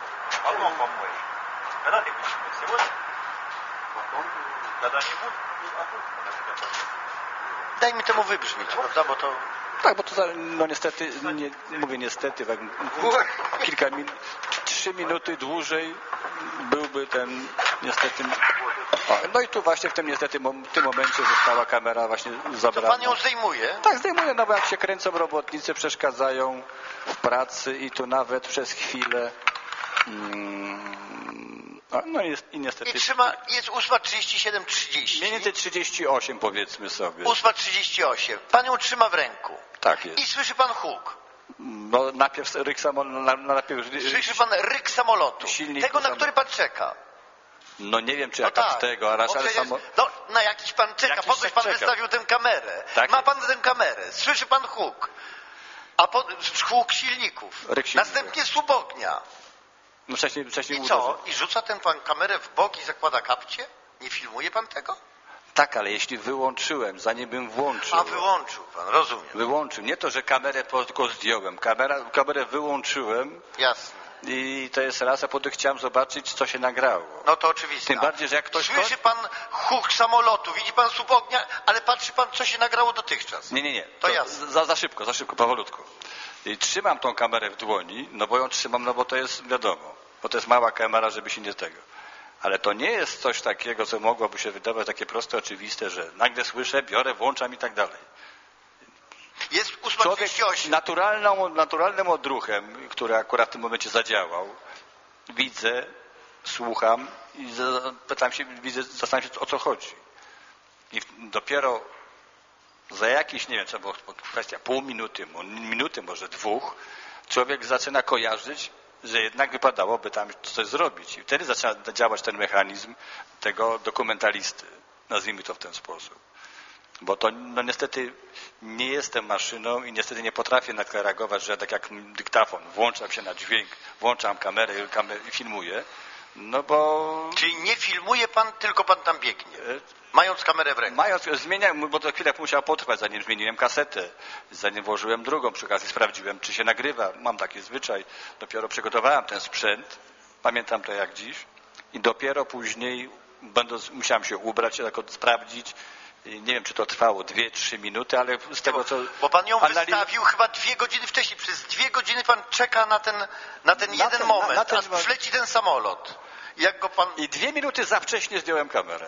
Daj mi temu wybrzmieć, prawda, bo to... Tak, bo to no niestety, nie, mówię niestety, tak, kilka minut, trzy minuty dłużej byłby ten niestety... O, no i tu właśnie w tym niestety w tym momencie została kamera właśnie zabrana. To pan ją zdejmuje? Tak, zdejmuję, no bo jak się kręcą robotnicy, przeszkadzają w pracy i tu nawet przez chwilę mm, no jest, i niestety... I trzyma, jest ósma trzydzieści siedem trzydzieści. Mniej więcej trzydzieści osiem powiedzmy sobie. ósma trzydzieści osiem. Pan ją trzyma w ręku. Tak jest. I słyszy pan huk. No najpierw ryk samolotu. Najpierw... Słyszy pan ryk samolotu. Tego, na który pan czeka. No nie wiem, czy no jakaś tak. tego, a raczej samo... No na jakiś pan czeka, jakiś po coś pan czeka. wystawił tę kamerę. Tak Ma jest. pan tę kamerę, słyszy pan huk. A po, huk silników. Silników. Następnie słup ognia. No wcześniej, wcześniej I uderzył. co? I rzuca ten pan kamerę w bok i zakłada kapcie? Nie filmuje pan tego? Tak, ale jeśli wyłączyłem, zanim bym włączył. A wyłączył pan, rozumiem. Wyłączył. Nie to, że kamerę tylko zdjąłem. Kamera, kamerę wyłączyłem. Jasne. I to jest raz, a potem chciałem zobaczyć, co się nagrało. No to oczywiście. Tym bardziej, że jak ktoś... Słyszy pan huk samolotu, widzi pan słup ognia, ale patrzy pan, co się nagrało dotychczas. Nie, nie, nie. To, to jasne. Za, za szybko, za szybko, powolutku. I trzymam tą kamerę w dłoni, no bo ją trzymam, no bo to jest wiadomo, bo to jest mała kamera, żeby się nie tego. Ale to nie jest coś takiego, co mogłoby się wydawać takie proste, oczywiste, że nagle słyszę, biorę, włączam i tak dalej. Jest ósma trzydzieści osiem. Naturalną, naturalnym odruchem, który akurat w tym momencie zadziałał, widzę, słucham i pytam się, widzę, zastanawiam się, o co chodzi. I dopiero za jakieś, nie wiem, co było kwestia pół minuty, minuty, może dwóch, człowiek zaczyna kojarzyć, że jednak wypadałoby tam coś zrobić. I wtedy zaczyna działać ten mechanizm tego dokumentalisty. Nazwijmy to w ten sposób. Bo to no niestety nie jestem maszyną i niestety nie potrafię na to reagować, że tak jak dyktafon, włączam się na dźwięk, włączam kamerę i filmuję. No bo... Czyli nie filmuje pan, tylko pan tam biegnie, mając kamerę w ręku. Mając, zmieniam, bo to chwilę musiała potrwać, zanim zmieniłem kasetę, zanim włożyłem drugą, przy okazji sprawdziłem, czy się nagrywa. Mam taki zwyczaj, dopiero przygotowałem ten sprzęt, pamiętam to jak dziś i dopiero później będąc, musiałem się ubrać, tylko sprawdzić. Nie wiem, czy to trwało dwie, trzy minuty, ale z tego co... Bo pan ją analiz... wystawił chyba dwie godziny wcześniej. Przez dwie godziny pan czeka na ten, na ten na jeden ten, moment, na, na ten... aż przyleci ten samolot. Jak go pan... I dwie minuty za wcześnie zdjąłem kamerę.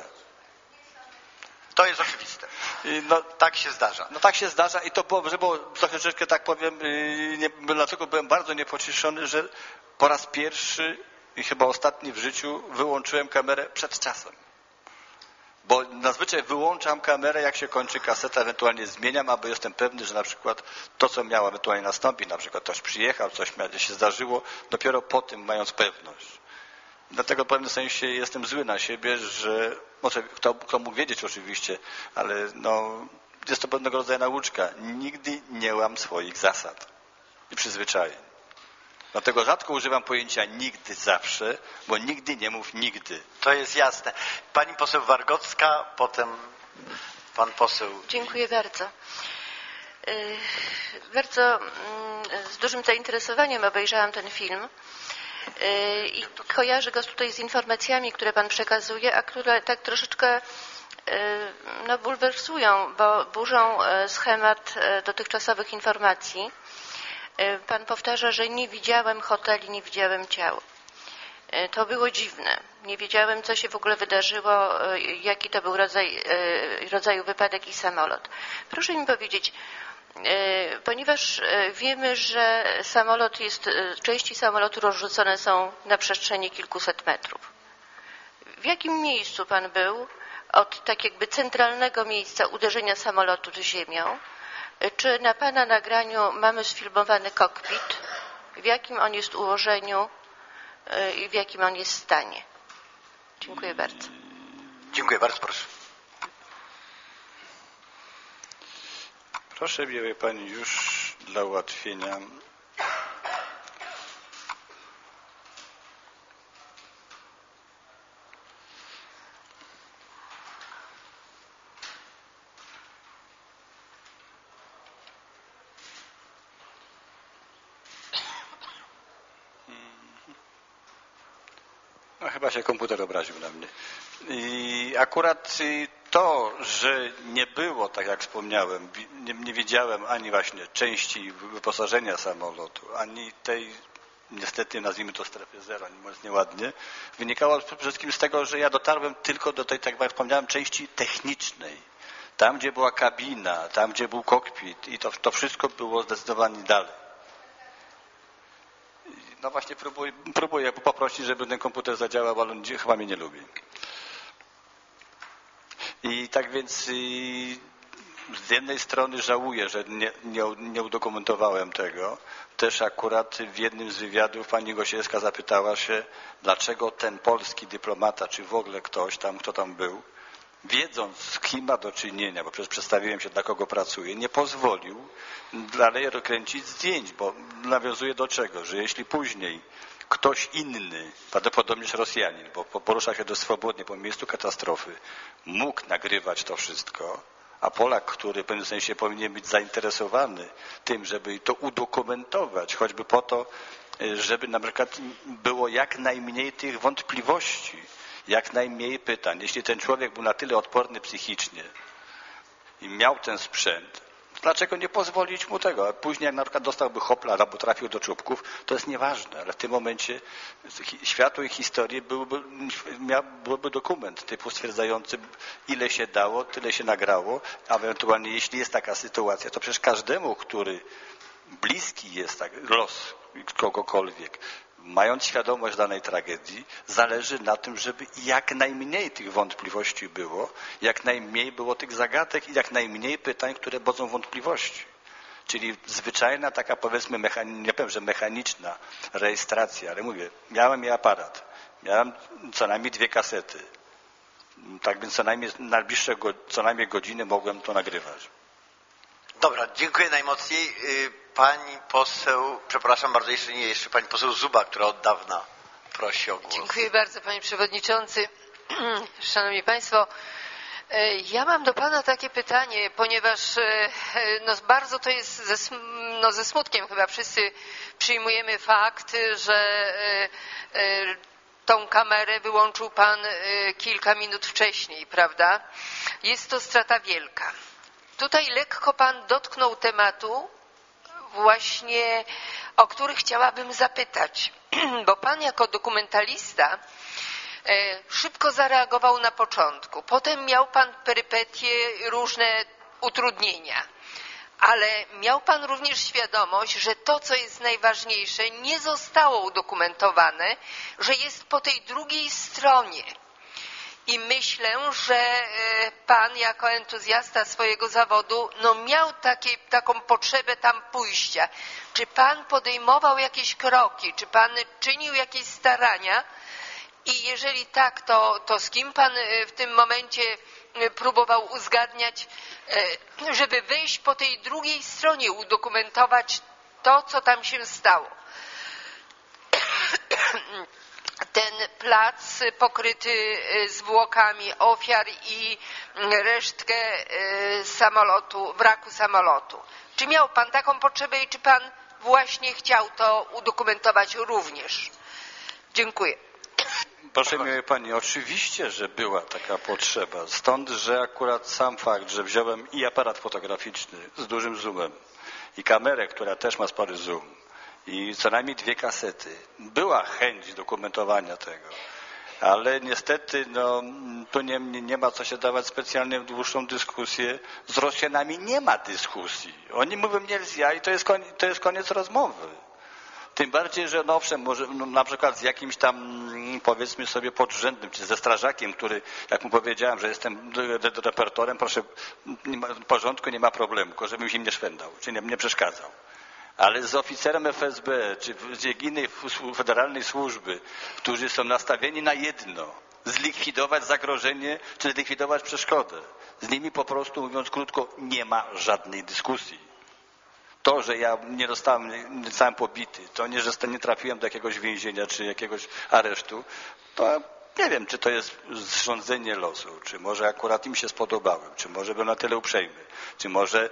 To jest oczywiste. I no, tak się zdarza. No tak się zdarza i to było, że było troszeczkę, tak powiem, nie, dlatego byłem bardzo niepocieszony, że po raz pierwszy i chyba ostatni w życiu wyłączyłem kamerę przed czasem. Bo zazwyczaj wyłączam kamerę, jak się kończy kaseta, ewentualnie zmieniam, aby jestem pewny, że na przykład to, co miało ewentualnie nastąpić, na przykład ktoś przyjechał, coś się zdarzyło, dopiero po tym mając pewność. Dlatego w pewnym sensie jestem zły na siebie, że może kto, kto mógł wiedzieć oczywiście, ale no, jest to pewnego rodzaju nauczka. Nigdy nie łam swoich zasad i przyzwyczajeń. Dlatego rzadko używam pojęcia nigdy, zawsze, bo nigdy nie mów nigdy. To jest jasne. Pani poseł Wargocka, potem pan poseł... Dziękuję bardzo. Bardzo z dużym zainteresowaniem obejrzałam ten film i kojarzę go tutaj z informacjami, które pan przekazuje, a które tak troszeczkę no, bulwersują, bo burzą schemat dotychczasowych informacji. Pan powtarza, że nie widziałem hoteli, nie widziałem ciał. To było dziwne. Nie wiedziałem, co się w ogóle wydarzyło, jaki to był rodzaj, rodzaju wypadek i samolot. Proszę mi powiedzieć, ponieważ wiemy, że samolot jest, części samolotu rozrzucone są na przestrzeni kilkuset metrów. W jakim miejscu pan był od tak jakby centralnego miejsca uderzenia samolotu z ziemią? Czy na pana nagraniu mamy sfilmowany kokpit? W jakim on jest ułożeniu i w jakim on jest stanie? Dziękuję bardzo. Dziękuję bardzo, proszę. Proszę, wie pani, już dla ułatwienia. No, chyba się komputer obraził na mnie. I akurat to, że nie było, tak jak wspomniałem, nie, nie wiedziałem ani właśnie części wyposażenia samolotu, ani tej, niestety nazwijmy to strefy zero, mówiąc nieładnie, wynikało przede wszystkim z tego, że ja dotarłem tylko do tej, tak jak wspomniałem, części technicznej. Tam, gdzie była kabina, tam, gdzie był kokpit i to, to wszystko było zdecydowanie dalej. No właśnie próbuję, próbuję poprosić, żeby ten komputer zadziałał, ale on chyba mnie nie lubi. I tak więc i z jednej strony żałuję, że nie, nie, nie udokumentowałem tego. Też akurat w jednym z wywiadów pani Gosiewska zapytała się, dlaczego ten polski dyplomata, czy w ogóle ktoś tam, kto tam był, wiedząc z kim ma do czynienia, bo przecież przedstawiłem się, dla kogo pracuję, nie pozwolił dalej kręcić zdjęć, bo nawiązuje do czego? Że jeśli później ktoś inny, prawdopodobnie Rosjanin, bo porusza się dość swobodnie po miejscu katastrofy, mógł nagrywać to wszystko, a Polak, który w pewnym sensie powinien być zainteresowany tym, żeby to udokumentować, choćby po to, żeby na przykład było jak najmniej tych wątpliwości, jak najmniej pytań. Jeśli ten człowiek był na tyle odporny psychicznie i miał ten sprzęt, dlaczego nie pozwolić mu tego? A później jak na przykład dostałby hopla albo trafił do czubków, to jest nieważne, ale w tym momencie światło i historii byłby, miał, byłby dokument typu stwierdzający, ile się dało, tyle się nagrało, a ewentualnie jeśli jest taka sytuacja, to przecież każdemu, który bliski jest tak, los kogokolwiek, mając świadomość danej tragedii, zależy na tym, żeby jak najmniej tych wątpliwości było, jak najmniej było tych zagadek i jak najmniej pytań, które budzą wątpliwości. Czyli zwyczajna taka, powiedzmy, mechani- nie powiem, że mechaniczna rejestracja, ale mówię, miałem i aparat, miałem co najmniej dwie kasety. Tak więc co najmniej najbliższe go, co najmniej godziny mogłem to nagrywać. Dobra, dziękuję najmocniej. Pani poseł, przepraszam bardzo, jeszcze nie, jeszcze pani poseł Zuba, która od dawna prosi o głos. Dziękuję bardzo, panie przewodniczący. Szanowni państwo, ja mam do pana takie pytanie, ponieważ no, bardzo to jest ze, no, ze smutkiem chyba wszyscy przyjmujemy fakt, że tą kamerę wyłączył pan kilka minut wcześniej, prawda? Jest to strata wielka. Tutaj lekko pan dotknął tematu właśnie, o który chciałabym zapytać, bo pan jako dokumentalista szybko zareagował na początku. Potem miał pan perypetie, różne utrudnienia. Ale miał pan również świadomość, że to, co jest najważniejsze, nie zostało udokumentowane, że jest po tej drugiej stronie. I myślę, że pan jako entuzjasta swojego zawodu no miał takie, taką potrzebę tam pójścia. Czy pan podejmował jakieś kroki? Czy pan czynił jakieś starania? I jeżeli tak, to, to z kim pan w tym momencie próbował uzgadniać, żeby wejść po tej drugiej stronie, udokumentować to, co tam się stało? Ten plac pokryty zwłokami ofiar i resztkę samolotu, wraku samolotu. Czy miał pan taką potrzebę i czy pan właśnie chciał to udokumentować również? Dziękuję. Proszę mnie pani, oczywiście, że była taka potrzeba. Stąd, że akurat sam fakt, że wziąłem i aparat fotograficzny z dużym zoomem i kamerę, która też ma spory zoom, i co najmniej dwie kasety. Była chęć dokumentowania tego, ale niestety no, tu nie, nie ma co się dawać specjalnie w dłuższą dyskusję. Z Rosjanami nie ma dyskusji. Oni mówią nie i to jest, koniec, to jest koniec rozmowy. Tym bardziej, że no owszem, może no, na przykład z jakimś tam powiedzmy sobie podrzędnym, czy ze strażakiem, który, jak mu powiedziałem, że jestem repertorem, proszę, nie ma, w porządku, nie ma problemu, tylko żebym się nie szwendał, czy nie, nie przeszkadzał. Ale z oficerem F S B, czy z innej federalnej służby, którzy są nastawieni na jedno, zlikwidować zagrożenie, czy zlikwidować przeszkodę. Z nimi po prostu, mówiąc krótko, nie ma żadnej dyskusji. To, że ja nie dostałem, nie zostałem pobity, to nie, że nie trafiłem do jakiegoś więzienia, czy jakiegoś aresztu, to nie wiem, czy to jest zrządzenie losu, czy może akurat im się spodobałem, czy może był na tyle uprzejmy, czy może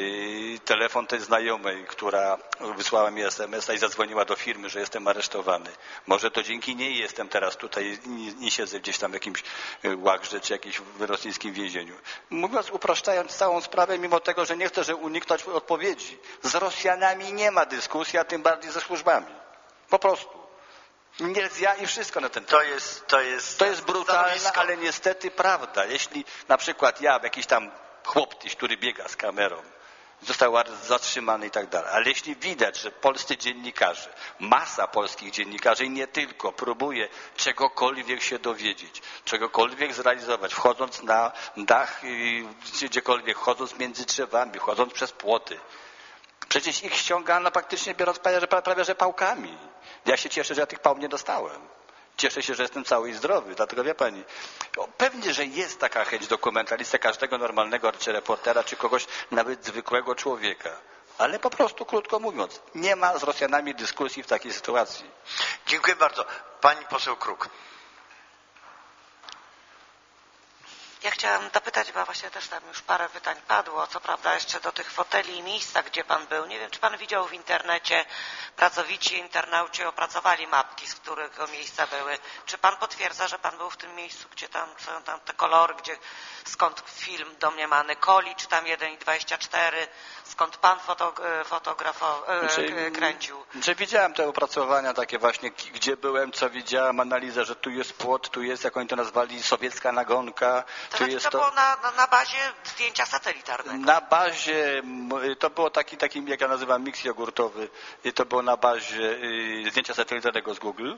yy, telefon tej znajomej, która wysłała mi es em es a i zadzwoniła do firmy, że jestem aresztowany. Może to dzięki niej jestem teraz tutaj, nie, nie siedzę gdzieś tam w jakimś łagrze, czy jakimś rosyjskim więzieniu. Mówiąc, upraszczając całą sprawę, mimo tego, że nie chcę że uniknąć odpowiedzi. Z Rosjanami nie ma dyskusji, a tym bardziej ze służbami. Po prostu. Nie, ja i wszystko na ten temat. To jest, to jest, to jest brutalne, ale niestety prawda. Jeśli na przykład ja, jakiś tam chłoptyś, który biega z kamerą, został zatrzymany i tak dalej, ale jeśli widać, że polscy dziennikarze, masa polskich dziennikarzy i nie tylko, próbuje czegokolwiek się dowiedzieć, czegokolwiek zrealizować, wchodząc na dach, gdziekolwiek, chodząc między drzewami, chodząc przez płoty. Przecież ich ściągano praktycznie, biorąc prawie, prawie że pałkami. Ja się cieszę, że ja tych pałk nie dostałem. Cieszę się, że jestem cały i zdrowy, dlatego wie pani, o, pewnie, że jest taka chęć dokumentalisty każdego normalnego czy reportera, czy kogoś nawet zwykłego człowieka. Ale po prostu, krótko mówiąc, nie ma z Rosjanami dyskusji w takiej sytuacji. Dziękuję bardzo. Pani poseł Kruk. Ja chciałam dopytać, bo właśnie też tam już parę pytań padło, co prawda jeszcze do tych foteli i miejsca, gdzie pan był. Nie wiem, czy pan widział w internecie, pracowici internauci opracowali mapki, z którego miejsca były. Czy pan potwierdza, że pan był w tym miejscu, gdzie tam są tam te kolory, gdzie skąd film domniemany Koli, czy tam jeden i dwadzieścia cztery, skąd pan foto, fotografo, Znaczy, kręcił? Że widziałem te opracowania takie właśnie, gdzie byłem, co widziałem, analizę, że tu jest płot, tu jest, jak oni to nazwali, sowiecka nagonka. To tu znaczy jest to było na, na, na bazie zdjęcia satelitarnego. Na bazie, to było taki, taki, jak ja nazywam, miks jogurtowy. I to było na bazie y, zdjęcia satelitarnego z Google.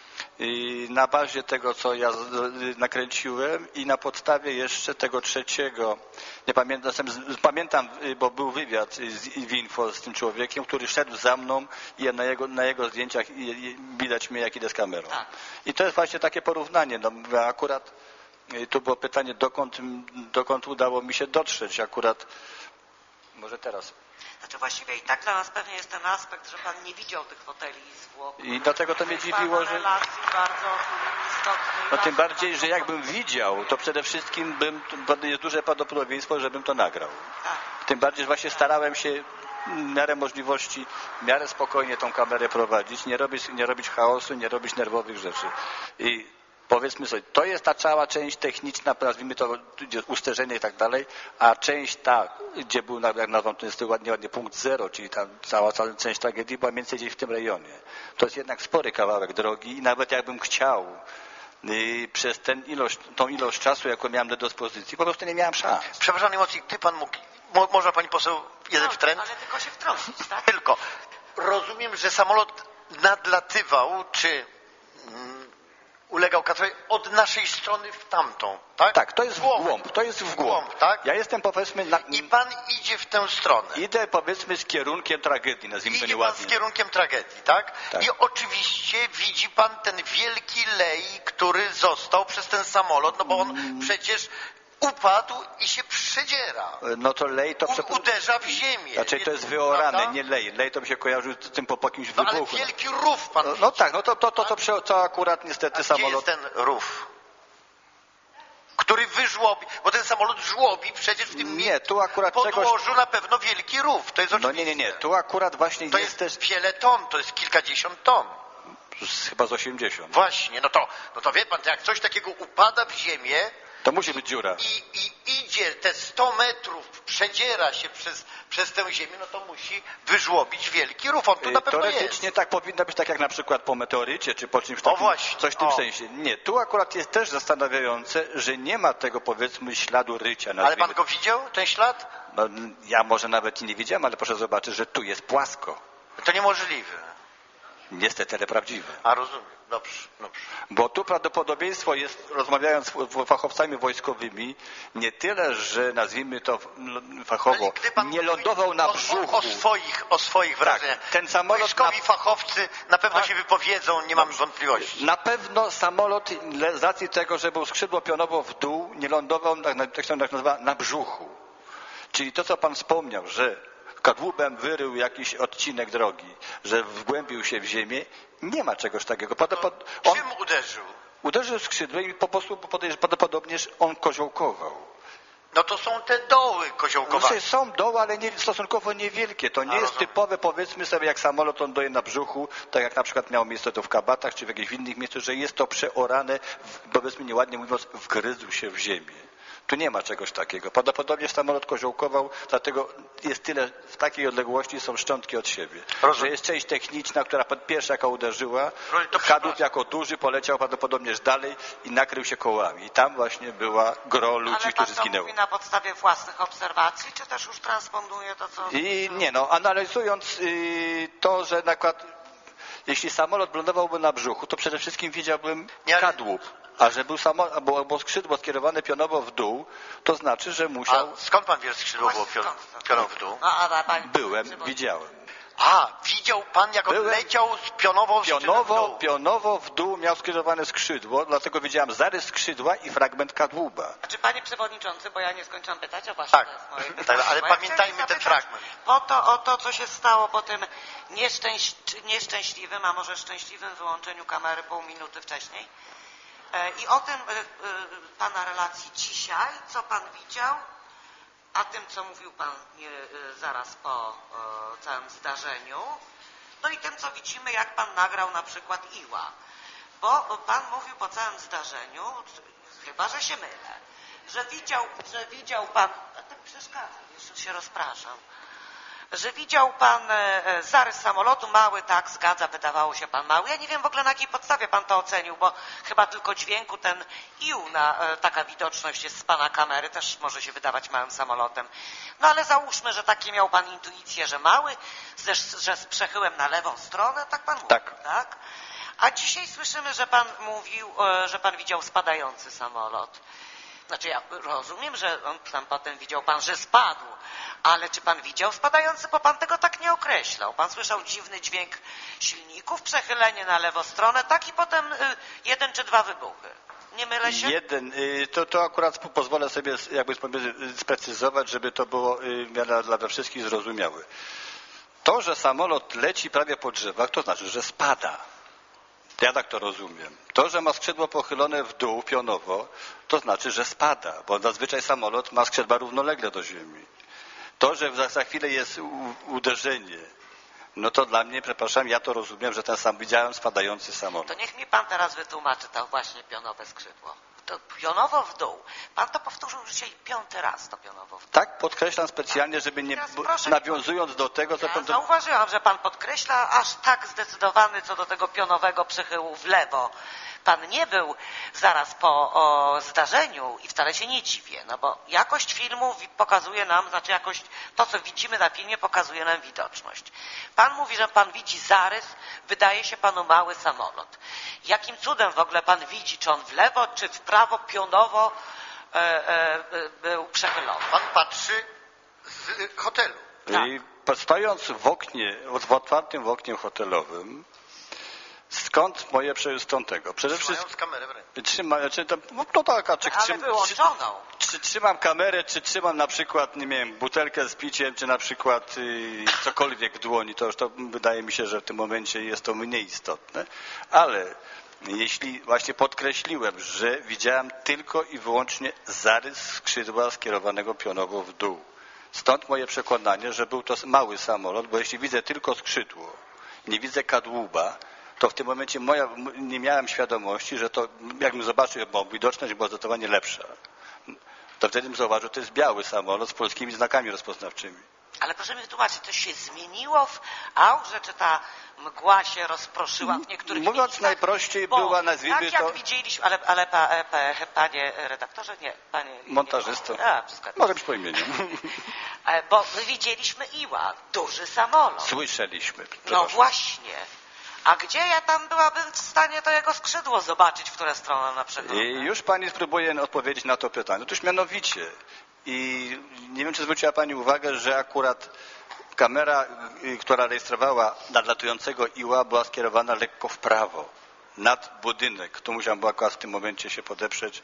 I na bazie tego, co ja z, y, nakręciłem i na podstawie jeszcze tego trzeciego, nie pamiętam, pamiętam, bo był wywiad z, w Info z tym człowiekiem, który szedł za mną i na jego, na jego zdjęciach i, i widać mnie, jak idę z kamerą. Tak. I to jest właśnie takie porównanie. No, akurat tu było pytanie, dokąd, dokąd udało mi się dotrzeć. Akurat, może teraz. Znaczy właściwie i tak dla nas pewnie jest ten aspekt, że pan nie widział tych foteli i zwłok. I dlatego to mnie dziwiło, że... relacji bardzo istotny. No tym bardziej, że jakbym widział, to przede wszystkim bym, jest duże prawdopodobieństwo, żebym to nagrał. Tak. Tym bardziej, że właśnie starałem się w miarę możliwości, w miarę spokojnie tą kamerę prowadzić, nie robić, nie robić chaosu, nie robić nerwowych rzeczy. I powiedzmy sobie, to jest ta cała część techniczna, nazwijmy to usterzenie i tak dalej, a część ta, gdzie był, jak nazwam, to jest ładnie, ładnie punkt zero, czyli ta cała, cała część tragedii była mniej więcej w tym rejonie. To jest jednak spory kawałek drogi i nawet jakbym chciał i przez ten ilość, tą ilość czasu, jaką miałem do dyspozycji, po prostu nie miałem szans. Przepraszam najmocniej, gdy pan mógł, mo, można pani poseł jeden no, wtręt? ale tylko się wtrącić, tak? Tylko. Rozumiem, że samolot nadlatywał, czy mm, ulegał katastrofie od naszej strony w tamtą, tak? Tak, to jest w głąb, to jest w głąb. głąb, tak? Ja jestem, powiedzmy... Na... I pan idzie w tę stronę. Idę, powiedzmy, z kierunkiem tragedii, nazwijmy to Idzie pan nieładnie. z kierunkiem tragedii, tak? Tak. I oczywiście widzi pan ten wielki lej, który został przez ten samolot, no bo on Mm. przecież upadł i się przedziera. No to lej to... U, uderza w ziemię. Znaczy to jest wyorane, nie lej. Lej to by się kojarzył z tym po, po jakimś no, wybuchu. Ale wielki rów pan No, widzi. no tak, no to, to, to, to, to, to akurat niestety A samolot... gdzie jest ten rów? Który wyżłobi, bo ten samolot żłobi przecież w tym Nie, tu akurat podłożu czegoś... na pewno wielki rów. To jest No oczywiste. nie, nie, nie. Tu akurat właśnie To jest, jest też... wiele ton, to jest kilkadziesiąt ton. Chyba z osiemdziesiąt. Właśnie, no to, no to wie pan, to jak coś takiego upada w ziemię, To musi być dziura. I, i idzie te sto metrów, przedziera się przez, przez tę ziemię, no to musi wyżłobić wielki rów. On tu na pewno jest. Teoretycznie tak powinno być, tak jak na przykład po meteorycie, czy po czymś takim, właśnie, coś w tym o. sensie. Nie, tu akurat jest też zastanawiające, że nie ma tego, powiedzmy, śladu rycia. Ale nazwijmy. pan go widział, ten ślad? No, ja może nawet i nie widziałem, ale proszę zobaczyć, że tu jest płasko. To niemożliwe. Niestety, ale prawdziwe. A rozumiem, dobrze, dobrze. Bo tu prawdopodobieństwo jest, rozmawiając z fachowcami wojskowymi, nie tyle, że nazwijmy to fachowo, nie lądował na brzuchu. O, o, swoich, o swoich wrażeniach. Tak, ten samolot Wojskowi na... fachowcy na pewno A... się wypowiedzą, nie mamy wątpliwości. Na pewno samolot z racji tego, że był skrzydło pionowo w dół, nie lądował, tak się nazywa, na brzuchu. Czyli to, co pan wspomniał, że kadłubem wyrył jakiś odcinek drogi, że wgłębił się w ziemię, nie ma czegoś takiego. Pod... On... Czym uderzył? Uderzył skrzydłem i po prostu prawdopodobnie on koziołkował. No to są te doły koziołkowane. No, są doły, ale nie, stosunkowo niewielkie. To nie A, jest rozumiem. typowe, powiedzmy sobie, jak samolot ląduje na brzuchu, tak jak na przykład miało miejsce to w Kabatach, czy w jakichś innych miejscach, że jest to przeorane, w, powiedzmy nieładnie mówiąc, wgryzł się w ziemię. Tu nie ma czegoś takiego. Prawdopodobnie samolot koziołkował, dlatego jest tyle, w takiej odległości są szczątki od siebie. Rozumiem. Że jest część techniczna, która pierwsza jaka uderzyła, kadłub jako duży poleciał prawdopodobnie dalej i nakrył się kołami. I tam właśnie była gro ludzi, Ale którzy pan to zginęło. mówi na podstawie własnych obserwacji, czy też już transponduje to, co... I nie no, analizując yy, to, że na przykład jeśli samolot lądowałby na brzuchu, to przede wszystkim widziałbym Nie, ale... kadłub. A że był samo, bo, bo skrzydło skierowane pionowo w dół, to znaczy, że musiał... A skąd pan wie, że skrzydło było pion, pionowo w dół? No, a pan... Byłem, widziałem. A, widział pan, jak on Byłem... leciał z pionowo w Pionowo, dół. pionowo w dół miał skierowane skrzydło, dlatego widziałem zarys skrzydła i fragment kadłuba. Znaczy, panie przewodniczący, bo ja nie skończyłam pytać, a właśnie Tak, to jest moje tak, pytanie. ale Bo ja pamiętajmy chciałem ten zapytać fragment. Po to, o to, co się stało po tym nieszczęś, nieszczęśliwym, a może szczęśliwym wyłączeniu kamery pół minuty wcześniej. E, I o tym e, e, pana relacji dzisiaj, co pan widział, a tym, co mówił pan nie, e, zaraz po e, całym zdarzeniu, no i tym, co widzimy, jak pan nagrał na przykład Iła. Bo pan mówił po całym zdarzeniu, chyba że się mylę, że widział, że widział pan, a tak przeszkadza, jeszcze się rozpraszam, że widział pan e, zarys samolotu, mały, tak, zgadza, wydawało się pan mały. Ja nie wiem w ogóle, na jakiej podstawie pan to ocenił, bo chyba tylko dźwięku ten ił, na, e, taka widoczność jest z pana kamery, też może się wydawać małym samolotem. No ale załóżmy, że takie miał pan intuicję, że mały, że, że z przechyłem na lewą stronę, tak pan mówił, tak? tak? A dzisiaj słyszymy, że pan mówił, e, że pan widział spadający samolot. Znaczy ja rozumiem, że on tam potem widział pan, że spadł, ale czy pan widział spadający, bo pan tego tak nie określał. Pan słyszał dziwny dźwięk silników, przechylenie na lewą stronę, tak i potem y, jeden czy dwa wybuchy. Nie mylę się? Jeden. Y, to, to akurat pozwolę sobie jakby sprecyzować, żeby to było y, dla, dla wszystkich zrozumiałe. To, że samolot leci prawie po drzewach, to znaczy, że spada. Ja tak to rozumiem. To, że ma skrzydło pochylone w dół pionowo, to znaczy, że spada, bo zazwyczaj samolot ma skrzydła równolegle do ziemi. To, że za, za chwilę jest u, uderzenie, no to dla mnie, przepraszam, ja to rozumiem, że ten sam widziałem spadający samolot. To niech mi pan teraz wytłumaczy to właśnie pionowe skrzydło. To pionowo w dół. Pan to powtórzył już dzisiaj piąty raz, to pionowo w dół. Tak, podkreślam specjalnie, żeby nie, proszę, nawiązując do tego, co ja pan... zauważyłam, że pan podkreśla aż tak zdecydowany co do tego pionowego przychyłu w lewo. Pan nie był zaraz po o, zdarzeniu i wcale się nie dziwię, no bo jakość filmu pokazuje nam, znaczy jakość, to co widzimy na filmie pokazuje nam widoczność. Pan mówi, że pan widzi zarys, wydaje się panu mały samolot. Jakim cudem w ogóle pan widzi, czy on w lewo, czy w prawo pionowo e, e, był przechylony? Pan patrzy z hotelu. I stojąc w oknie, w otwartym w oknie hotelowym, skąd moje stąd tego? Przede wszystkim kamerę w ręce. Trzymam, czy to, no taka, czy, Ale czy, wyłączoną. Czy, czy trzymam kamerę, czy trzymam na przykład, nie wiem, butelkę z piciem, czy na przykład y, cokolwiek w dłoni, to już to wydaje mi się, że w tym momencie jest to mniej istotne. Ale jeśli właśnie podkreśliłem, że widziałem tylko i wyłącznie zarys skrzydła skierowanego pionowo w dół. Stąd moje przekonanie, że był to mały samolot, bo jeśli widzę tylko skrzydło, nie widzę kadłuba, to w tym momencie moja, nie miałem świadomości, że to, jakbym zobaczył, bo widoczność była zdecydowanie lepsza, to wtedy bym zauważył, że to jest biały samolot z polskimi znakami rozpoznawczymi. Ale proszę mi wytłumaczyć, coś się zmieniło w aurze, czy ta mgła się rozproszyła w niektórych Mówiąc miejscach? najprościej, Bo była, nazwijmy tak jak to... widzieliśmy, ale, ale pa, pa, panie redaktorze, nie, panie... Montażysto. Nie, a, wszystko. Mogę być po imieniu. Bo my widzieliśmy Iła, duży samolot. Słyszeliśmy. No właśnie. A gdzie ja tam byłabym w stanie to jego skrzydło zobaczyć, w którą stronę na przykład? I już pani spróbuje odpowiedzieć na to pytanie. Otóż mianowicie, i nie wiem, czy zwróciła pani uwagę, że akurat kamera, która rejestrowała nadlatującego Iła, była skierowana lekko w prawo, nad budynek. Tu musiałem akurat w tym momencie się podeprzeć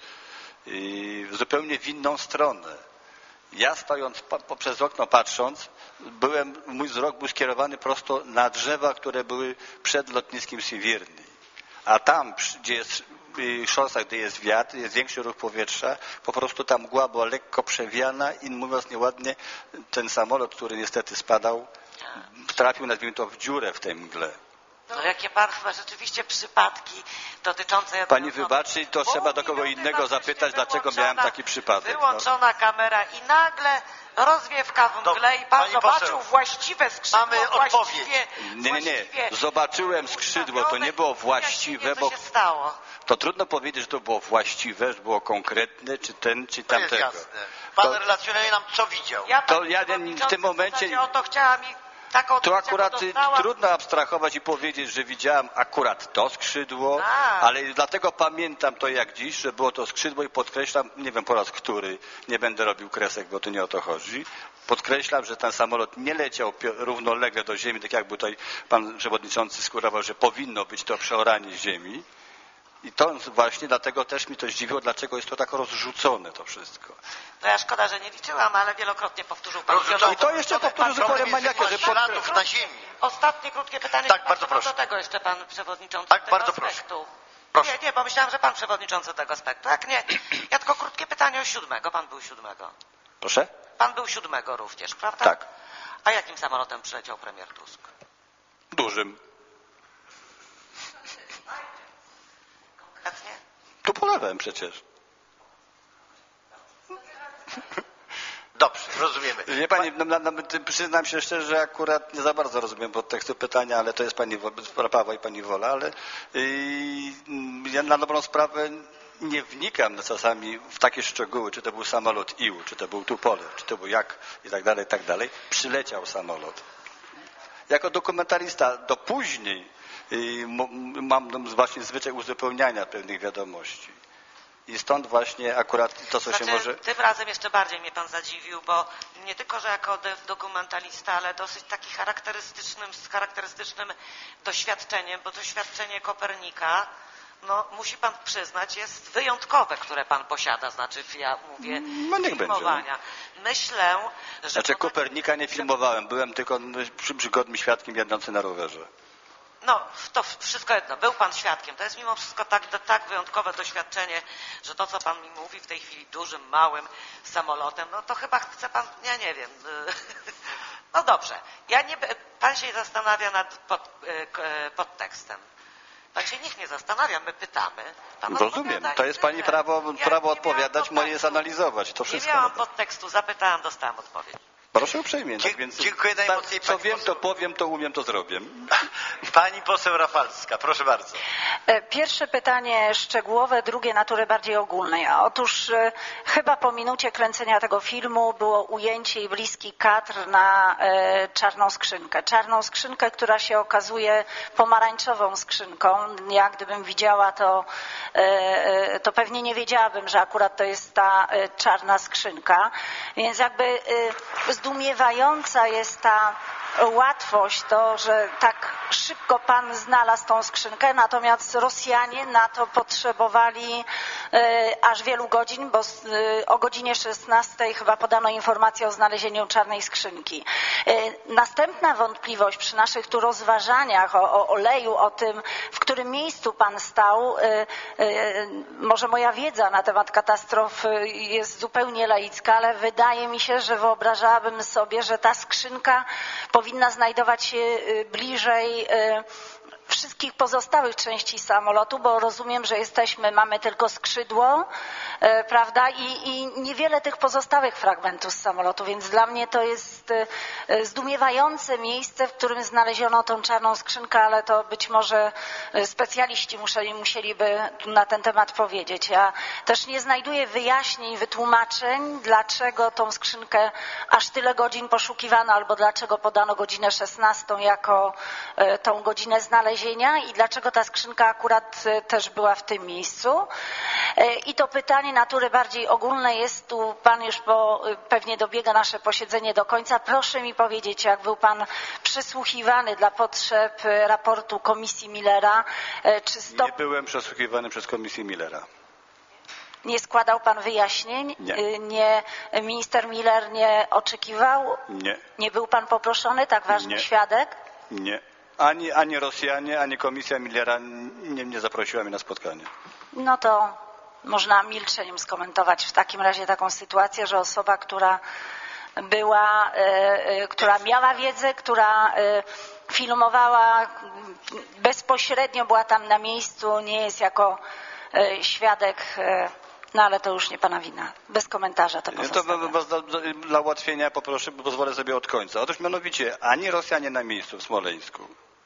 i zupełnie w inną stronę. Ja stojąc poprzez okno patrząc, byłem, mój wzrok był skierowany prosto na drzewa, które były przed lotniskiem Siewierny. A tam, gdzie jest szosach, gdzie jest wiatr, jest większy ruch powietrza, po prostu ta mgła była lekko przewiana i mówiąc nieładnie, ten samolot, który niestety spadał, trafił, nazwijmy to, w dziurę w tej mgle. No jakie pan chyba rzeczywiście przypadki dotyczące... Pani wybaczy, to trzeba do kogo innego zapytać, dlaczego miałem taki przypadek. Wyłączona no. kamera i nagle rozwiewka w mgle i pan zobaczył właściwe skrzydło, mamy właściwie... Nie, nie, nie. Zobaczyłem skrzydło, to nie było właściwe, bo... Co się stało? To trudno powiedzieć, że to było właściwe, że było konkretne, czy ten, czy to tamtego. Jest jasne. Pan to... relacjonuje nam, co widział. Ja to ja w tym momencie... O to chciałam i taką Tu odpowiedź, akurat jaką dostałam. trudno abstrahować i powiedzieć, że widziałam akurat to skrzydło, A. ale dlatego pamiętam to jak dziś, że było to skrzydło i podkreślam, nie wiem po raz który, nie będę robił kresek, bo tu nie o to chodzi. Podkreślam, że ten samolot nie leciał równolegle do ziemi, tak jakby tutaj pan przewodniczący skórował, że powinno być to przeoranie ziemi. I to właśnie dlatego też mi to zdziwiło, dlaczego jest to tak rozrzucone to wszystko. No ja szkoda, że nie liczyłam, ale wielokrotnie powtórzył pan. I to jeszcze powtórzę zupełnie maniakiem, że pod... śladów na ziemi. Ostatnie krótkie pytanie. Tak, bardzo proszę. Do tego jeszcze pan przewodniczący Tak, tego bardzo aspektu. Proszę. Nie, nie, bo myślałam, że pan przewodniczący tego aspektu. Jak nie, ja tylko krótkie pytanie o siódmego. Pan był siódmego. Proszę? Pan był siódmego również, prawda? Tak. A jakim samolotem przyleciał premier Tusk? Dużym. Konkretnie? Tu polewałem przecież. Dobrze, rozumiemy. Wie pani, no, no, przyznam się szczerze, że akurat nie za bardzo rozumiem podtekstu pytania, ale to jest pani prawa i pani wola, ale yy, ja na dobrą sprawę nie wnikam czasami w takie szczegóły, czy to był samolot I U, czy to był Tupolew, czy to był jak i tak dalej, i tak dalej. Przyleciał samolot. Jako dokumentalista do później yy, mam właśnie zwyczaj uzupełniania pewnych wiadomości. I stąd właśnie akurat to, co znaczy, się może... Tym razem jeszcze bardziej mnie pan zadziwił, bo nie tylko, że jako dokumentalista, ale dosyć taki charakterystycznym, z charakterystycznym doświadczeniem, bo doświadczenie Kopernika, no musi pan przyznać, jest wyjątkowe, które pan posiada, znaczy ja mówię no, niech filmowania. będzie. Myślę, że... Znaczy to... Kopernika nie filmowałem, byłem tylko przygodnym świadkiem jadący na rowerze. No, to wszystko jedno. Był pan świadkiem. To jest mimo wszystko tak, tak wyjątkowe doświadczenie, że to, co pan mi mówi w tej chwili dużym, małym samolotem, no to chyba chce pan, ja nie wiem. No dobrze. Ja nie, pan się zastanawia nad pod, podtekstem. Pan się niech nie zastanawia, my pytamy. Pan rozumiem. To jest pani prawo, ja prawo odpowiadać, moje jest analizować. To wszystko. Nie miałam podtekstu. Zapytałam, dostałam odpowiedź. Proszę uprzejmie. Tak, więc dziękuję najmocniej. Co wiem, to powiem, to umiem, to zrobię. Pani poseł Rafalska, proszę bardzo. Pierwsze pytanie szczegółowe, drugie natury bardziej ogólnej. Otóż e, chyba po minucie kręcenia tego filmu było ujęcie i bliski kadr na e, czarną skrzynkę. Czarną skrzynkę, która się okazuje pomarańczową skrzynką. Ja gdybym widziała to, e, to pewnie nie wiedziałabym, że akurat to jest ta e, czarna skrzynka. Więc jakby e, zdumiewająca jest ta łatwość, to, że tak szybko pan znalazł tą skrzynkę, natomiast Rosjanie na to potrzebowali e, aż wielu godzin, bo e, o godzinie szesnastej chyba podano informację o znalezieniu czarnej skrzynki. E, następna wątpliwość przy naszych tu rozważaniach o, o oleju, o tym, w którym miejscu pan stał, e, e, może moja wiedza na temat katastrof jest zupełnie laicka, ale wydaje mi się, że wyobrażałabym sobie, że ta skrzynka powinna znajdować się bliżej wszystkich pozostałych części samolotu, bo rozumiem, że jesteśmy, mamy tylko skrzydło, prawda, i, i niewiele tych pozostałych fragmentów z samolotu, więc dla mnie to jest zdumiewające miejsce, w którym znaleziono tą czarną skrzynkę, ale to być może specjaliści musieli, musieliby na ten temat powiedzieć. Ja też nie znajduję wyjaśnień, wytłumaczeń, dlaczego tą skrzynkę aż tyle godzin poszukiwano, albo dlaczego podano godzinę szesnastą jako tą godzinę znalezienia i dlaczego ta skrzynka akurat też była w tym miejscu. I to pytanie natury bardziej ogólnej jest tu, pan już po, pewnie dobiega nasze posiedzenie do końca. Proszę mi powiedzieć, jak był pan przesłuchiwany dla potrzeb raportu Komisji Millera, czy stop... Nie byłem przesłuchiwany przez Komisję Millera. Nie składał pan wyjaśnień? Nie. Nie, minister Miller nie oczekiwał? Nie. Nie był pan poproszony, tak ważny Nie. świadek? Nie. Ani, ani Rosjanie, ani Komisja Millera nie, nie zaprosiła mnie na spotkanie. No to można milczeniem skomentować w takim razie taką sytuację, że osoba, która była, e, która miała wiedzę, która e, filmowała bezpośrednio, była tam na miejscu, nie jest jako e, świadek, e, no ale to już nie pana wina. Bez komentarza to pozostawiam. To dla, dla ułatwienia poproszę, pozwolę sobie od końca. Otóż mianowicie ani Rosjanie na miejscu w Smoleńsku,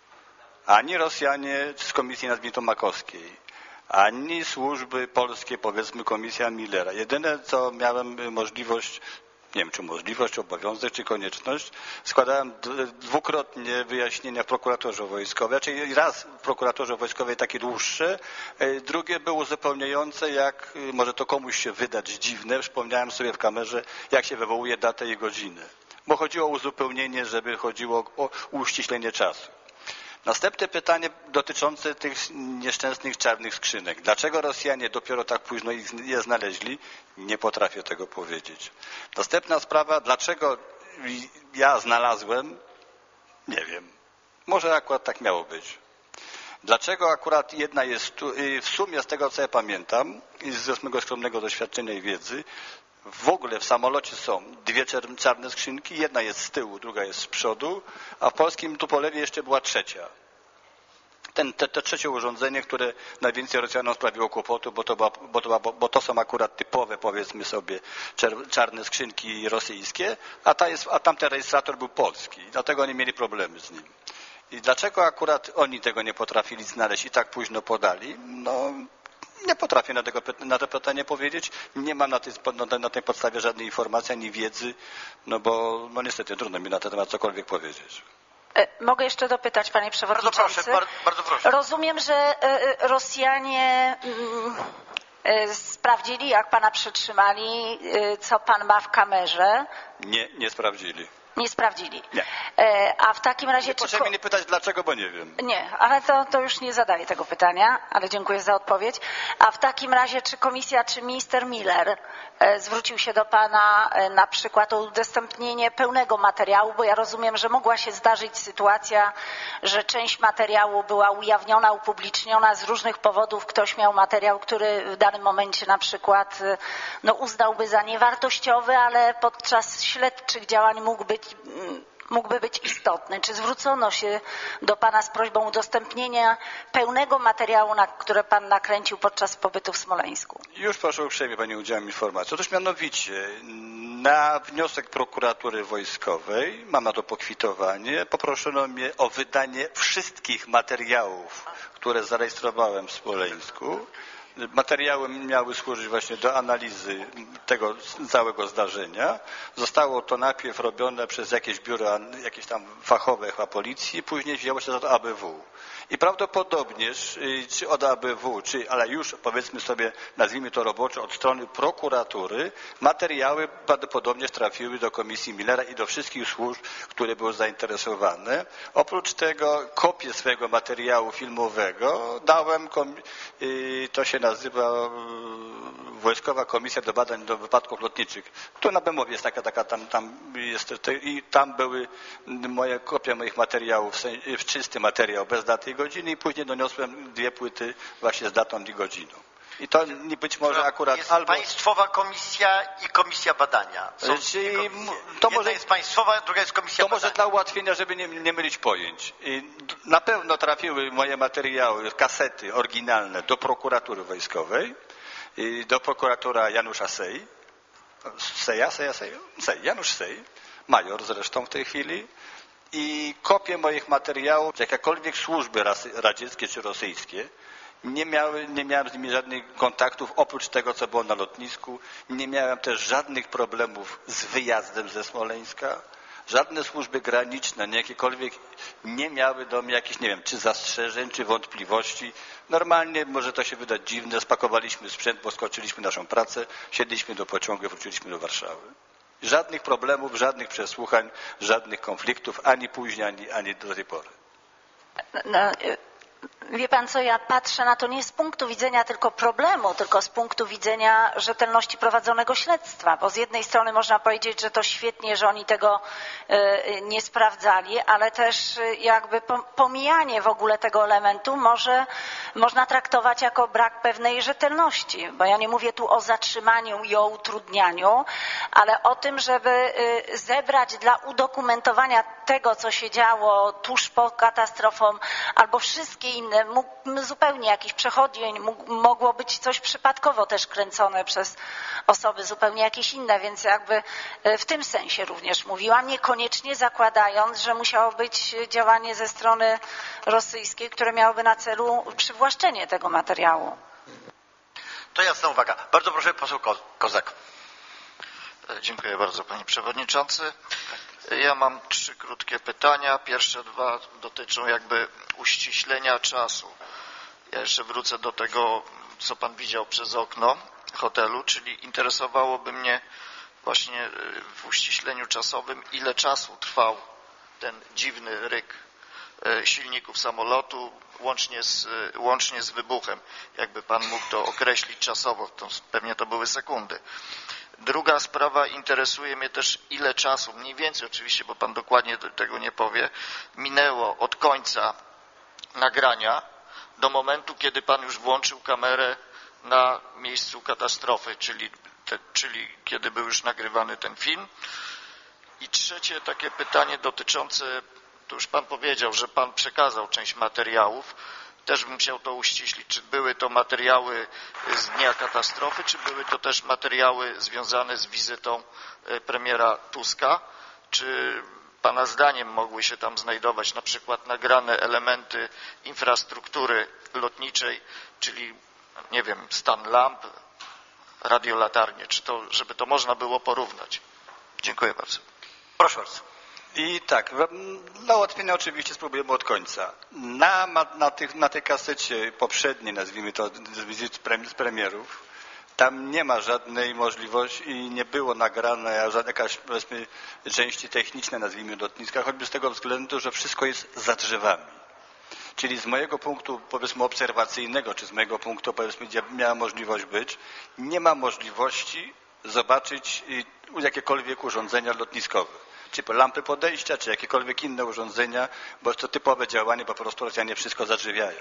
ani Rosjanie z Komisji nazwijmy to Makowskiej, ani służby polskie, powiedzmy Komisja Millera. Jedyne, co miałem możliwość nie wiem, czy możliwość, obowiązek, czy konieczność. Składałem dwukrotnie wyjaśnienia w prokuraturze wojskowej, czyli raz w prokuraturze wojskowej takie dłuższe, drugie było uzupełniające, jak może to komuś się wydać dziwne, przypomniałem sobie w kamerze, jak się wywołuje datę i godzinę. Bo chodziło o uzupełnienie, żeby chodziło o uściślenie czasu. Następne pytanie dotyczące tych nieszczęsnych czarnych skrzynek. Dlaczego Rosjanie dopiero tak późno je znaleźli? Nie potrafię tego powiedzieć. Następna sprawa, dlaczego ja znalazłem? Nie wiem. Może akurat tak miało być. Dlaczego akurat jedna jest tu, w sumie z tego co ja pamiętam i z mojego skromnego doświadczenia i wiedzy, w ogóle w samolocie są dwie czarne skrzynki, jedna jest z tyłu, druga jest z przodu, a w polskim Tupolewie jeszcze była trzecia. Ten, te, te trzecie urządzenie, które najwięcej Rosjanom sprawiło kłopotu, bo to, była, bo, to, bo to są akurat typowe, powiedzmy sobie, czarne skrzynki rosyjskie, a, ta jest, a tamten rejestrator był polski, dlatego oni mieli problemy z nim. I dlaczego akurat oni tego nie potrafili znaleźć i tak późno podali? No, nie potrafię na, tego, na to pytanie powiedzieć. Nie mam na tej, na tej podstawie żadnej informacji ani wiedzy, no bo no niestety trudno mi na ten temat cokolwiek powiedzieć. Mogę jeszcze dopytać, panie przewodniczący? Bardzo proszę, bardzo, bardzo proszę. Rozumiem, że Rosjanie sprawdzili, jak pana przytrzymali, co pan ma w kamerze. Nie, nie sprawdzili. Nie sprawdzili. Nie. A w takim razie... Nie proszę mnie nie pytać dlaczego, bo nie wiem. Nie, ale to, to już nie zadaję tego pytania, ale dziękuję za odpowiedź. A w takim razie czy komisja, czy minister Miller zwrócił się do pana na przykład o udostępnienie pełnego materiału, bo ja rozumiem, że mogła się zdarzyć sytuacja, że część materiału była ujawniona, upubliczniona z różnych powodów. Ktoś miał materiał, który w danym momencie na przykład no, uznałby za niewartościowy, ale podczas śledczych działań mógł być mógłby być istotny. Czy zwrócono się do pana z prośbą udostępnienia pełnego materiału, na które pan nakręcił podczas pobytu w Smoleńsku? Już proszę uprzejmie pani udzielam informacji. Otóż mianowicie na wniosek prokuratury wojskowej, mam na to pokwitowanie, poproszono mnie o wydanie wszystkich materiałów, które zarejestrowałem w Smoleńsku. Materiały miały służyć właśnie do analizy tego całego zdarzenia. Zostało to najpierw robione przez jakieś biuro, jakieś tam fachowe chyba policji, później wzięło się za to A B W. I prawdopodobnież, czy od A B W, czy, ale już powiedzmy sobie, nazwijmy to roboczo, od strony prokuratury, materiały prawdopodobnie trafiły do komisji Millera i do wszystkich służb, które były zainteresowane. Oprócz tego kopię swojego materiału filmowego dałem, to się nazywa Wojskowa Komisja do Badań do Wypadków Lotniczych. Tu na Bemowie jest taka, taka tam, tam jest, i tam były moje kopie moich materiałów, czysty materiał, bez daty i godziny i później doniosłem dwie płyty właśnie z datą i godziną. I to być może akurat jest albo... Państwowa Komisja i Komisja Badania. Są Czyli to może jest państwowa, druga jest Komisja To Badania. może dla ułatwienia, żeby nie, nie mylić pojęć. I na pewno trafiły moje materiały, kasety oryginalne do prokuratury wojskowej, i do prokuratora Janusza Sej, Seja, Seja, Seja, Sej, Janusz Sej, major zresztą w tej chwili, i kopie moich materiałów, jakiekolwiek służby radzieckie czy rosyjskie, nie, miały, nie miałem z nimi żadnych kontaktów, oprócz tego, co było na lotnisku. Nie miałem też żadnych problemów z wyjazdem ze Smoleńska. Żadne służby graniczne, nie jakiekolwiek, nie miały do mnie jakichś, nie wiem, czy zastrzeżeń, czy wątpliwości. Normalnie, może to się wydać dziwne, spakowaliśmy sprzęt, bo skończyliśmy naszą pracę, siedliśmy do pociągu, wróciliśmy do Warszawy. Żadnych problemów, żadnych przesłuchań, żadnych konfliktów, ani później, ani, ani do tej pory. No, wie pan co, ja patrzę na to nie z punktu widzenia tylko problemu, tylko z punktu widzenia rzetelności prowadzonego śledztwa, bo z jednej strony można powiedzieć, że to świetnie, że oni tego nie sprawdzali, ale też jakby pomijanie w ogóle tego elementu może można traktować jako brak pewnej rzetelności, bo ja nie mówię tu o zatrzymaniu i o utrudnianiu, ale o tym, żeby zebrać dla udokumentowania tego, co się działo tuż po katastrofą, albo wszystkie inne, mógł, zupełnie jakiś przechodzień, mógł, mogło być coś przypadkowo też kręcone przez osoby zupełnie jakieś inne, więc jakby w tym sensie również mówiłam, niekoniecznie zakładając, że musiało być działanie ze strony rosyjskiej, które miałoby na celu przywłaszczenie tego materiału. To jasna uwaga. Bardzo proszę, poseł Ko- Kozak. Dziękuję bardzo, panie przewodniczący. Ja mam trzy krótkie pytania. Pierwsze dwa dotyczą jakby uściślenia czasu. Ja jeszcze wrócę do tego, co pan widział przez okno hotelu, czyli interesowałoby mnie właśnie w uściśleniu czasowym, ile czasu trwał ten dziwny ryk silników samolotu łącznie z, łącznie z wybuchem. Jakby pan mógł to określić czasowo, to pewnie to były sekundy. Druga sprawa, interesuje mnie też, ile czasu, mniej więcej oczywiście, bo pan dokładnie tego nie powie, minęło od końca nagrania do momentu, kiedy pan już włączył kamerę na miejscu katastrofy, czyli, te, czyli kiedy był już nagrywany ten film. I trzecie takie pytanie dotyczące, to już pan powiedział, że pan przekazał część materiałów. Też bym chciał to uściślić, czy były to materiały z dnia katastrofy, czy były to też materiały związane z wizytą premiera Tuska, czy pana zdaniem mogły się tam znajdować na przykład nagrane elementy infrastruktury lotniczej, czyli nie wiem, stan lamp, radiolatarnie, czy to, żeby to można było porównać. Dziękuję bardzo. Proszę bardzo. I tak, dla ułatwienia oczywiście spróbujemy od końca. Na, na, tych, na tej kasecie poprzedniej, nazwijmy to, z wizyt z premierów, tam nie ma żadnej możliwości i nie było nagrane jakaś, powiedzmy, części techniczne, nazwijmy, lotniska, choćby z tego względu, że wszystko jest za drzewami. Czyli z mojego punktu, powiedzmy, obserwacyjnego, czy z mojego punktu, powiedzmy, gdzie miała możliwość być, nie ma możliwości zobaczyć jakiekolwiek urządzenia lotniskowe. Czy lampy podejścia, czy jakiekolwiek inne urządzenia, bo jest to typowe działanie, po prostu Rosjanie wszystko zadrzewiają.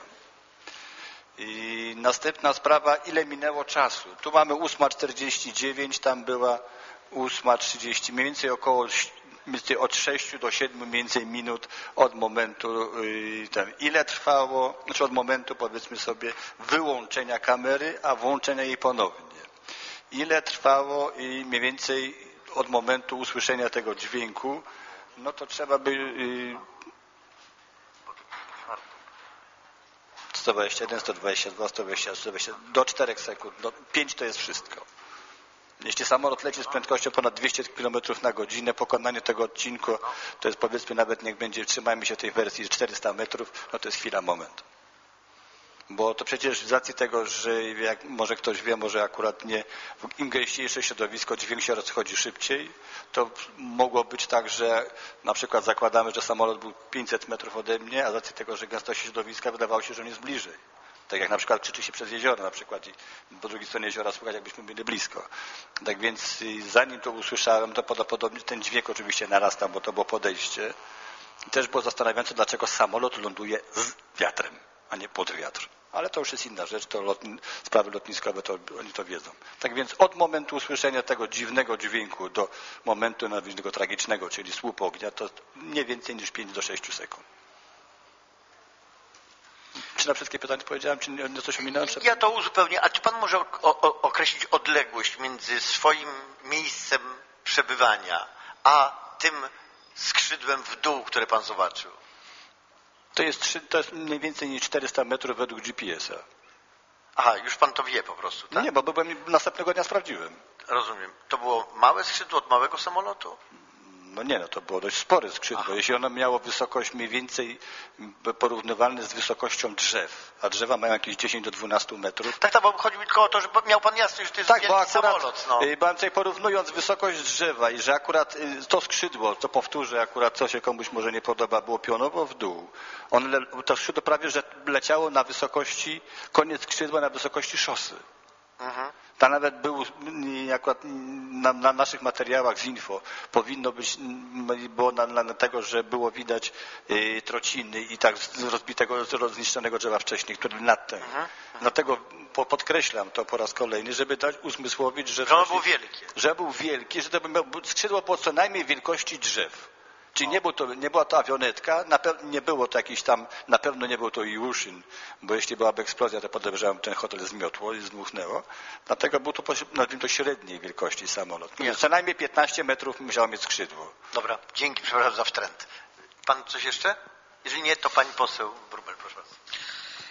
I następna sprawa, ile minęło czasu. Tu mamy ósma czterdzieści dziewięć, tam była ósma trzydzieści, mniej więcej około od sześciu do siedmiu mniej więcej minut od momentu, ten, ile trwało, znaczy od momentu, powiedzmy sobie, wyłączenia kamery, a włączenia jej ponownie. Ile trwało i mniej więcej od momentu usłyszenia tego dźwięku, no to trzeba by sto dwadzieścia jeden, sto dwadzieścia dwa, sto dwadzieścia trzy, sto dwadzieścia do czterech sekund. Do pięć to jest wszystko. Jeśli samolot leci z prędkością ponad dwieście kilometrów na godzinę, pokonanie tego odcinku to jest, powiedzmy, nawet niech będzie, trzymajmy się tej wersji, czterysta metrów, no to jest chwila, moment. Bo to przecież z racji tego, że jak może ktoś wie, może akurat nie, im gęściejsze środowisko, dźwięk się rozchodzi szybciej, to mogło być tak, że na przykład zakładamy, że samolot był pięćset metrów ode mnie, a z racji tego, że gęstość środowiska wydawało się, że on jest bliżej. Tak jak na przykład krzyczy się przez jezioro na przykład i po drugiej stronie jeziora słychać, jakbyśmy byli blisko. Tak więc zanim to usłyszałem, to podobnie ten dźwięk oczywiście narastał, bo to było podejście. I też było zastanawiające, dlaczego samolot ląduje z wiatrem, a nie pod wiatr. Ale to już jest inna rzecz, to lotni, sprawy lotniskowe, to oni to wiedzą. Tak więc od momentu usłyszenia tego dziwnego dźwięku do momentu tego tragicznego, czyli słup ognia, to nie więcej niż pięć do sześciu sekund. Czy na wszystkie pytania powiedziałem, czy nie, coś ominąłem? Ja to uzupełnię. A czy pan może o, o, określić odległość między swoim miejscem przebywania, a tym skrzydłem w dół, które pan zobaczył? To jest, to jest mniej więcej niż czterysta metrów według G P S a. Aha, już pan to wie po prostu, tak? Nie, bo byłem, następnego dnia sprawdziłem. Rozumiem. To było małe skrzydło od małego samolotu? No nie, no to było dość spore skrzydło. Aha. Jeśli ono miało wysokość mniej więcej porównywalne z wysokością drzew, a drzewa mają jakieś dziesięć do dwunastu metrów. Tak, tak, bo chodzi mi tylko o to, że miał pan jasność, że to jest tak, wielki bo akurat, samolot. No. Bardziej porównując wysokość drzewa i że akurat to skrzydło, to powtórzę, akurat co się komuś może nie podoba, było pionowo w dół. On, to skrzydło prawie, że leciało na wysokości, koniec skrzydła na wysokości szosy. Mhm. Ta nawet był, akurat na, na naszych materiałach z info powinno być, było na, na tego, że było widać y, trociny i tak z rozbitego, z zniszczonego drzewa wcześniej, który nad tym. Mhm. Dlatego po, podkreślam to po raz kolejny, żeby dać uzmysłowić, że, że on był wielki. Że był wielki, że to by, skrzydło było co najmniej wielkości drzew. Czyli nie, był to, nie była to awionetka, na pewno nie było to jakiś tam, na pewno nie był to Ilyushin, bo jeśli byłaby eksplozja, to podejrzewam, ten hotel zmiotło i zdmuchnęło. Dlatego był to, nazwijmy to, średniej wielkości samolot. Co najmniej piętnaście metrów musiało mieć skrzydło. Dobra, dzięki, przepraszam za wtręt. Pan coś jeszcze? Jeżeli nie, to pani poseł Wróbel, proszę bardzo.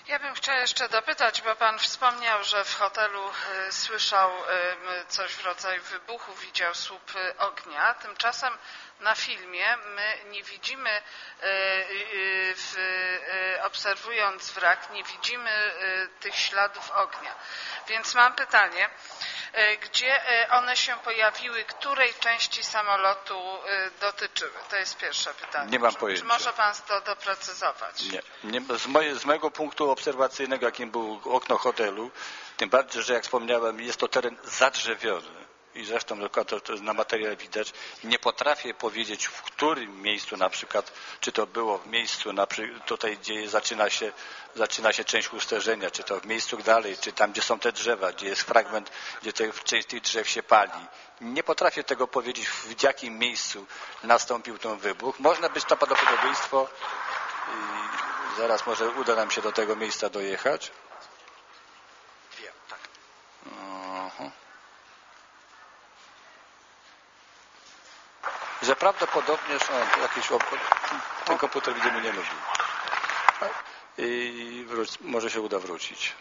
Ja bym chciała jeszcze dopytać, bo pan wspomniał, że w hotelu y, słyszał y, coś w rodzaju wybuchu, widział słup y, ognia. Tymczasem na filmie my nie widzimy, y, y, w, y, obserwując wrak, nie widzimy y, tych śladów ognia. Więc mam pytanie, y, gdzie y, one się pojawiły, której części samolotu y, dotyczyły? To jest pierwsze pytanie. Nie mam Czy, pojęcia. czy może pan to doprecyzować? Nie. nie z, moje, z mojego punktu obserwacyjnego, jakim było okno hotelu, tym bardziej, że jak wspomniałem, jest to teren zadrzewiony i zresztą to, to na materiale widać, nie potrafię powiedzieć, w którym miejscu na przykład, czy to było w miejscu na, tutaj, gdzie zaczyna się, zaczyna się część usterzenia, czy to w miejscu dalej, czy tam, gdzie są te drzewa, gdzie jest fragment, gdzie te, część tych drzew się pali. Nie potrafię tego powiedzieć, w jakim miejscu nastąpił ten wybuch. Można być to prawdopodobieństwo i zaraz może uda nam się do tego miejsca dojechać. Wiem, tak. Aha. Że prawdopodobnie są jakieś ten komputer widzimy nie lubi. I wróć, może się uda wrócić.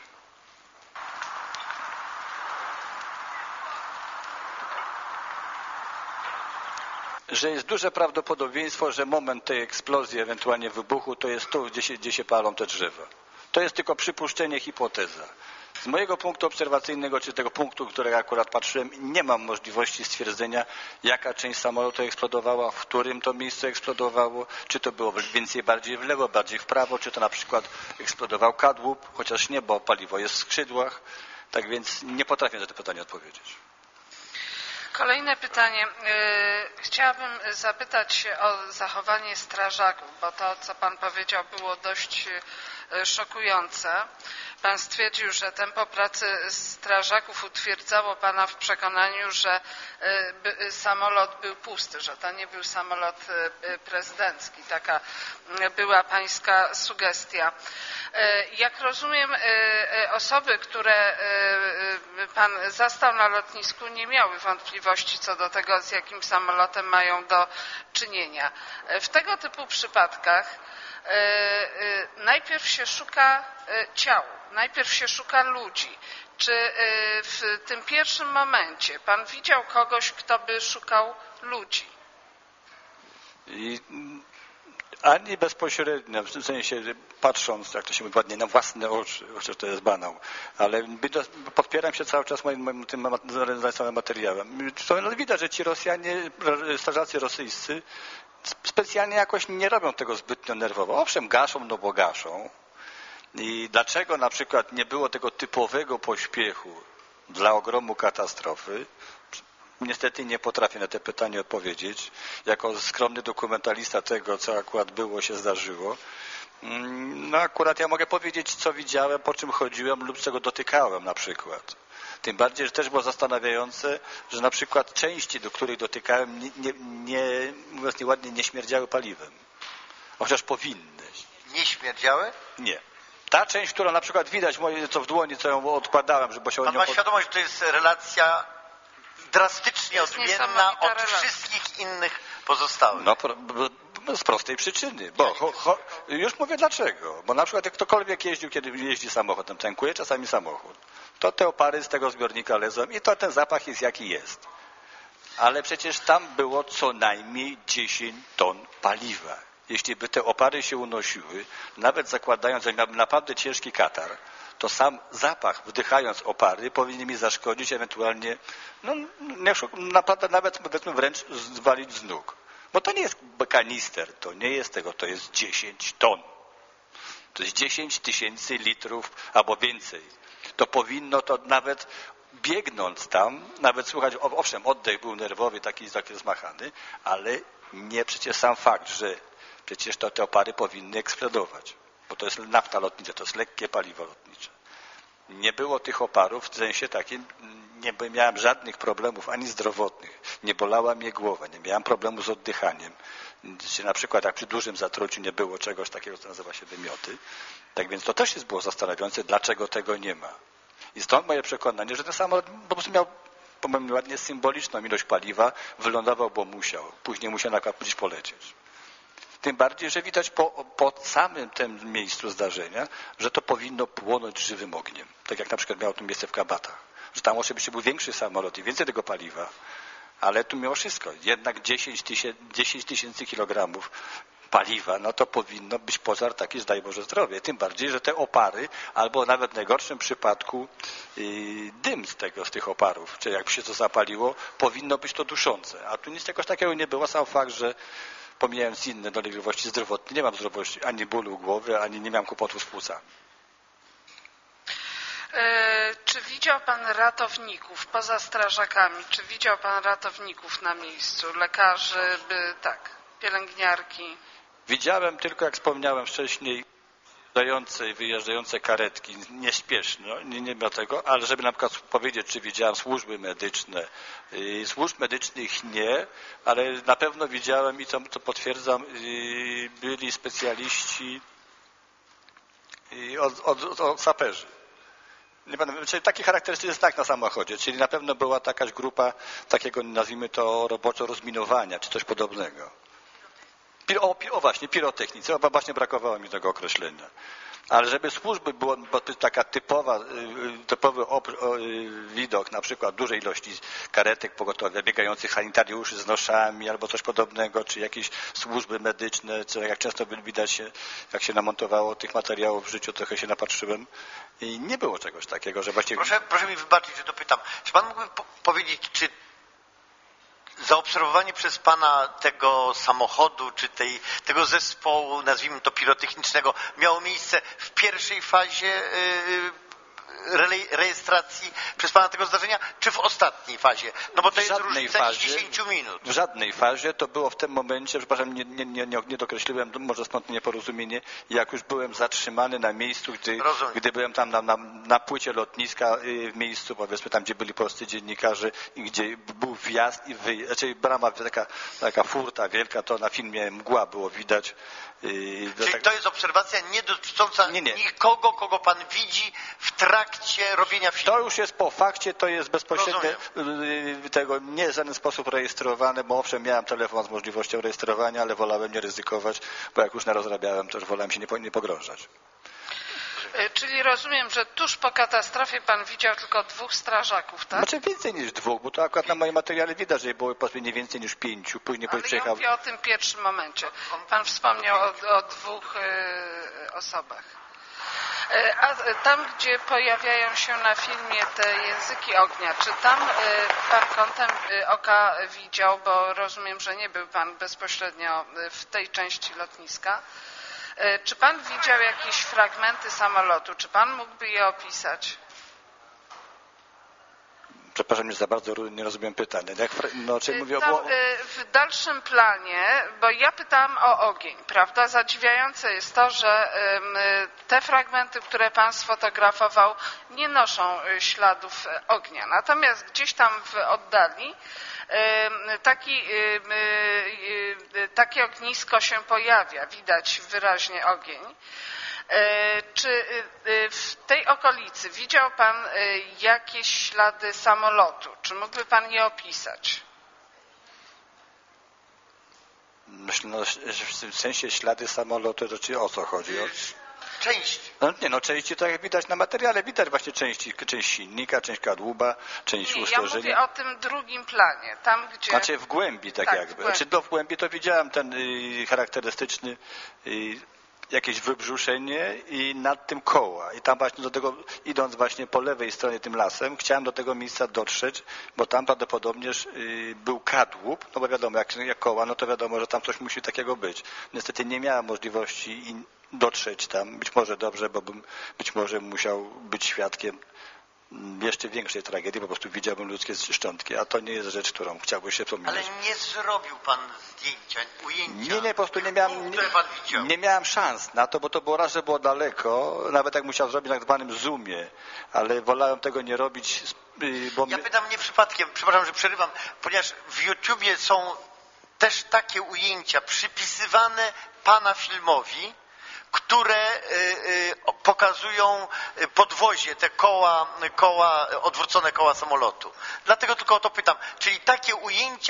Że jest duże prawdopodobieństwo, że moment tej eksplozji, ewentualnie wybuchu, to jest tu, gdzie się, gdzie się palą te drzewa. To jest tylko przypuszczenie, hipoteza. Z mojego punktu obserwacyjnego, czy tego punktu, którego akurat patrzyłem, nie mam możliwości stwierdzenia, jaka część samolotu eksplodowała, w którym to miejsce eksplodowało, czy to było więcej bardziej w lewo, bardziej w prawo, czy to na przykład eksplodował kadłub, chociaż nie, bo paliwo jest w skrzydłach. Tak więc nie potrafię na to pytanie odpowiedzieć. Kolejne pytanie. Chciałabym zapytać się o zachowanie strażaków, bo to, co pan powiedział, było dość szokujące. Pan stwierdził, że tempo pracy strażaków utwierdzało pana w przekonaniu, że samolot był pusty, że to nie był samolot prezydencki. Taka była pańska sugestia. Jak rozumiem, osoby, które pan zastał na lotnisku, nie miały wątpliwości co do tego, z jakim samolotem mają do czynienia. W tego typu przypadkach najpierw się szuka ciał, najpierw się szuka ludzi. Czy w tym pierwszym momencie pan widział kogoś, kto by szukał ludzi? I ani bezpośrednio, w sensie patrząc, jak to się mówi ładnie, na własne oczy, chociaż to jest banał, ale podpieram się cały czas moim, moim tym całym materiałem. To widać, że ci Rosjanie, strażacy rosyjscy specjalnie jakoś nie robią tego zbytnio nerwowo. Owszem, gaszą, no bo gaszą. I dlaczego na przykład nie było tego typowego pośpiechu dla ogromu katastrofy? Niestety nie potrafię na te pytanie odpowiedzieć. Jako skromny dokumentalista tego, co akurat było, się zdarzyło. No akurat ja mogę powiedzieć, co widziałem, po czym chodziłem lub czego dotykałem na przykład. Tym bardziej, że też było zastanawiające, że na przykład części, do których dotykałem, nie, nie, nie mówiąc nieładnie, nie śmierdziały paliwem. Chociaż powinny. Nie śmierdziały? Nie. Ta część, którą na przykład widać, moje, co w dłoni, co ją odkładałem, żeby się o nią... Pan ma świadomość, że to jest relacja drastycznie jest odmienna od relacja. wszystkich innych pozostałych. No, z prostej przyczyny, bo cho, cho, już mówię dlaczego. Bo na przykład jak ktokolwiek jeździł, kiedy jeździ samochodem, tankuje czasami samochód, to te opary z tego zbiornika lezą i to ten zapach jest jaki jest. Ale przecież tam było co najmniej dziesięć ton paliwa. Jeśli by te opary się unosiły, nawet zakładając, że miałbym naprawdę ciężki katar, to sam zapach, wdychając opary, powinien mi zaszkodzić, ewentualnie, no, nie, naprawdę nawet powiedzmy wręcz zwalić z nóg. Bo to nie jest kanister, to nie jest tego, to jest dziesięć ton. To jest dziesięć tysięcy litrów albo więcej. To powinno to nawet biegnąc tam, nawet słuchać, owszem, oddech był nerwowy, taki, taki zmachany, ale nie przecież sam fakt, że przecież to te opary powinny eksplodować. Bo to jest nafta lotnicza, to jest lekkie paliwo lotnicze. Nie było tych oparów w sensie takim, nie miałem żadnych problemów ani zdrowotnych, nie bolała mnie głowa, nie miałem problemu z oddychaniem. Na przykład jak przy dużym zatruciu nie było czegoś takiego, co nazywa się wymioty. Tak więc to też jest było zastanawiające, dlaczego tego nie ma. I stąd moje przekonanie, że ten samolot po prostu miał, powiem ładnie, symboliczną ilość paliwa, wylądował, bo musiał. Później musiał na gdzieś polecieć. Tym bardziej, że widać po, po samym tym miejscu zdarzenia, że to powinno płonąć żywym ogniem. Tak jak na przykład miało to miejsce w Kabatach. Że tam oczywiście był większy samolot i więcej tego paliwa. Ale tu mimo wszystko, jednak dziesięć tysięcy kilogramów paliwa, no to powinno być pożar taki, że daj Boże zdrowie. Tym bardziej, że te opary, albo nawet w najgorszym przypadku yy, dym z tego, z tych oparów, czy jakby się to zapaliło, powinno być to duszące. A tu nic czegoś takiego nie było. Sam fakt, że pomijając inne dolegliwości zdrowotne, nie mam zdrowości, ani bólu głowy, ani nie miałem kłopotów z płucami. Czy widział pan ratowników poza strażakami? Czy widział pan ratowników na miejscu? Lekarzy, by, tak, pielęgniarki? Widziałem tylko, jak wspomniałem wcześniej, wyjeżdżające i wyjeżdżające karetki, nieśpieszno, nie, nie ma tego, ale żeby na przykład powiedzieć, czy widziałem służby medyczne. Yy, służb medycznych nie, ale na pewno widziałem i to, to potwierdzam, yy, byli specjaliści yy, od, od, od saperzy. Nie pamiętam, czyli taki charakterystyczny znak na samochodzie, czyli na pewno była jakaś grupa takiego, nazwijmy to, roboczo rozminowania, czy coś podobnego. O, o właśnie, pirotechnicy, bo właśnie brakowało mi tego określenia. Ale żeby służby było, bo to taka typowa, typowy widok, na przykład dużej ilości karetek pogotowia, biegających sanitariuszy z noszami albo coś podobnego, czy jakieś służby medyczne, co jak często widać się, jak się namontowało tych materiałów w życiu, trochę się napatrzyłem i nie było czegoś takiego, że właściwie... Proszę, proszę mi wybaczyć, że to pytam. Czy pan mógłby po powiedzieć, czy zaobserwowanie przez pana tego samochodu, czy tej, tego zespołu, nazwijmy to pirotechnicznego, miało miejsce w pierwszej fazie yy, rejestracji przez pana tego zdarzenia, czy w ostatniej fazie? No bo to jest różnica dziesięć minut. W żadnej fazie. To było w tym momencie, przepraszam, nie, nie, nie, nie dokreśliłem, może stąd nieporozumienie, jak już byłem zatrzymany na miejscu, gdy, gdy byłem tam na, na, na płycie lotniska w miejscu, powiedzmy tam, gdzie byli polscy dziennikarze i gdzie był wjazd i wyjazd, znaczy brama, taka, taka furta wielka, to na filmie mgła było widać. Yy, Czyli tak... to jest obserwacja nie dotycząca nie, nie. nikogo, kogo pan widzi w trakcie robienia filmu. To już jest po fakcie, to jest bezpośrednio yy, tego nie w żaden sposób rejestrowane, bo owszem, miałem telefon z możliwością rejestrowania, ale wolałem nie ryzykować, bo jak już narozrabiałem, to już wolałem się nie, nie pogrążać. Czyli rozumiem, że tuż po katastrofie pan widział tylko dwóch strażaków, tak? Znaczy więcej niż dwóch, bo to akurat na moim materiale widać, że było nie więcej niż pięciu. Później Ale przyjechał... ja mówię o tym pierwszym momencie. Pan wspomniał o, o dwóch y, osobach. Y, a tam, gdzie pojawiają się na filmie te języki ognia, czy tam y, pan kątem y, oka widział, bo rozumiem, że nie był pan bezpośrednio w tej części lotniska, czy pan widział jakieś fragmenty samolotu? Czy pan mógłby je opisać? Przepraszam, nie za bardzo nie rozumiem pytania. Jak, no, czy mówię Tam, o... W dalszym planie, bo ja pytałam o ogień, prawda? Zadziwiające jest to, że te fragmenty, które pan sfotografował, nie noszą śladów ognia. Natomiast gdzieś tam w oddali taki, takie ognisko się pojawia, widać wyraźnie ogień. Czy w tej okolicy widział pan jakieś ślady samolotu? Czy mógłby pan je opisać? Myślę, no, w tym sensie ślady samolotu, to czy o co chodzi? O... Część. No nie, no części to jak widać na materiale, widać właśnie części, część silnika, część kadłuba, część nie, uszczerzenia. Ja mówię o tym drugim planie, tam gdzie... Znaczy w głębi tak, tak jakby. W głębi. Znaczy do w głębi to widziałem ten y, charakterystyczny y, jakieś wybrzuszenie i nad tym koła. I tam właśnie do tego, idąc właśnie po lewej stronie tym lasem, chciałem do tego miejsca dotrzeć, bo tam prawdopodobnież yy, był kadłub, no bo wiadomo, jak, jak koła, no to wiadomo, że tam coś musi takiego być. Niestety nie miałem możliwości dotrzeć tam. Być może dobrze, bo bym być może musiał być świadkiem jeszcze większej tragedii, po prostu widziałbym ludzkie szczątki, a to nie jest rzecz, którą chciałbym się pominąć. Ale nie zrobił pan zdjęcia, ujęcia? Nie, nie, po prostu nie miałem, nie, nie miałem szans na to, bo to było raz, że było daleko, nawet jak musiał zrobić na tak zwanym zoomie, ale wolałem tego nie robić, bo... Ja pytam nie przypadkiem, przepraszam, że przerywam, ponieważ w YouTubie są też takie ujęcia przypisywane pana filmowi, które pokazują podwozie, te koła, koła, odwrócone koła samolotu. Dlatego tylko o to pytam. Czyli takie ujęcia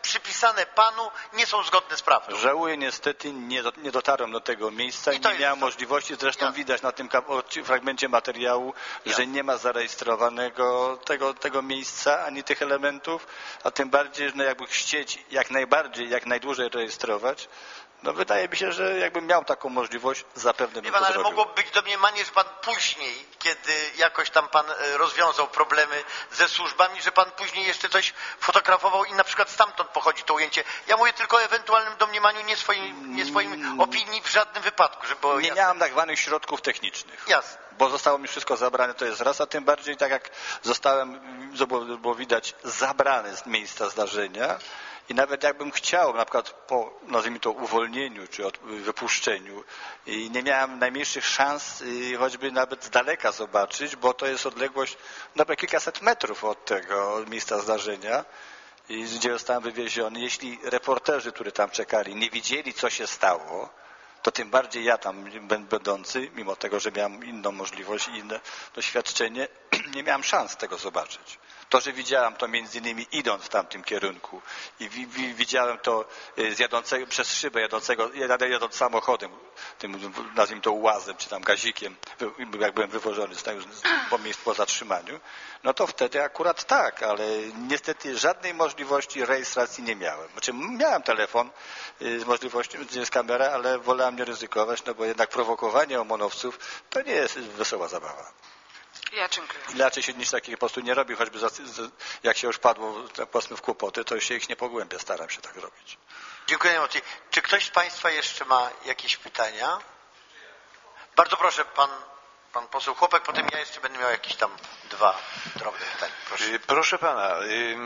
przypisane panu, nie są zgodne z prawdą. Żałuję, niestety nie, do, nie dotarłem do tego miejsca i, I to nie miałem to. możliwości, zresztą Jasne. widać na tym fragmencie materiału, Jasne. że nie ma zarejestrowanego tego, tego miejsca, ani tych elementów, a tym bardziej, że no jakby chcieć jak najbardziej, jak najdłużej rejestrować, no wydaje mi się, że jakbym miał taką możliwość, zapewne bym Wie pan, to ale zrobił. mogło być domniemanie, że pan później, kiedy jakoś tam pan e, rozwiązał problemy ze służbami, że pan później jeszcze coś fotografował i na przykład stamtąd pochodzi to ujęcie. Ja mówię tylko o ewentualnym domniemaniu, nie swoim, nie swoim opinii w żadnym wypadku, żeby było Nie jasne. miałem tak zwanych środków technicznych. Jasne. Bo zostało mi wszystko zabrane, to jest raz, a tym bardziej tak jak zostałem, było widać, zabrany z miejsca zdarzenia i nawet jakbym chciał, na przykład po, nazwijmy to, uwolnieniu czy od, wypuszczeniu i nie miałem najmniejszych szans y, choćby nawet z daleka zobaczyć, bo to jest odległość nawet kilkaset metrów od tego od miejsca zdarzenia, i gdzie zostałem wywieziony. Jeśli reporterzy, którzy tam czekali, nie widzieli, co się stało, to tym bardziej ja tam będący, mimo tego, że miałem inną możliwość i inne doświadczenie, nie miałem szans tego zobaczyć. To, że widziałem to między innymi idąc w tamtym kierunku i wi wi widziałem to z jadącego, przez szybę jadącego, jadąc samochodem, tym nazwijmy to ułazem czy tam gazikiem, jak byłem wywożony po miejscu po zatrzymaniu, no to wtedy akurat tak, ale niestety żadnej możliwości rejestracji nie miałem. Znaczy miałem telefon z możliwością, gdzie jest kamera, ale wolałem nie ryzykować, no bo jednak prowokowanie omonowców to nie jest wesoła zabawa. Ja dziękuję. Inaczej się nic takiego po prostu nie robi, choćby za, jak się już padło powiedzmy w kłopoty, to się ich nie pogłębia, staram się tak robić. Dziękuję najmocniej. Czy ktoś z państwa jeszcze ma jakieś pytania? Bardzo proszę, pan, pan poseł Chłopak, potem ja jeszcze będę miał jakieś tam dwa drobne pytania. Proszę. Proszę pana,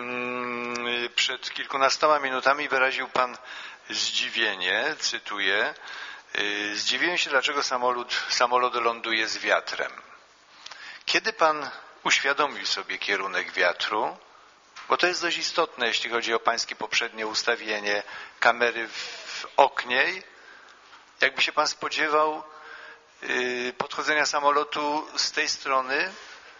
przed kilkunastoma minutami wyraził pan zdziwienie, cytuję, zdziwiłem się, dlaczego samolot, samolot ląduje z wiatrem. Kiedy pan uświadomił sobie kierunek wiatru, bo to jest dość istotne, jeśli chodzi o pańskie poprzednie ustawienie kamery w oknie, jakby się pan spodziewał yy, podchodzenia samolotu z tej strony,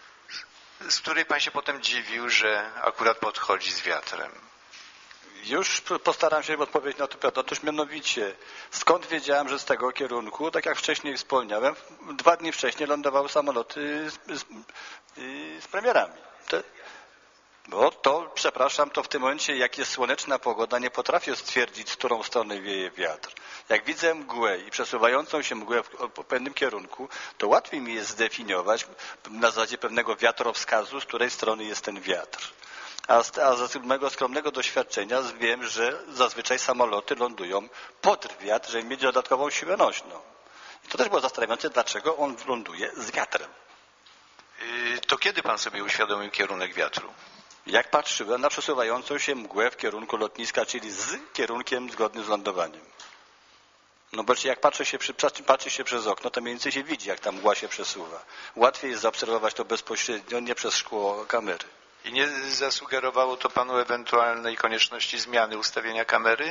z której pan się potem dziwił, że akurat podchodzi z wiatrem. Już postaram się odpowiedzieć na to pytanie. Otóż mianowicie, skąd wiedziałem, że z tego kierunku, tak jak wcześniej wspomniałem, dwa dni wcześniej lądowały samoloty z, z, z premierami. To, bo to, przepraszam, to w tym momencie, jak jest słoneczna pogoda, nie potrafię stwierdzić, z którą stronę wieje wiatr. Jak widzę mgłę i przesuwającą się mgłę w, w pewnym kierunku, to łatwiej mi jest zdefiniować na zasadzie pewnego wiatrowskazu, z której strony jest ten wiatr. A z, a z mego skromnego doświadczenia wiem, że zazwyczaj samoloty lądują pod wiatr, żeby mieć dodatkową siłę nośną. I to też było zastanawiające, dlaczego on ląduje z wiatrem. Yy, to kiedy pan sobie uświadomił kierunek wiatru? Jak patrzyłem na przesuwającą się mgłę w kierunku lotniska, czyli z kierunkiem zgodnym z lądowaniem. No bo jak patrzy się, przy, patrzy się przez okno, to mniej więcej się widzi, jak ta mgła się przesuwa. Łatwiej jest zaobserwować to bezpośrednio, nie przez szkło kamery. I nie zasugerowało to panu ewentualnej konieczności zmiany ustawienia kamery?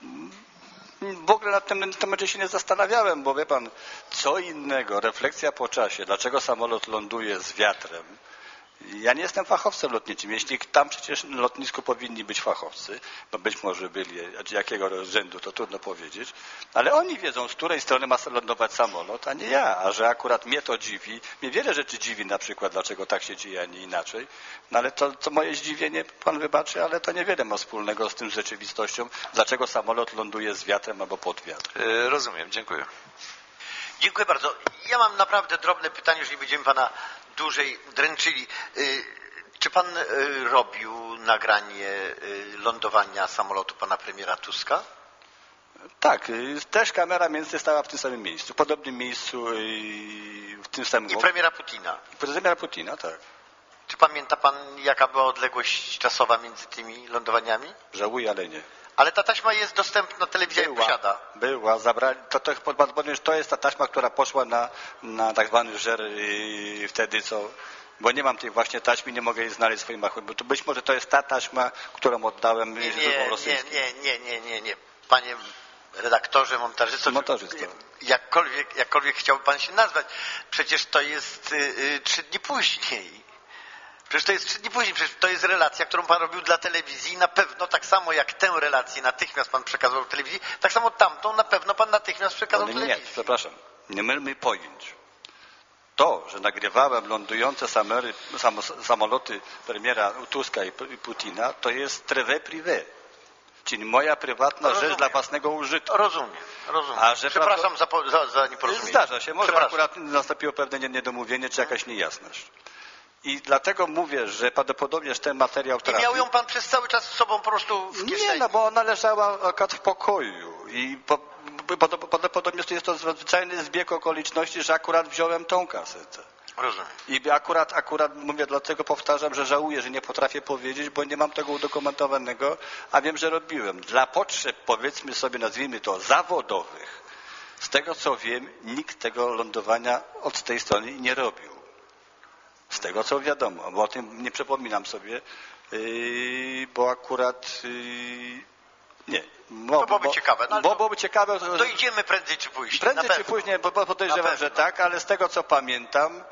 W ogóle nad tym temacie się nie zastanawiałem, bo wie pan, co innego, refleksja po czasie, dlaczego samolot ląduje z wiatrem. Ja nie jestem fachowcem lotniczym. Jeśli tam przecież na lotnisku powinni być fachowcy, bo być może byli, a jakiego rzędu, to trudno powiedzieć, ale oni wiedzą, z której strony ma lądować samolot, a nie ja. A że akurat mnie to dziwi, mnie wiele rzeczy dziwi na przykład, dlaczego tak się dzieje, a nie inaczej. No ale to, to moje zdziwienie, pan wybaczy, ale to niewiele ma wspólnego z tym z rzeczywistością, dlaczego samolot ląduje z wiatrem albo pod wiatrem. Yy, rozumiem, dziękuję. Dziękuję bardzo. Ja mam naprawdę drobne pytanie, jeżeli będziemy pana dłużej dręczyli. Czy pan robił nagranie lądowania samolotu pana premiera Tuska? Tak, też kamera między stała w tym samym miejscu, w podobnym miejscu, w tym samym... I premiera Putina? I premiera Putina, tak. Czy pamięta pan, jaka była odległość czasowa między tymi lądowaniami? Żałuję, ale nie. Ale ta taśma jest dostępna, telewizja ją posiada. Była, zabrali, to, to, to jest ta taśma, która poszła na, na tak zwany żer yy, wtedy, co, bo nie mam tej właśnie taśmy, nie mogę jej znaleźć w swoim archiwum. To być może to jest ta taśma, którą oddałem nie, źródłom nie, rosyjskim. Nie, nie, nie, nie, nie. Panie redaktorze, montażysto, montażysto. Jakkolwiek, jakkolwiek chciałby pan się nazwać, przecież to jest yy, trzy dni później. Przecież to jest trzy dni później, przecież to jest relacja, którą pan robił dla telewizji i na pewno tak samo jak tę relację natychmiast pan przekazywał telewizji, tak samo tamtą na pewno pan natychmiast przekazał nie, telewizji. Nie, przepraszam, nie mylmy pojęć. To, że nagrywałem lądujące samery, sam, samoloty premiera Tuska i Putina, to jest très privé. Czyli moja prywatna rozumiem. rzecz dla własnego użytku. Rozumiem, rozumiem. A że Przepraszam za, za, za nieporozumienie. Zdarza się, może akurat nastąpiło pewne niedomówienie czy jakaś niejasność. I dlatego mówię, że prawdopodobnie ten materiał trafił. I miał ją pan przez cały czas z sobą po prostu w kieszeni? Nie, no bo ona leżała akurat w pokoju i po, prawdopodobnie jest to zwyczajny zbieg okoliczności, że akurat wziąłem tą kasetę. Rozumiem. I akurat, akurat mówię, dlatego powtarzam, że żałuję, że nie potrafię powiedzieć, bo nie mam tego udokumentowanego, a wiem, że robiłem. Dla potrzeb, powiedzmy sobie, nazwijmy to, zawodowych, z tego co wiem, nikt tego lądowania od tej strony nie robił. Z tego co wiadomo, bo o tym nie przypominam sobie, yy, bo akurat yy, nie. Bo, to byłoby bo, ciekawe. No, bo byłoby ciekawe. To idziemy prędzej czy później. Prędzej czy później, bo podejrzewam, że tak, ale z tego co pamiętam,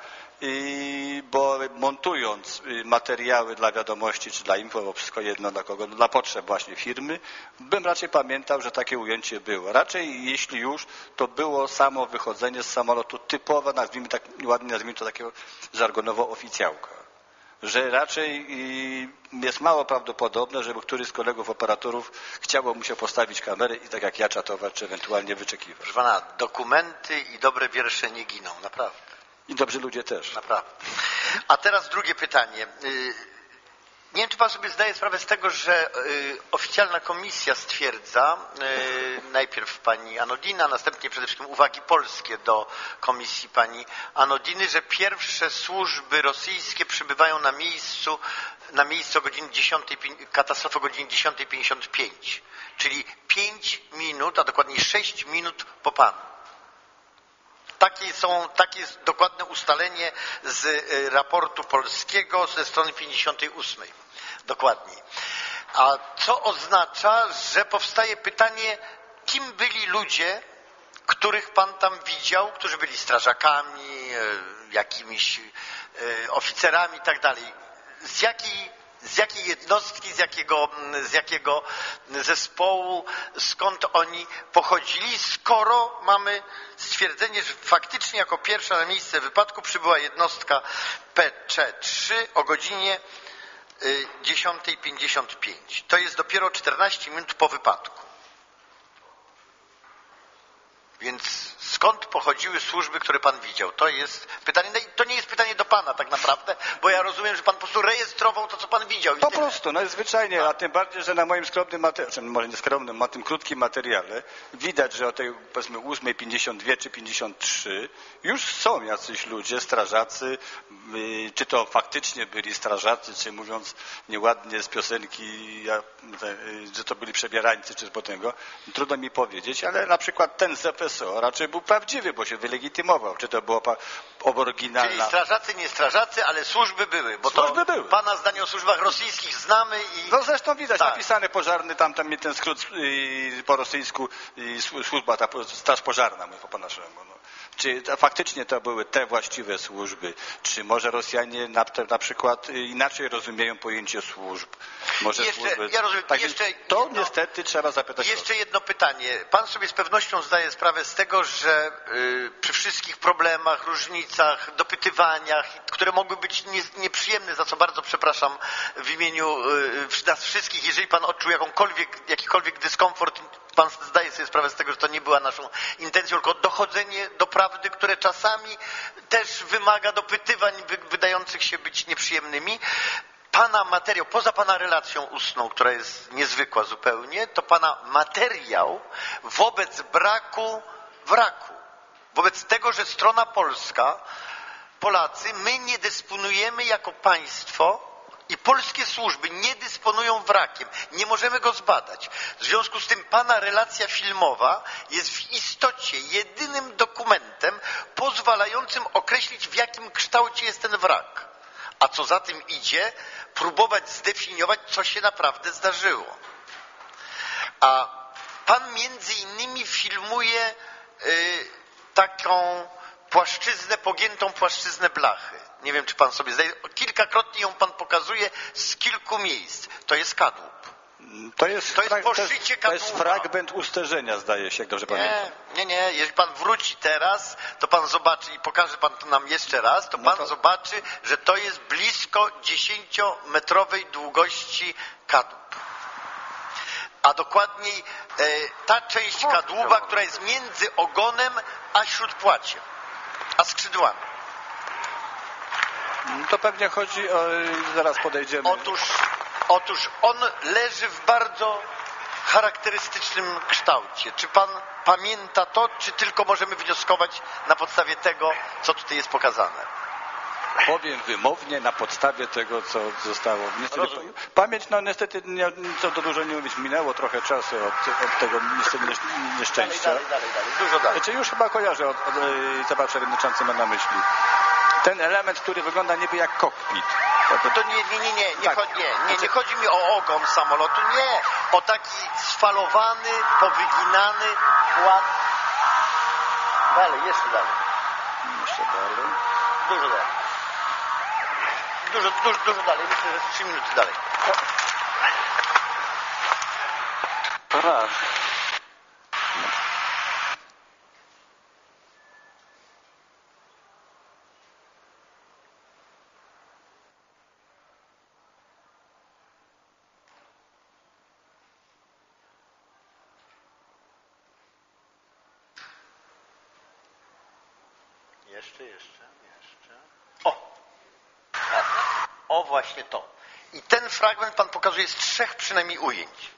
yy, bo montując materiały dla wiadomości czy dla info, bo wszystko jedno dla kogo, dla potrzeb właśnie firmy, bym raczej pamiętał, że takie ujęcie było. Raczej jeśli już, to było samo wychodzenie z samolotu typowe, nazwijmy tak ładnie, nazwijmy to takiego żargonowo oficjałka. Że raczej jest mało prawdopodobne, żeby któryś z kolegów operatorów chciało mu się postawić kamerę i tak jak ja czatować, czy ewentualnie wyczekiwać. Proszę pana, dokumenty i dobre wiersze nie giną, naprawdę. I dobrzy ludzie też. Naprawdę. A teraz drugie pytanie. Nie wiem, czy pan sobie zdaje sprawę z tego, że oficjalna komisja stwierdza, najpierw pani Anodina, następnie przede wszystkim uwagi polskie do komisji pani Anodiny, że pierwsze służby rosyjskie przybywają na miejscu, na miejscu o godzinie dziesiątej, katastrofy o godzinie dziesiątej pięćdziesiąt pięć, czyli pięć minut, a dokładniej sześć minut po panu. Takie, są, takie jest dokładne ustalenie z raportu polskiego ze strony pięćdziesiątej ósmej. Dokładniej. A co oznacza, że powstaje pytanie, kim byli ludzie, których pan tam widział, którzy byli strażakami, jakimiś oficerami i tak dalej. Z jakiej z jakiej jednostki, z jakiego, z jakiego zespołu, skąd oni pochodzili, skoro mamy stwierdzenie, że faktycznie jako pierwsza na miejsce wypadku przybyła jednostka P C trzy o godzinie dziesiątej pięćdziesiąt pięć. To jest dopiero czternaście minut po wypadku. Więc skąd pochodziły służby, które pan widział? To jest pytanie, no to nie jest pytanie do pana tak naprawdę, bo ja rozumiem, że pan po prostu rejestrował to, co pan widział. Po prostu, no zwyczajnie, a tym bardziej, że na moim skromnym materiale, może nie skromnym, na tym krótkim materiale widać, że o tej powiedzmy ósmej pięćdziesiąt dwa czy pięćdziesiąt trzy już są jacyś ludzie, strażacy, yy, czy to faktycznie byli strażacy, czy mówiąc nieładnie z piosenki, ja, yy, że to byli przebierańcy, czy z tego, trudno mi powiedzieć, ale na przykład ten z F S O raczej był prawdziwy, bo się wylegitymował, czy to było oryginalna. Czyli strażacy, nie strażacy, ale służby były, bo służby to były. Pana zdanie o służbach rosyjskich znamy i... No zresztą widać, tak. Napisane pożarny, tam, tam ten skrót yy, po rosyjsku, yy, służba, ta straż pożarna, mówię po naszemu. No. Czy to, faktycznie to były te właściwe służby, czy może Rosjanie na, na przykład inaczej rozumieją pojęcie służb? Może jeszcze, służby... ja rozumiem, tak, jeszcze to jedno, niestety trzeba zapytać. Jeszcze jedno pytanie. Pan sobie z pewnością zdaje sprawę z tego, że y, przy wszystkich problemach, różnicach, dopytywaniach, które mogły być nie, nieprzyjemne, za co bardzo przepraszam w imieniu y, nas wszystkich, jeżeli pan odczuł jakąkolwiek, jakikolwiek dyskomfort, pan zdaje sobie sprawę z tego, że to nie była naszą intencją, tylko dochodzenie do prawdy, które czasami też wymaga dopytywań wydających się być nieprzyjemnymi. Pana materiał, poza pana relacją ustną, która jest niezwykła zupełnie, to pana materiał wobec braku wraku, wobec tego, że strona polska, Polacy, my nie dysponujemy jako państwo i polskie służby nie dysponują wrakiem, nie możemy go zbadać. W związku z tym pana relacja filmowa jest w istocie jedynym dokumentem pozwalającym określić, w jakim kształcie jest ten wrak. A co za tym idzie, próbować zdefiniować, co się naprawdę zdarzyło. A pan między innymi filmuje y, taką płaszczyznę, pogiętą płaszczyznę blachy. Nie wiem, czy pan sobie zdaje. Kilkakrotnie ją pan pokazuje z kilku miejsc. To jest kadłub. To jest, to jest frag- poszycie to jest kadłuba. fragment usterzenia, zdaje się, jak dobrze pamiętam. Nie, nie, nie. Jeśli pan wróci teraz, to pan zobaczy i pokaże pan to nam jeszcze raz, to pan no to... zobaczy, że to jest blisko dziesięciometrowej długości kadłub. A dokładniej e, ta część kadłuba, która jest między ogonem a śródpłaciem, a skrzydłami. To pewnie chodzi o... Zaraz podejdziemy. Otóż, otóż on leży w bardzo charakterystycznym kształcie. Czy pan pamięta to, czy tylko możemy wnioskować na podstawie tego, co tutaj jest pokazane? Powiem wymownie na podstawie tego, co zostało. Niestety, pamięć, no niestety, nie, co to dużo nie mówić, minęło trochę czasu od, od tego nieszczęścia. Dalej, dalej, dalej, dalej. Dużo dalej. Znaczy już chyba kojarzę, od, od, co pan przewodniczący ma na myśli. Ten element, który wygląda niby jak kokpit. To nie, nie, nie, nie, nie, tak. chodzi, nie, nie, nie chodzi mi o ogon samolotu, nie. O taki sfalowany, powyginany płat. Dalej, jeszcze dalej. Jeszcze dalej. Dużo dalej. Dużo, dużo, dużo dalej. Myślę, że trzy minuty dalej. Raz. Jeszcze, jeszcze, jeszcze. O! O, właśnie to. I ten fragment pan pokazuje z trzech przynajmniej ujęć.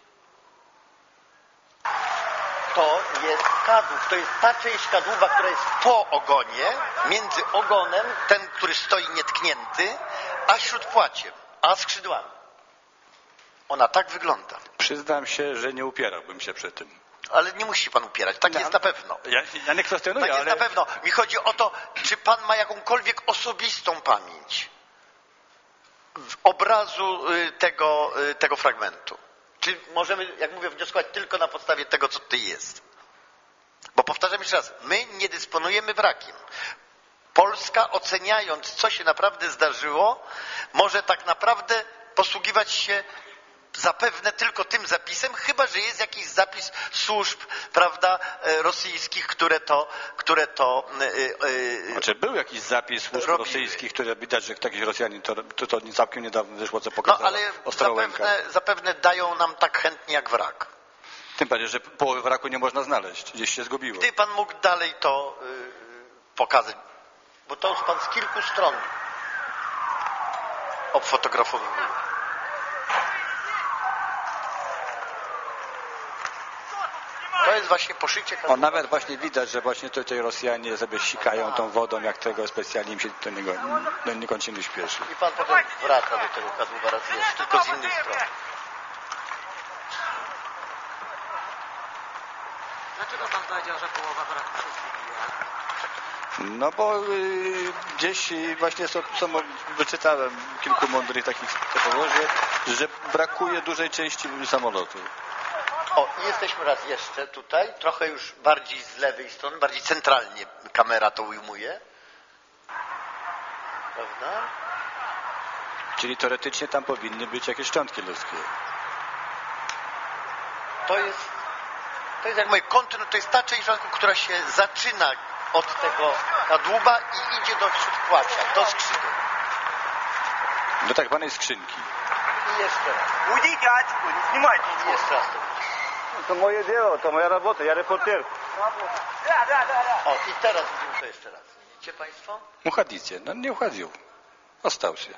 To jest kadłub, to jest ta część kadłuba, która jest po ogonie, między ogonem, ten, który stoi nietknięty, a śródpłaciem, a skrzydłami. Ona tak wygląda. Przyznam się, że nie upierałbym się przy tym. Ale nie musi pan upierać, tak no, jest na pewno. Ja, ja nie kwestionuję, tak jest ale... na pewno. Mi chodzi o to, czy pan ma jakąkolwiek osobistą pamięć obrazu tego, tego fragmentu. Czy możemy, jak mówię, wnioskować tylko na podstawie tego, co tutaj jest. Bo powtarzam jeszcze raz, my nie dysponujemy wrakiem. Polska, oceniając, co się naprawdę zdarzyło, może tak naprawdę posługiwać się zapewne tylko tym zapisem, chyba że jest jakiś zapis służb, prawda, rosyjskich, które to, które to yy, yy, znaczy był jakiś zapis służb robiły. rosyjskich, które widać, że jakiś Rosjanin, to, to, to całkiem niedawno wyszło, co pokazało. No ale zapewne, zapewne dają nam tak chętnie jak wrak. Tym bardziej, że połowy wraku nie można znaleźć, gdzieś się zgubiło. Gdy pan mógł dalej to yy, pokazać, bo to już pan z kilku stron obfotografowuje. To jest właśnie poszycie. O, nawet właśnie widać, że właśnie tutaj Rosjanie sobie sikają tą wodą, jak tego specjalnie im się do niego no, niekończenie śpieszy. I pan potem wraca do tego kadłuba raz jeszcze, tylko z innej strony. Dlaczego pan powiedział, że połowa wraku się zgubiła? No bo y, gdzieś właśnie co, co wyczytałem kilku mądrych takich teorii, że, że brakuje dużej części samolotu. O, i jesteśmy raz jeszcze tutaj, trochę już bardziej z lewej strony, bardziej centralnie kamera to ujmuje. Prawda? Czyli teoretycznie tam powinny być jakieś szczątki ludzkie. To jest, to jest jak moje kontynu, to jest ta część szczątku, która się zaczyna od tego kadłuba i idzie do śródpłacia, do skrzydeł. Do tak zwanej skrzynki. I jeszcze raz. Ujdите отсюда, не снимайте I jeszcze raz to. Это мое дело, это моя работа, я репортер. O, i teraz widzimy to jeszcze raz. Widzicie państwo? Uchodzicie. No nie uchodził. Ostał się.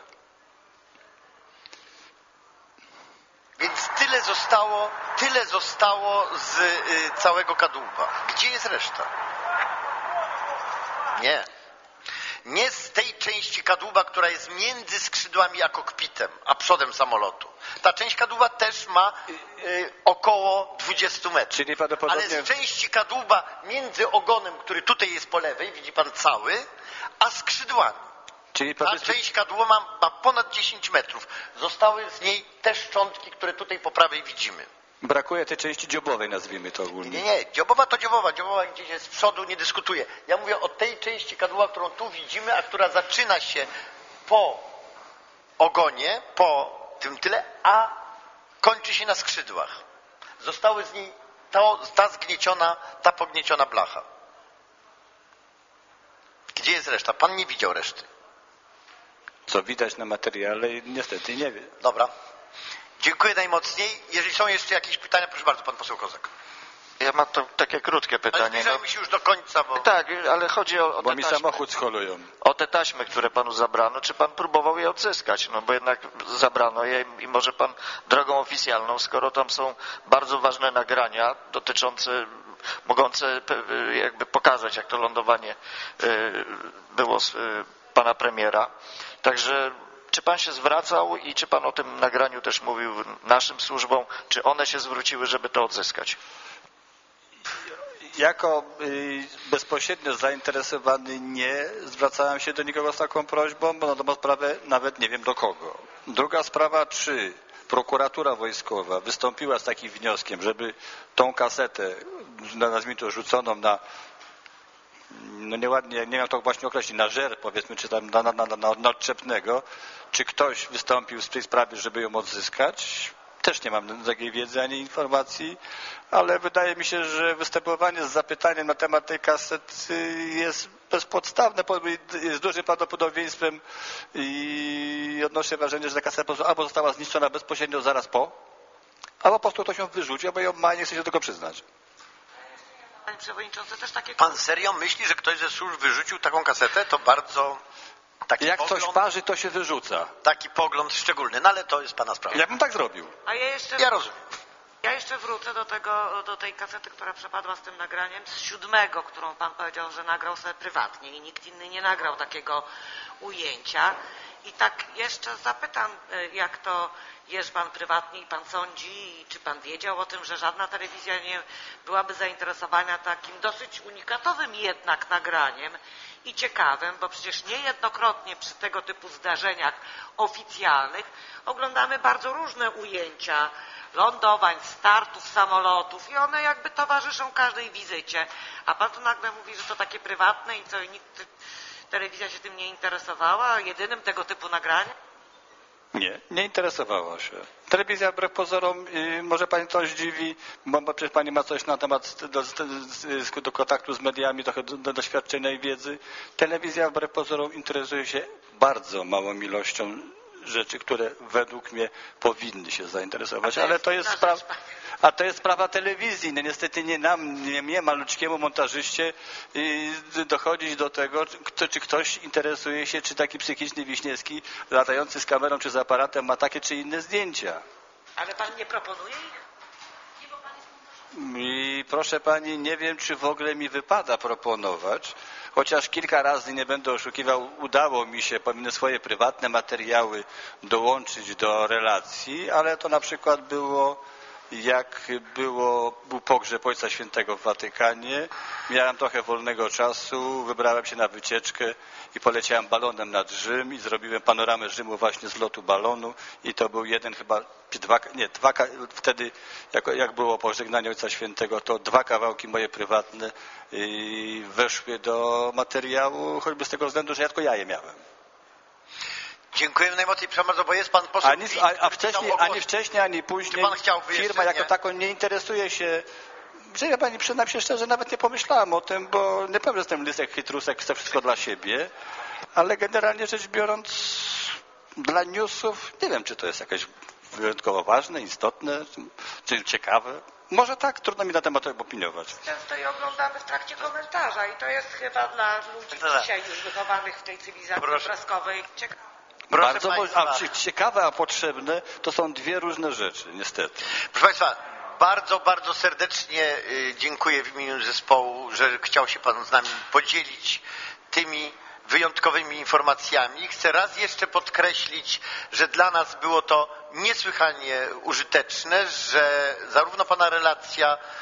Więc tyle zostało, tyle zostało z y, całego kadłuba. Gdzie jest reszta? Nie. Nie z tej części kadłuba, która jest między skrzydłami a kokpitem, a przodem samolotu. Ta część kadłuba też ma y, około dwadzieścia metrów. Czyli prawdopodobnie... Ale z części kadłuba między ogonem, który tutaj jest po lewej, widzi pan cały, a skrzydłami. Czyli Ta część kadłuba ma, ma ponad dziesięć metrów. Zostały z niej te szczątki, które tutaj po prawej widzimy. Brakuje tej części dziobowej, nazwijmy to ogólnie. Nie, nie, dziobowa to dziobowa, dziobowa gdzieś jest z przodu, nie dyskutuję. Ja mówię o tej części kadłuba, którą tu widzimy, a która zaczyna się po ogonie, po tym tyle, a kończy się na skrzydłach. Zostały z niej to, ta zgnieciona, ta pognieciona blacha. Gdzie jest reszta? Pan nie widział reszty. Co widać na materiale, niestety nie wie. Dobra. Dziękuję najmocniej. Jeżeli są jeszcze jakieś pytania, proszę bardzo, pan poseł Kozak. Ja mam to takie krótkie pytanie. Ale zbliżajmy się już do końca, bo... Tak, ale chodzi o, o Bo te mi taśmy. samochód scholują. O te taśmy, które panu zabrano, czy pan próbował je odzyskać? No bo jednak zabrano je i może pan drogą oficjalną, skoro tam są bardzo ważne nagrania dotyczące, mogące jakby pokazać, jak to lądowanie było z pana premiera. Także czy pan się zwracał i czy pan o tym nagraniu też mówił naszym służbom, czy one się zwróciły, żeby to odzyskać? Jako y, bezpośrednio zainteresowany nie zwracałem się do nikogo z taką prośbą, bo na dobrą sprawę nawet nie wiem do kogo. Druga sprawa, czy prokuratura wojskowa wystąpiła z takim wnioskiem, żeby tą kasetę, nazwijmy to rzuconą na, no nieładnie, nie wiem to właśnie określić, na żer powiedzmy, czy tam na, na, na, na, na odczepnego, czy ktoś wystąpił w tej sprawie, żeby ją odzyskać? Też nie mam takiej wiedzy ani informacji, ale wydaje mi się, że występowanie z zapytaniem na temat tej kasety jest bezpodstawne, jest dużym prawdopodobieństwem i odnoszę wrażenie, że ta kaseta albo została zniszczona bezpośrednio zaraz po, albo po prostu ktoś ją wyrzucił, albo ją ma i nie chce się do tego przyznać. Panie Przewodniczący, też takie... Pan serio myśli, że ktoś ze służb wyrzucił taką kasetę? To bardzo... Taki Jak pogląd, coś parzy, to się wyrzuca. Taki pogląd szczególny, no ale to jest pana sprawa. Ja bym tak zrobił. A ja jeszcze... Ja rozumiem. Ja jeszcze wrócę do tego, do tej kasety, która przepadła z tym nagraniem, z siódmego, którą pan powiedział, że nagrał sobie prywatnie i nikt inny nie nagrał takiego ujęcia. I tak jeszcze zapytam, jak to jest pan prywatnie i pan sądzi, i czy pan wiedział o tym, że żadna telewizja nie byłaby zainteresowana takim dosyć unikatowym jednak nagraniem i ciekawym, bo przecież niejednokrotnie przy tego typu zdarzeniach oficjalnych oglądamy bardzo różne ujęcia lądowań, startów samolotów i one jakby towarzyszą każdej wizycie. A pan tu nagle mówi, że to takie prywatne i co, i nikt, telewizja się tym nie interesowała, jedynym tego typu nagraniem? Nie, nie interesowała się. Telewizja wbrew pozorom, yy, może pani to zdziwi, bo, bo przecież pani ma coś na temat do, do, do kontaktu z mediami, trochę do, do doświadczenia i wiedzy. Telewizja wbrew pozorom interesuje się bardzo małą ilością rzeczy, które według mnie powinny się zainteresować, ale to jest sprawa, a to jest sprawa telewizji. No niestety nie nam, nie mnie, malutkiemu montażyście yy, dochodzić do tego, czy, czy ktoś interesuje się, czy taki psychiczny Wiśniewski latający z kamerą czy z aparatem ma takie czy inne zdjęcia. Ale pan nie proponuje ich? I proszę pani, nie wiem, czy w ogóle mi wypada proponować, chociaż kilka razy, nie będę oszukiwał, udało mi się pomimo swoje prywatne materiały dołączyć do relacji, ale to na przykład było, jak było, był pogrzeb Ojca Świętego w Watykanie, miałem trochę wolnego czasu, wybrałem się na wycieczkę i poleciałem balonem nad Rzym i zrobiłem panoramę Rzymu właśnie z lotu balonu i to był jeden chyba, dwa, nie, dwa, wtedy jak, jak było pożegnanie Ojca Świętego, to dwa kawałki moje prywatne i weszły do materiału, choćby z tego względu, że ja tylko ja je miałem. Dziękujemy najmocniej, przepraszam bardzo, bo jest pan poseł... Ani, a, a wcześniej, ani wcześniej, ani później firma jako taką nie interesuje się. Że ja pani przyznam się szczerze, nawet nie pomyślałem o tym, bo nie powiem, że jestem lysek, chytrusek, chcę wszystko dla siebie, ale generalnie rzecz biorąc dla newsów, nie wiem, czy to jest jakieś wyjątkowo ważne, istotne, czy ciekawe. Może tak, trudno mi na temat opiniować. Często je oglądamy w trakcie komentarza i to jest chyba dla ludzi dzisiaj już wychowanych w tej cywilizacji obrazkowej ciekawe. Bardzo, a ciekawe, a potrzebne to są dwie różne rzeczy, niestety. Proszę Państwa, bardzo, bardzo serdecznie dziękuję w imieniu zespołu, że chciał się Pan z nami podzielić tymi wyjątkowymi informacjami. Chcę raz jeszcze podkreślić, że dla nas było to niesłychanie użyteczne, że zarówno Pana relacja,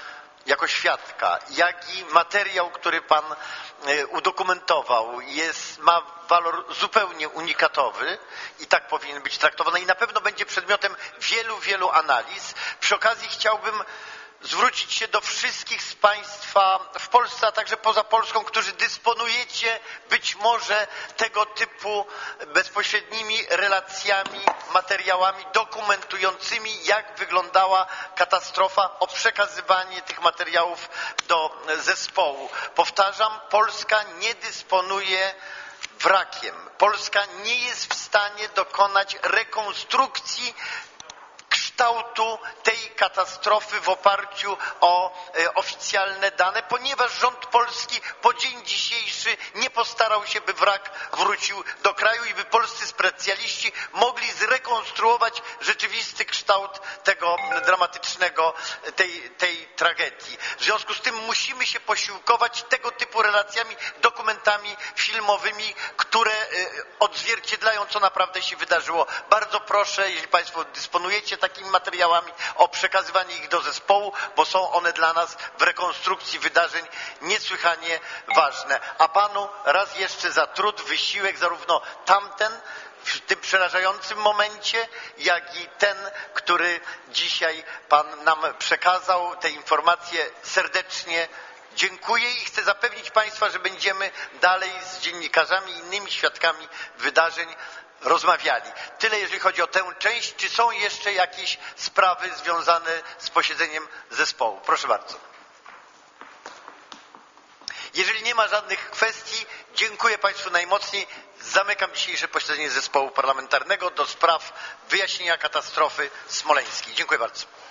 jako świadka, jak i materiał, który pan udokumentował, jest, ma walor zupełnie unikatowy i tak powinien być traktowany i na pewno będzie przedmiotem wielu, wielu analiz. Przy okazji chciałbym zwrócić się do wszystkich z Państwa w Polsce, a także poza Polską, którzy dysponujecie być może tego typu bezpośrednimi relacjami, materiałami dokumentującymi, jak wyglądała katastrofa, o przekazywanie tych materiałów do zespołu. Powtarzam, Polska nie dysponuje wrakiem. Polska nie jest w stanie dokonać rekonstrukcji kształtu tej katastrofy w oparciu o e, oficjalne dane, ponieważ rząd polski po dzień dzisiejszy nie postarał się, by wrak wrócił do kraju i by polscy specjaliści mogli zrekonstruować rzeczywisty kształt tego dramatycznego, tej, tej tragedii. W związku z tym musimy się posiłkować tego typu relacjami, dokumentami filmowymi, które e, odzwierciedlają, co naprawdę się wydarzyło. Bardzo proszę, jeśli Państwo dysponujecie takimi materiałami, o przekazywanie ich do zespołu, bo są one dla nas w rekonstrukcji wydarzeń niesłychanie ważne. A panu raz jeszcze za trud, wysiłek, zarówno tamten w tym przerażającym momencie, jak i ten, który dzisiaj pan nam przekazał, te informacje serdecznie dziękuję i chcę zapewnić Państwa, że będziemy dalej z dziennikarzami i innymi świadkami wydarzeń rozmawiali. Tyle jeżeli chodzi o tę część. Czy są jeszcze jakieś sprawy związane z posiedzeniem zespołu? Proszę bardzo. Jeżeli nie ma żadnych kwestii, dziękuję Państwu najmocniej. Zamykam dzisiejsze posiedzenie zespołu parlamentarnego do spraw wyjaśnienia katastrofy smoleńskiej. Dziękuję bardzo.